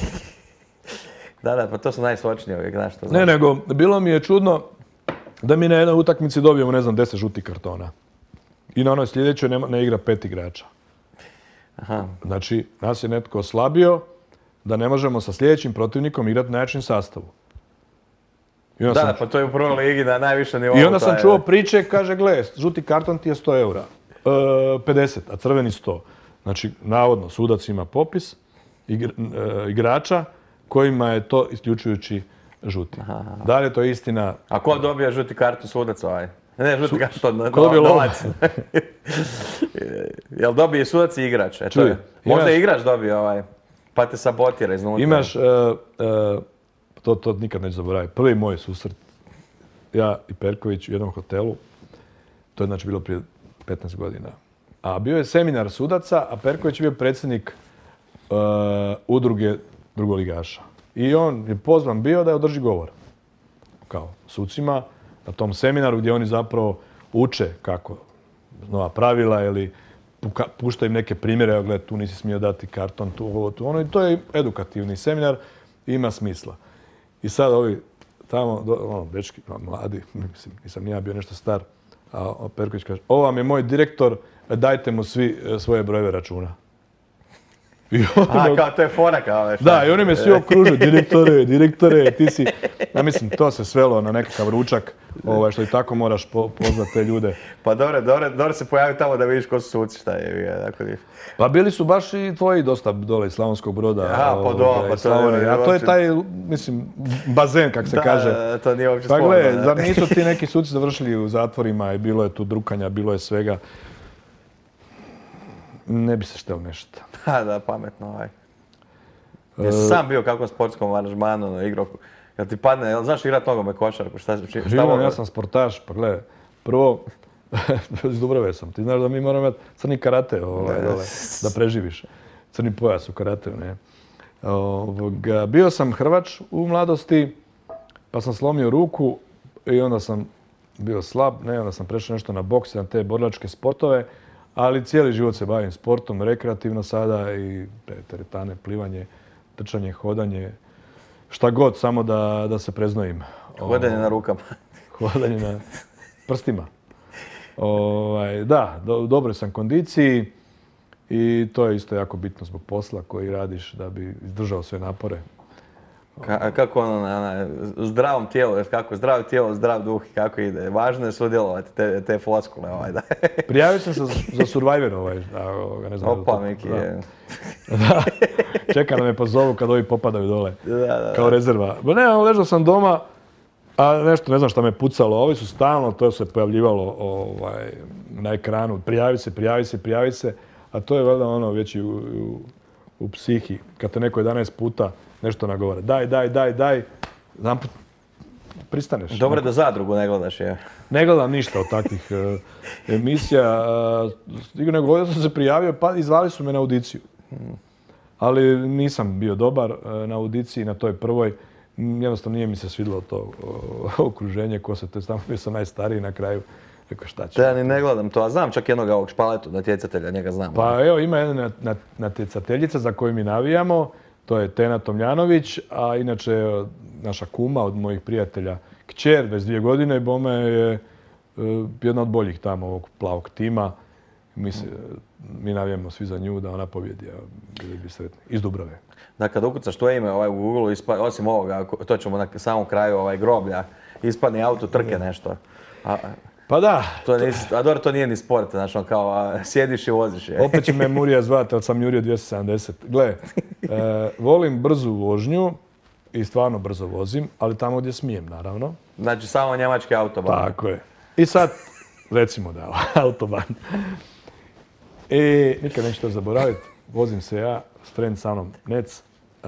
Da, da, pa to su najsočnije uvijek, znaš što. Ne, nego, bilo mi je čudno da mi na jednoj utakmici dobijemo, ne znam, deset žutih kartona. I na onoj sljedećoj ne, ne igra pet igrača. Aha. Znači, nas je netko oslabio da ne možemo sa sljedećim protivnikom igrati na najjačem sastavu. Da, sam... pa to je u prvoj ligi na najviše nivou. I onda sam čuo priče, kaže, gle, žuti karton ti je sto eura. E, pedeset, a crveni sto. Znači, navodno, sudac ima popis igra, e, igrača kojima je to isključujući žuti. Aha. Da li je to istina? A ko dobija žuti karton sudac ovaj? Ne, žuti Su, karton, no, novac. Jel dobije sudac i igrač? E, Čuj, je. Možda imaš, igrač dobije ovaj, pa te sabotira iznutra. Imaš, uh, uh, to, to nikad neću zaboraviti, prvi moj susret. ja i Perković u jednom hotelu. To je znači bilo prije petnaest godina. A bio je seminar sudaca, a Perković je bio predsjednik uh, udruge drugoligaša. I on je pozvan bio da je održi govor. Kao sucima na tom seminaru gdje oni zapravo uče kako nova pravila ili puštaju im neke primjere. Evo gledaj, tu nisi smio dati karton, tu ovo, tu ono. I to je edukativni seminar i ima smisla. I sad ovi tamo, ono, dečki, mladi, mislim, nisam ni ja bio nešto star, a Perković kaže, ovo vam je moj direktor, dajte mu svi svoje brojeve računa. A, kao to je fora kao već. Da, i oni me svi okružuju, direktore, direktore, ti si... Ja mislim, to se svelo na nekakav ručak, ovaj, što i tako moraš po, pozvati te ljude. Pa dobro, dobro, dobro se pojavi tamo da vidiš ko su suci, šta je. Tako je. Pa bili su baš i tvoji dosta dole iz Slavonskog Broda. Aha, pa dobro, pa to je... A to je taj, mislim, bazen, kak se da, kaže. Da, to nije uopće pa, sporno. Gle, zar nisu ti neki suci završili u zatvorima i bilo je tu drukanja, bilo je svega. Ne bi se štel nešto. Da, da, pametno ovaj. Jesi sam bio kakvom sportskom aranžmanu, igrao, kad ti padne, jel znaš igrat nogomet, košarku, šta šta Živo, ja sam sportaš, pa gledaj, prvo, iz Dubrave sam, ti znaš da mi moramo imati crni karate ovaj, dole, da preživiš. Crni pojas u karateu, ne. Ovoga, bio sam Hrvač u mladosti, pa sam slomio ruku i onda sam bio slab, ne, onda sam prešao nešto na boks, na te borilačke sportove, ali cijeli život se bavim sportom, rekreativno sada i teretane, plivanje, trčanje, hodanje, šta god, samo da, da se preznojim. Hodanje na rukama. Hodanje na prstima. Ovaj, da, do, dobro sam kondiciji i to je isto jako bitno zbog posla koji radiš da bi izdržao sve napore. Ka, kako ono, na, na zdravom tijelu, kako zdravo tijelo, zdrav duh, kako ide. Važno je sudjelovati te, te floskule. Ovaj, da. Prijavio sam se za, za Survivor ovaj, da, ne znam. Opa, Miki je. Da. Čeka da me pozovu kad ovi popadaju dole. Da, da, da. Kao rezerva. Ba ne, ležao sam doma, a nešto, ne znam šta me pucalo. Ovi su stalno, to se pojavljivalo ovaj, na ekranu. Prijavi se, prijavi se, prijavi se. A to je valjda ono već i u, u, u psihi. Kad te neko jedanaest puta nešto nagovara. Daj, daj, daj, daj. Znam, pristaneš. Dobro da zadrugu ne gledaš, je. Ne gledam ništa od takvih uh, emisija. Uh, nego ja sam se prijavio, pa izvali su me na audiciju. Ali nisam bio dobar uh, na audiciji, na toj prvoj. Jednostavno nije mi se svidjelo to uh, okruženje, ko se to je, tamo bio sam najstariji na kraju. Rekao, šta će? Ja ni ne gledam to, a znam čak jednog ovog Špaletu, natjecatelja, njega znam. Pa evo, ima jedna natjecateljica za koju mi navijamo. To je Tena Tomljanović, a inače naša kuma od mojih prijatelja kćer, već dvije godine, bome je jedna od boljih tamo ovog plavog tima. Mi, se, mi navijamo svi za nju da ona pobjedi, a bili bi sretni. Iz Dubrave. Da, kad ukucaš to ime ovaj, u Google, ispa, osim ovoga, to ćemo na samom kraju ovaj, groblja, ispadne auto, trke nešto. A, pa da. To nisi, a dobro, to nije ni sport, znači on kao a, sjediš i voziš. Je. Opet će me Murija zvati, ali sam jurio dvjesto sedamdeset. Gle, e, volim brzu vožnju i stvarno brzo vozim, ali tamo gdje smijem, naravno. Znači samo njemački autoban. Tako je. I sad, recimo da je autoban. I nikad neću to zaboraviti. Vozim se ja, s friend sa mnom, Nec. E,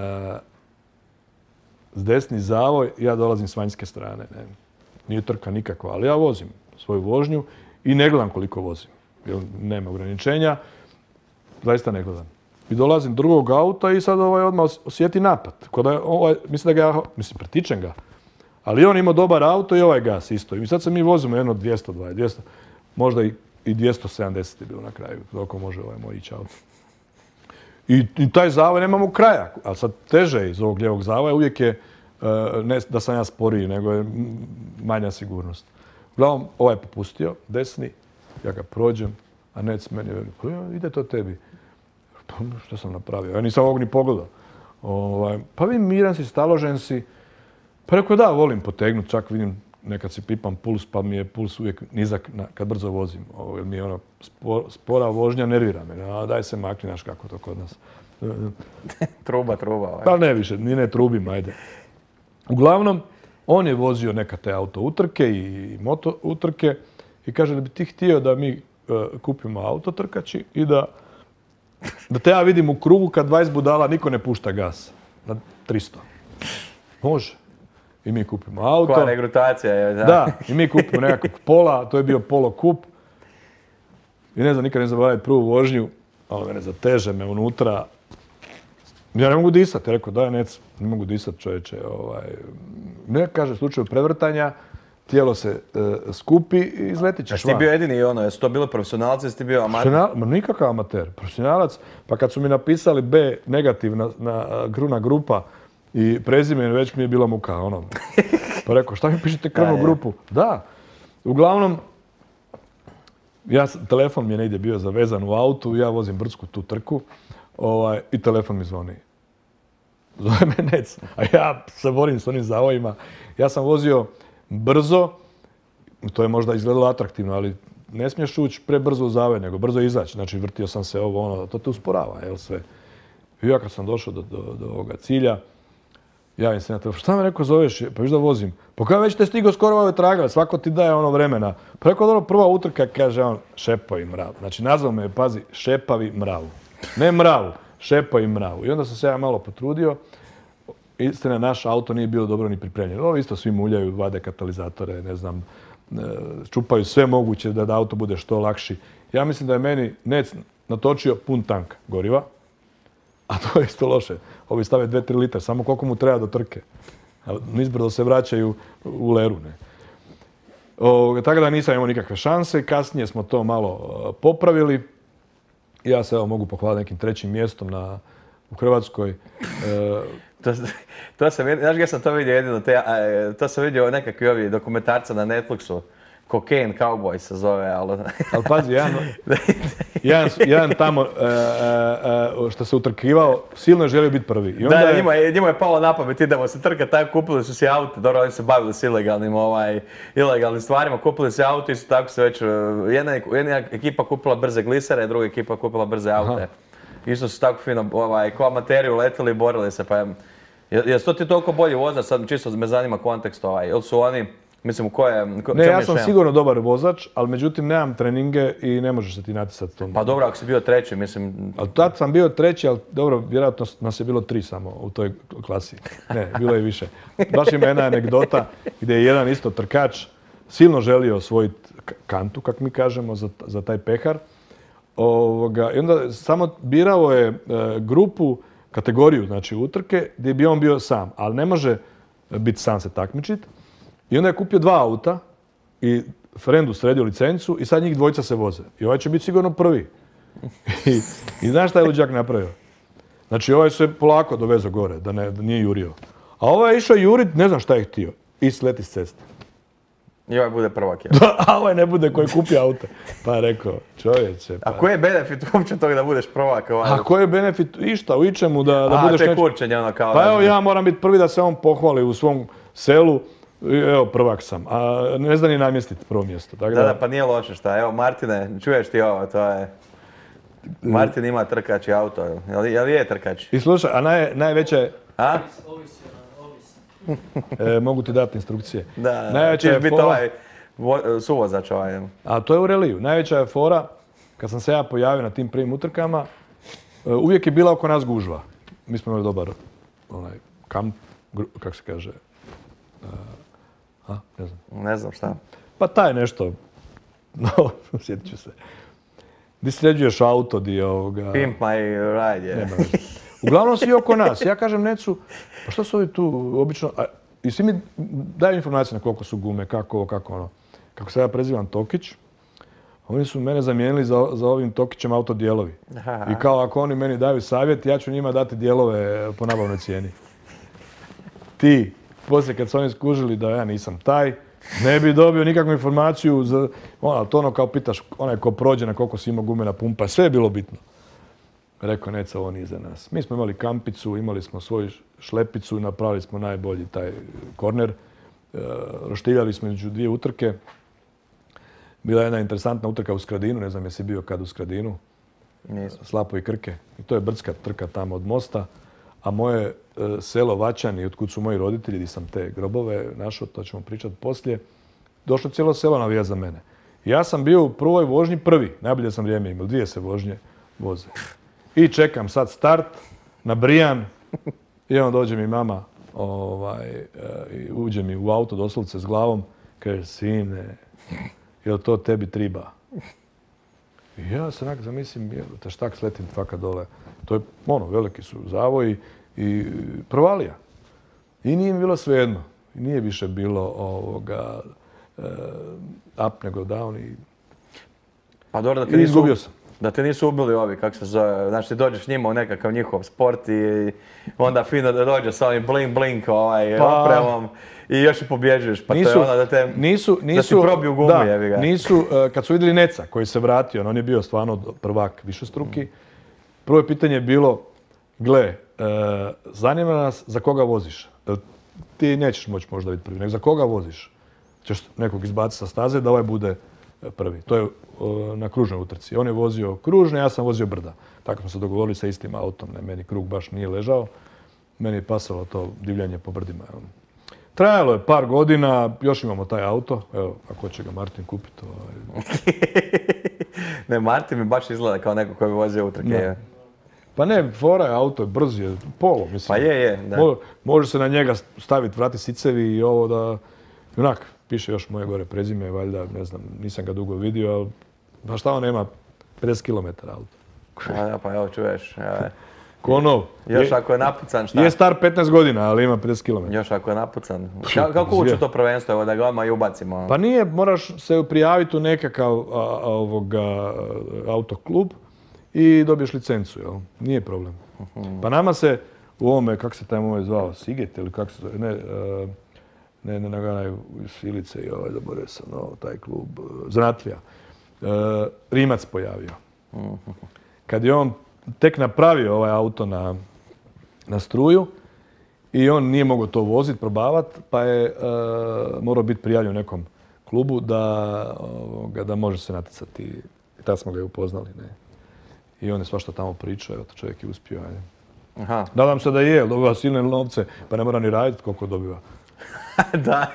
s desni zavoj, ja dolazim s vanjske strane. Ne. Nije trka nikakva, ali ja vozim svoju vožnju i ne gledam koliko vozim. Jer nema ograničenja, zaista ne gledam. I dolazim drugog auta i sad ovaj odmah osjeti napad. Koda ovaj, mislim da ga ja, mislim, pretičem ga. Ali on ima dobar auto i ovaj gas isto. I sad se mi vozimo jedno dvjesto dvadeset, dvjesto, možda i, i dvjesto sedamdeset je bilo na kraju. Toliko može ovaj moj ići auto. I, I taj zavoj nemamo kraja. Ali sad teže iz ovog lijevog zavoja uvijek je ne da sam ja sporiji, nego je manja sigurnost. Uglavnom, ovaj je popustio, desni, ja ga prođem, a Nec meni veli, pa ja, ide to tebi. Pa što sam napravio? Ja nisam ovog ni pogledao. Ovaj, pa vi miran si, staložen si. Pa rekao da, volim potegnuti, čak vidim nekad si pipam puls, pa mi je puls uvijek nizak na, kad brzo vozim. Ovo, jer mi je ono, spor, spora vožnja nervira me. A, daj se makni, znaš kako to kod nas. truba, truba. Ovaj. Pa ne više, ni ne trubim, ajde. Uglavnom, on je vozio neka te auto utrke i moto utrke i kaže da bi ti htio da mi uh, kupimo auto trkači i da, da te ja vidim u krugu kad dvadeset budala niko ne pušta gas na tristo. Može. i mi kupimo auto. Koja regrutacija je, da. Da, i mi kupimo nekakvog Pola, to je bio Polo kup. I ne znam, nikad ne zaboravim prvu vožnju, ali mene zateže me unutra. Ja ne mogu disati, rekao daj nec, ne mogu disati čovječe. Ovaj. Ne, kaže, u slučaju prevrtanja, tijelo se e, skupi i izletit ćeš van. Jesi ti bio jedini ono, jesu to bili profesionalci, jesi ti bio amater? Ma nikakav amater, profesionalac. Pa kad su mi napisali B negativ na, na krvna grupa i prezime, već mi je bila muka. Ono. Pa rekao, šta mi pišete krvnu grupu? Da. Uglavnom, ja, telefon mi je negdje bio zavezan u autu, ja vozim brdsku tu trku ovaj, i telefon mi zvoni. Zove me Nec, a ja se borim s onim zavojima. Ja sam vozio brzo, to je možda izgledalo atraktivno, ali ne smiješ ući prebrzo u zavoj, nego brzo izaći. Znači, vrtio sam se ovo, ono, to te usporava, jel sve. I ja kad sam došao do, do, do ovoga cilja, javim se na telefon, šta me rekao zoveš, pa viš da vozim. Pa kada već te stigo skoro ove tragale, svako ti daje ono vremena. Pa rekao, dobro, prva utrka, kaže on, šepavi mrav. Znači, nazvao me, pazi, šepavi mravu. Ne mravu, šepavi mravu. I onda sam se ja malo potrudio. Istina, naš auto nije bilo dobro ni pripremljeno. Ovo isto svi muljaju, vade katalizatore, ne znam, čupaju sve moguće da, da auto bude što lakši. Ja mislim da je meni Nec natočio pun tank goriva, a to je isto loše. Ovi stave dve tri litra, samo koliko mu treba do trke. Nizbrdo se vraćaju u leru. Ne? O, tako da nisam imao nikakve šanse. Kasnije smo to malo uh, popravili. Ja se evo mogu pohvaliti nekim trećim mjestom na, u Hrvatskoj. Uh, To, to sam, znaš gdje sam to vidio jedino, te, a, to sam vidio nekakvi ovi dokumentarca na Netflixu, Cocaine Cowboy se zove, ali... Ali pazi, jedan, jedan, jedan tamo uh, uh, što se utrkivao, silno je želio biti prvi. I onda da, je... njima, je, njima je palo na pamet, idemo se trkati, tako kupili su si auto, dobro, oni se bavili s ilegalnim, ovaj, ilegalnim stvarima, kupili se auto i su tako se već, jedna, jedna ekipa kupila brze glisere, druga ekipa kupila brze aute. Aha. Isto su tako fino, ovaj, ko amateri uletili i borili se, pa jesu to ti toliko bolji vozač, sad čisto me zanima kontekst ovaj, ili su oni, mislim, ko je... Ko, ne, ja sam sigurno dobar vozač, ali međutim nemam treninge i ne možeš se ti natjecati tom. Pa dobro, ako si bio treći, mislim... Ali tad sam bio treći, ali dobro, vjerojatno nas je bilo tri samo u toj klasi. Ne, bilo je više. Baš ima jedna anegdota gdje je jedan isto trkač silno želio osvojiti kantu, kako mi kažemo, za, za taj pehar. Ovoga, i onda samo birao je e, grupu, kategoriju, znači utrke, gdje bi on bio sam, ali ne može biti sam se takmičiti. I onda je kupio dva auta i frendu sredio licencu i sad njih dvojica se voze. I ovaj će biti sigurno prvi. I, i znaš šta je luđak napravio? Znači ovaj se polako dovezao gore, da, ne, da nije jurio. A ovaj je išao jurit, ne znam šta je htio. I sleti s ceste. I ovaj bude prvak, ja. A ovaj ne bude koji kupi auto. Pa je rekao, čovječe. Pa... A koji je benefit uopće toga da budeš prvak? Ovaj? A koji je benefit išta u ičemu da, da A, budeš nešto... A, to je kurčenje ono kao... Pa evo, ja moram biti prvi da se on pohvali u svom selu. Evo, prvak sam. A ne zna ni namjestiti prvo mjesto. Tako da, da, pa nije loše šta. Evo, Martine, čuješ ti ovo, to je... Martin ima trkač i auto, jel, jel je trkač? I slušaj, a naj, najveća je... A? E, mogu ti dati instrukcije. Da, najveća ćeš biti fora... ovaj vo, suvozač ovaj. A to je u reliju. Najveća je fora, kad sam se ja pojavio na tim prvim utrkama, uvijek je bila oko nas gužva. Mi smo imali dobar onaj kamp, kako se kaže, a, ne znam. Ne znam šta. Pa taj nešto, no, sjetit ću se. Di sređuješ auto, di ovoga... Pimp my ride, je. Yeah. Uglavnom svi oko nas. Ja kažem Necu, pa što su ovi tu obično... A, i svi mi daju informacije na koliko su gume, kako ovo, kako ono. Kako se ja prezivam Tokić, oni su mene zamijenili za, za ovim Tokićem autodijelovi. Aha. I kao ako oni meni daju savjet, ja ću njima dati dijelove po nabavnoj cijeni. Ti, poslije kad su oni skužili da ja nisam taj, ne bi dobio nikakvu informaciju. Za, ono, to ono kao pitaš onaj ko prođe na koliko si imao gume na pumpa, sve je bilo bitno. Rekao, Neca, ovo nije za nas. Mi smo imali kampicu, imali smo svoju šlepicu, napravili smo najbolji taj korner. E, roštiljali smo između dvije utrke. Bila je jedna interesantna utrka u Skradinu, ne znam jesi bio kad u Skradinu. Nisam. Slapo i Krke. I to je brdska trka tamo od mosta. A moje e, selo Vačani, otkud su moji roditelji, gdje sam te grobove našao, to ćemo pričati poslije, došlo cijelo selo navijati za mene. Ja sam bio u prvoj vožnji prvi, najbolje sam vrijeme imao, dvije se vožnje voze. I čekam sad start, nabrijan, i onda dođe mi mama, ovaj, e, i uđe mi u auto doslovce s glavom, kaže, sine, jel to tebi triba? I ja se onak zamislim, te štak sletim tvaka dole. To je, ono, veliki su zavoji i provalija. I nije mi bilo svejedno. I nije više bilo ovoga e, up nego down i, pa dobro, da te i nisu, izgubio sam. Da te nisu ubili ovi, kako se zove, znači ti dođeš njima u nekakav njihov sport i onda fino da dođeš sa ovim blink blink ovaj, Pa- opremom i još i pobjeđuješ, pa to Nisu, je ono da te, nisu, da nisu, ti probiju gumu, da, jebi ga. nisu, e, kad su vidjeli Neca koji se vratio, on je bio stvarno prvak višestruki, prvo je pitanje bilo, gle, e, zanima nas za koga voziš. E, ti nećeš moći možda biti prvi, nego za koga voziš. Ćeš nekog izbaciti sa staze da ovaj bude prvi. To je e, na kružnoj utrci. On je vozio kružne, ja sam vozio brda. Tako smo se dogovorili sa istim autom. Ne, meni krug baš nije ležao. Meni je pasalo to divljanje po brdima. Jel. Trajalo je par godina, još imamo taj auto. Evo, ako će ga Martin kupiti. Ovaj. Ne, Martin mi baš izgleda kao neko koji bi vozio utrke. Ne. Pa ne, fora je auto, je brz je, polo, mislim. Pa je, je, da. Mo- Može se na njega staviti, vrati sicevi i ovo da... Onak, piše još moje gore prezime, valjda, ne znam, nisam ga dugo vidio, ali pa šta on nema pedeset kilometara auto. Pa, da, pa evo čuješ. Evo. Ko nov. Još Je- ako je napucan, šta? Je star petnaest godina, ali ima pedeset kilometara. Još ako je napucan. Ka- kako uči to prvenstvo, evo da ga odmah i ubacimo? Pa nije, moraš se prijaviti u nekakav a, a, ovoga, autoklub i dobiješ licencu, jel? Nije problem. Pa nama se u ovome, kako se taj ovaj zvao, Siget ili kako se zove, ne, a, ne, ne, nego onaj iz Ilice i ovaj, zaboravio sam, no, taj klub, Zanatlija, a, Rimac pojavio. Kad je on tek napravio ovaj auto na, na struju i on nije mogao to voziti, probavati, pa je uh, morao biti prijavljen u nekom klubu da, ovoga, da može se natjecati. I tad smo ga i upoznali. Ne? I on je svašta tamo pričao, evo to čovjek je uspio. Ajde. Aha. Nadam se da je, jer dobiva silne novce, pa ne mora ni raditi koliko dobiva. Da.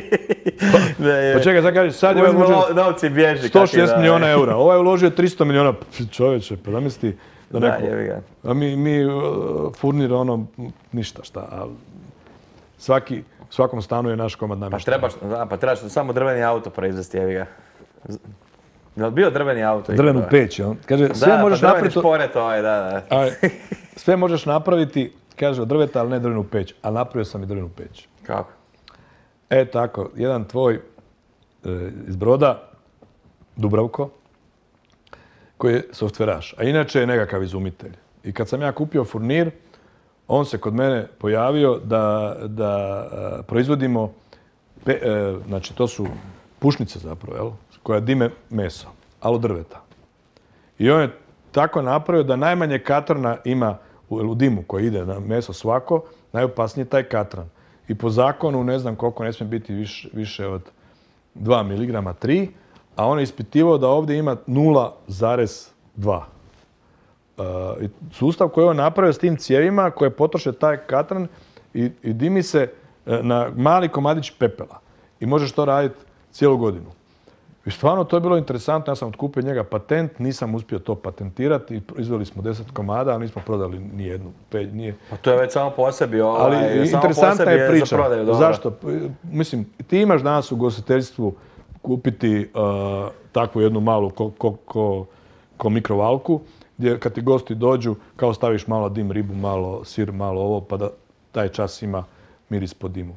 Da je. Pa čekaj, sad kažeš, sad je ovaj Uzmu uložio no- novci bježi. sto kak je, šezdeset da, milijuna eura, ovaj je uložio tristo milijuna, Pff, čovječe, pa zamisli da Da, neko... jebi ga. A mi, mi uh, furnira ono, ništa šta, a svaki, u svakom stanu je naš komad Pa namještaja. trebaš, da, pa trebaš samo drveni auto proizvesti, jevi ga. Z- Jel bio drveni auto? Drvenu ikada? peć, jel? Kaže, sve Da, možeš pa drveni napraviti... šporet ovaj, da, da. Aj, sve možeš napraviti, kaže, od drveta, ali ne drvenu peć. A napravio sam i drvenu peć. Kako? E, tako, jedan tvoj e, iz Broda, Dubravko, koji je softveraš, a inače je nekakav izumitelj. I kad sam ja kupio furnir, on se kod mene pojavio da, da e, proizvodimo, pe, e, znači to su pušnice zapravo, jel? Koja dime meso, ali od drveta. I on je tako napravio da najmanje katrana ima u, u dimu koji ide na meso svako, najopasnije je taj katran. I po zakonu ne znam koliko ne smije biti više, više od dva miligrama, tri, a on je ispitivao da ovdje ima nula zarez dva. Uh, i sustav koji je on napravio s tim cijevima koje potroše taj katran i, i dimi se uh, na mali komadić pepela. I možeš to raditi cijelu godinu. I stvarno to je bilo interesantno, ja sam otkupio njega patent, nisam uspio to patentirati i izveli smo deset komada, ali nismo prodali ni jednu. Pe, nije. Pa to je već samo po sebi, ovaj, Ali samo po interesantna sebi je priča. za prodaju, dobro. Zašto? Mislim, ti imaš danas u ugostiteljstvu kupiti uh, takvu jednu malu ko, ko, ko, ko mikrovalku, gdje kad ti gosti dođu, kao staviš malo dim, ribu, malo sir, malo ovo, pa da taj čas ima miris po dimu.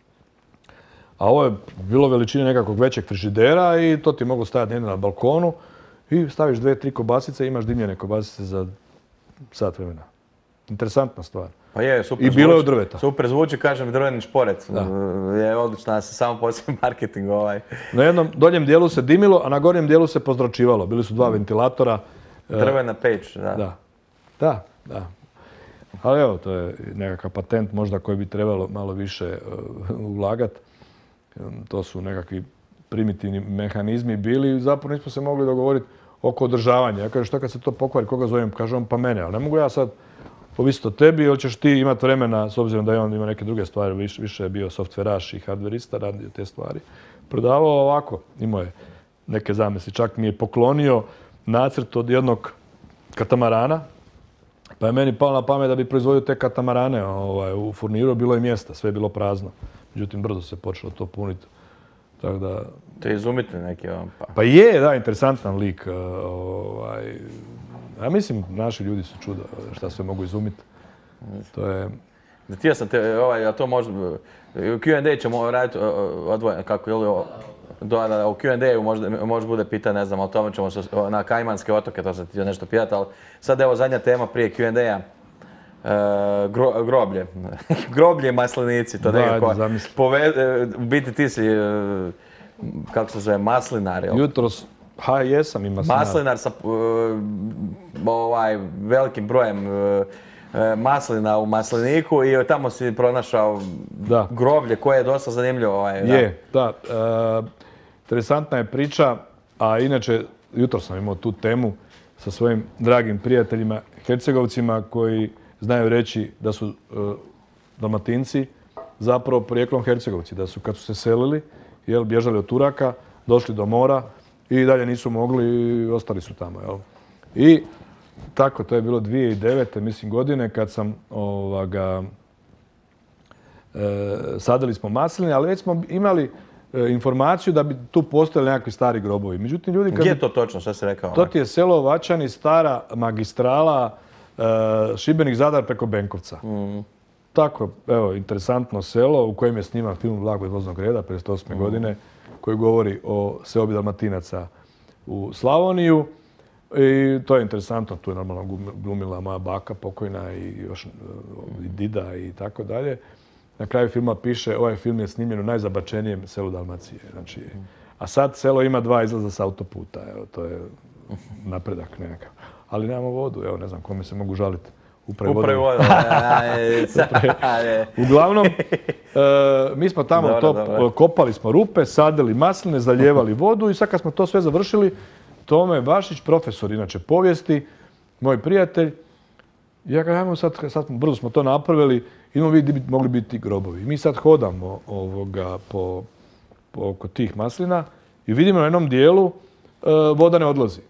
A ovo je bilo veličine nekakvog većeg frižidera i to ti mogu staviti negdje na balkonu i staviš dve, tri kobasice i imaš dimljene kobasice za sat vremena. Interesantna stvar. Pa je, super I bilo je od zvuči. drveta. Super zvuči, kažem, drveni šporet. Da. Je odlična, samo poslije marketing ovaj. Na jednom donjem dijelu se dimilo, a na gornjem dijelu se pozračivalo. Bili su dva ventilatora. Drvena peć, da. Da, da, da. Ali evo, to je nekakav patent možda koji bi trebalo malo više uh, ulagati. Um, to su nekakvi primitivni mehanizmi bili i zapravo nismo se mogli dogovoriti oko održavanja. Ja kažem, što kad se to pokvari, koga zovem? Kaže on, pa mene, ali ne mogu ja sad ovisiti o tebi, ili ćeš ti imati vremena, s obzirom da je on ima neke druge stvari, više, više je bio softveraš i hardverista, radio te stvari. Prodavao ovako, imao je neke zamisli, čak mi je poklonio nacrt od jednog katamarana Pa je meni palo na pamet da bi proizvodio te katamarane ovaj, u Furniru, bilo je mjesta, sve je bilo prazno. Međutim, brzo se počelo to puniti. Tako da... To je izumitelj neki on pa. Pa je, da, interesantan lik. Ovaj, ja mislim, naši ljudi su čudo šta sve mogu izumiti. To je... Htio sam te, ovaj, a to možda... U Q and A ćemo raditi odvojeno, kako je li ovo... Da, da, u Q and A-u možda, možda bude pitanje, ne znam, o tome ćemo se na Kajmanske otoke, to sam htio nešto pitati, ali sad evo zadnja tema prije Q and A-a. E, gro, groblje. Groblje i maslinici, to nekako... Pove, u biti ti si, kako se zove, maslinar, jel? Jutros, ha, jesam i maslinar. Maslinar sa uh, ovaj, velikim brojem uh, maslina u masliniku i tamo si pronašao da. groblje koje je dosta zanimljivo. Ovaj, je, da. da. E, interesantna je priča, a inače jutro sam imao tu temu sa svojim dragim prijateljima Hercegovcima koji znaju reći da su e, Dalmatinci zapravo porijeklom Hercegovci, da su kad su se selili, jel, bježali od Turaka, došli do mora i dalje nisu mogli i ostali su tamo. Jel. I tako, to je bilo dvije tisuće devete mislim godine kad sam ovoga, e, sadili smo masline, ali već smo imali e, informaciju da bi tu postojali nekakvi stari grobovi. Međutim, ljudi... Gdje je to točno, što si rekao? To ti je selo Vačani, stara magistrala, e, Šibenik-Zadar preko Benkovca. Mm. Tako, evo, interesantno selo u kojem je sniman film Vlago iz voznog reda, pedeset osme mm. godine, koji govori o seobi Dalmatinaca u Slavoniju. I to je interesantno, tu je normalno glumila moja baka pokojna i još i dida i tako dalje. Na kraju filma piše, ovaj film je snimljen u najzabačenijem selu Dalmacije. Znači, a sad selo ima dva izlaza s autoputa, evo, to je napredak nekakav. Ali nemamo vodu, evo, ne znam kome se mogu žaliti. Upravi vodu. Uglavnom, e, mi smo tamo dobro, to, dobro. kopali smo rupe, sadili masline, zalijevali vodu i sad kad smo to sve završili, Tome Bašić, profesor inače povijesti, moj prijatelj, ja kažem, ajmo sad, sad brzo smo to napravili, idemo vidjeti gdje bi mogli biti grobovi. Mi sad hodamo ovoga po, po oko tih maslina i vidimo na jednom dijelu e, voda ne odlazi.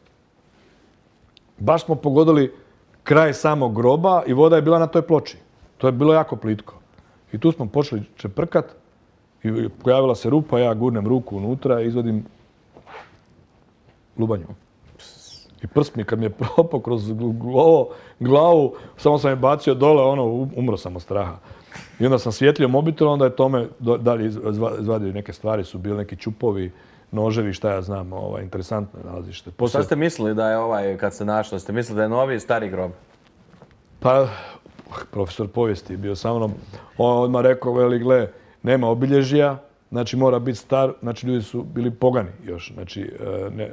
Baš smo pogodili kraj samog groba i voda je bila na toj ploči. To je bilo jako plitko. I tu smo počeli čeprkat i pojavila se rupa, ja gurnem ruku unutra i izvadim lubanju. I prst mi kad mi je propao kroz glavu, glavu, samo sam je bacio dole, ono, umro sam od straha. I onda sam svijetlio mobitel, onda je Tome dalje izvadio neke stvari, su bili neki čupovi, noževi, šta ja znam, ovaj, interesantno je nalazište. Poslije... Šta ste mislili da je ovaj, kad se našlo, ste mislili da je novi stari grob? Pa, profesor povijesti je bio sa mnom, on odmah rekao, veli, gle, nema obilježja, znači mora biti star, znači ljudi su bili pogani još, znači, ne,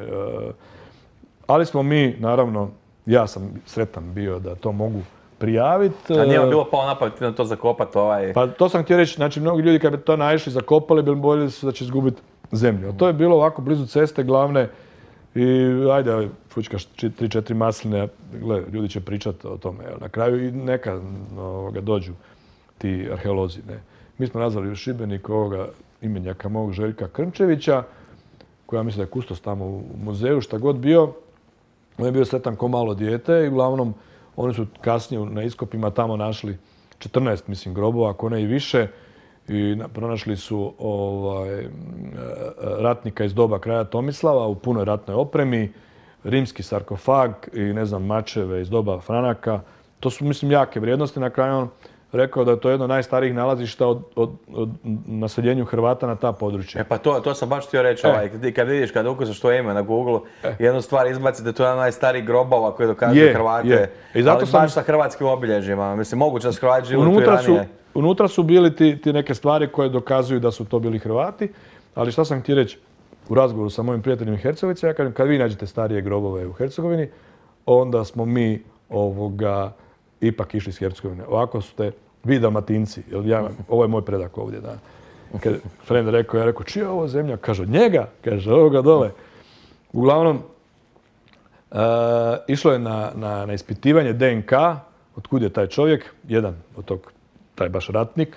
ali smo mi, naravno, ja sam sretan bio da to mogu prijaviti. A nije vam bilo pao napad na to zakopati ovaj... Pa to sam htio reći, znači mnogi ljudi kad bi to naišli, zakopali, bili bolje da će izgubiti zemlju. A to je bilo ovako blizu ceste glavne i ajde, fučkaš tri, četiri masline, gle, ljudi će pričati o tome. Na kraju i neka ovoga, dođu ti arheolozi. Ne. Mi smo nazvali u Šibenik ovoga imenjaka mog Željka Krnčevića, koja mislim da je kustos tamo u muzeju, šta god bio. On je bio sretan ko malo dijete i uglavnom oni su kasnije na iskopima tamo našli četrnaest, mislim, grobova, ako ne i više. I pronašli su ovaj, ratnika iz doba kraja Tomislava u punoj ratnoj opremi, rimski sarkofag i ne znam, mačeve iz doba Franaka. To su, mislim, jake vrijednosti. Na kraju on rekao da je to jedno od najstarijih nalazišta od, od, od naseljenju Hrvata na ta područja. E pa to, to sam baš htio reći, e. ovaj, kad vidiš, kad ukucaš to ime na Google, e. jednu stvar izbaci da je to jedan od najstarijih grobova koji dokazuju Hrvate, je. I zato ali sam... baš sa hrvatskim obilježjima. Mislim, moguće da su Hrvati živjeli tu i ranije. Unutra su bili ti, ti neke stvari koje dokazuju da su to bili Hrvati, ali šta sam htio reći u razgovoru sa mojim prijateljima iz Hercegovice, ja kažem, kad vi nađete starije grobove u Hercegovini, onda smo mi ovoga ipak išli iz Hercegovine. Ovako su te vi Dalmatinci, ja, ovo je moj predak ovdje, da. Kad friend rekao, ja rekao, čija je ovo zemlja? Kaže, od njega, kaže, ovoga dole. Uglavnom, uh, išlo je na, na, na ispitivanje D N K, otkud je taj čovjek, jedan od tog, taj baš ratnik.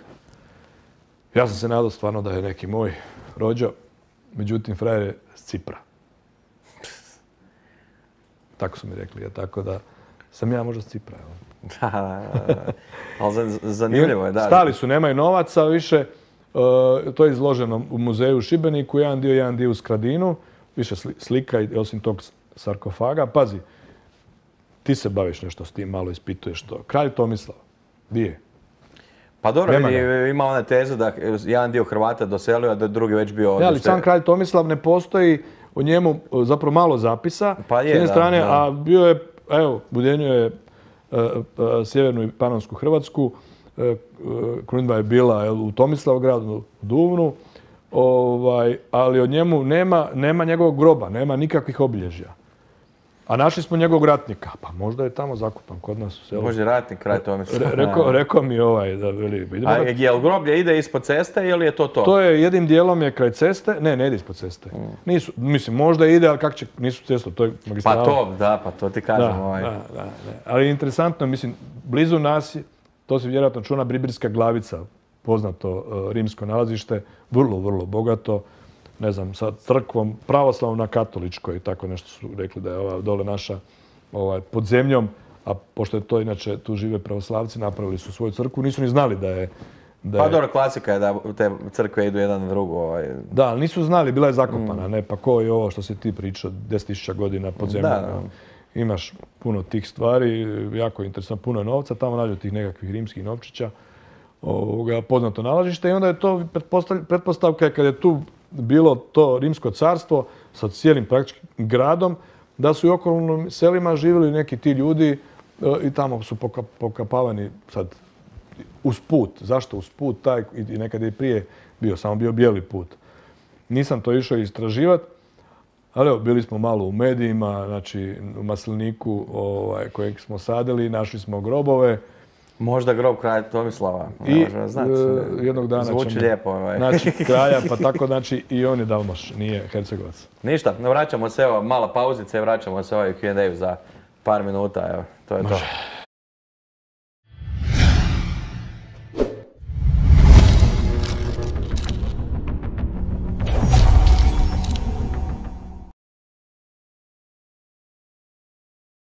Ja sam se nadao stvarno da je neki moj rođo, međutim, frajer je s Cipra. Tako su mi rekli, ja, tako da sam ja možda s Cipra. Ali zanimljivo je, da. Stali su, nemaju novaca više. To je izloženo u muzeju u Šibeniku, jedan dio, jedan dio u Skradinu. Više slika i osim tog sarkofaga. Pazi, ti se baviš nešto s tim, malo ispituješ to. Kralj Tomislav, di je? Pa dobro, ima one teze da jedan dio Hrvata doselio, a da drugi već bio odlište. Ali sam kralj Tomislav ne postoji, u njemu zapravo malo zapisa. Pa je, s jedne strane, a bio je, evo, ujedinio je sjevernu i panonsku Hrvatsku. Krunidba je bila u Tomislavgradu, u Duvnu, ali od njemu nema njegovog groba, nema nikakvih obilježja. A našli smo njegovog ratnika, pa možda je tamo zakupan kod nas u selu. Možda je ratnik kraj Tomislava. Rekao mi ovaj da veli... A je li groblje ide ispod ceste ili je to to? To je jednim dijelom je kraj ceste, ne, ne ide ispod ceste. Nisu, mislim, možda ide, ali kako će, nisu cesto, to je magistrala. Pa to, da, pa to ti kažem. Da, da, da. Ali interesantno, mislim, blizu nas, to se vjerojatno čuna Bribirska glavica, poznato rimsko nalazište, vrlo, vrlo bogato. Ne znam, sa crkvom pravoslavnom katoličkoj, tako nešto su rekli da je ova dole naša pod zemljom, a pošto je to inače tu žive pravoslavci, napravili su svoju crkvu, nisu ni znali da je... Pa dobro, klasika je da te crkve idu jedan na drugu. Da, ali nisu znali, bila je zakopana, ne, pa ko je ovo što si ti pričao, deset tisuća godina pod zemljom. Imaš puno tih stvari, jako interesantno, puno novca, tamo nađu tih nekakvih rimskih novčića, poznato nalazište i onda je to pretpostavka kad je tu bilo to rimsko carstvo sa cijelim praktički gradom, da su i okolnim selima živjeli neki ti ljudi i tamo su pokapavani sad uz put. Zašto uz put? Taj i nekad je i prije bio, samo bio bijeli put. Nisam to išao istraživati, ali evo, bili smo malo u medijima, znači u masliniku kojeg smo sadili, našli smo grobove. Možda grob kralja Tomislava. I jednog dana zvuči lijepo. Znači kralja, pa tako znači i on je Dalmaš, nije Hercegovac. Ništa, vraćamo se, evo, mala pauzica i vraćamo se ovaj Q and A za par minuta, evo, to je to.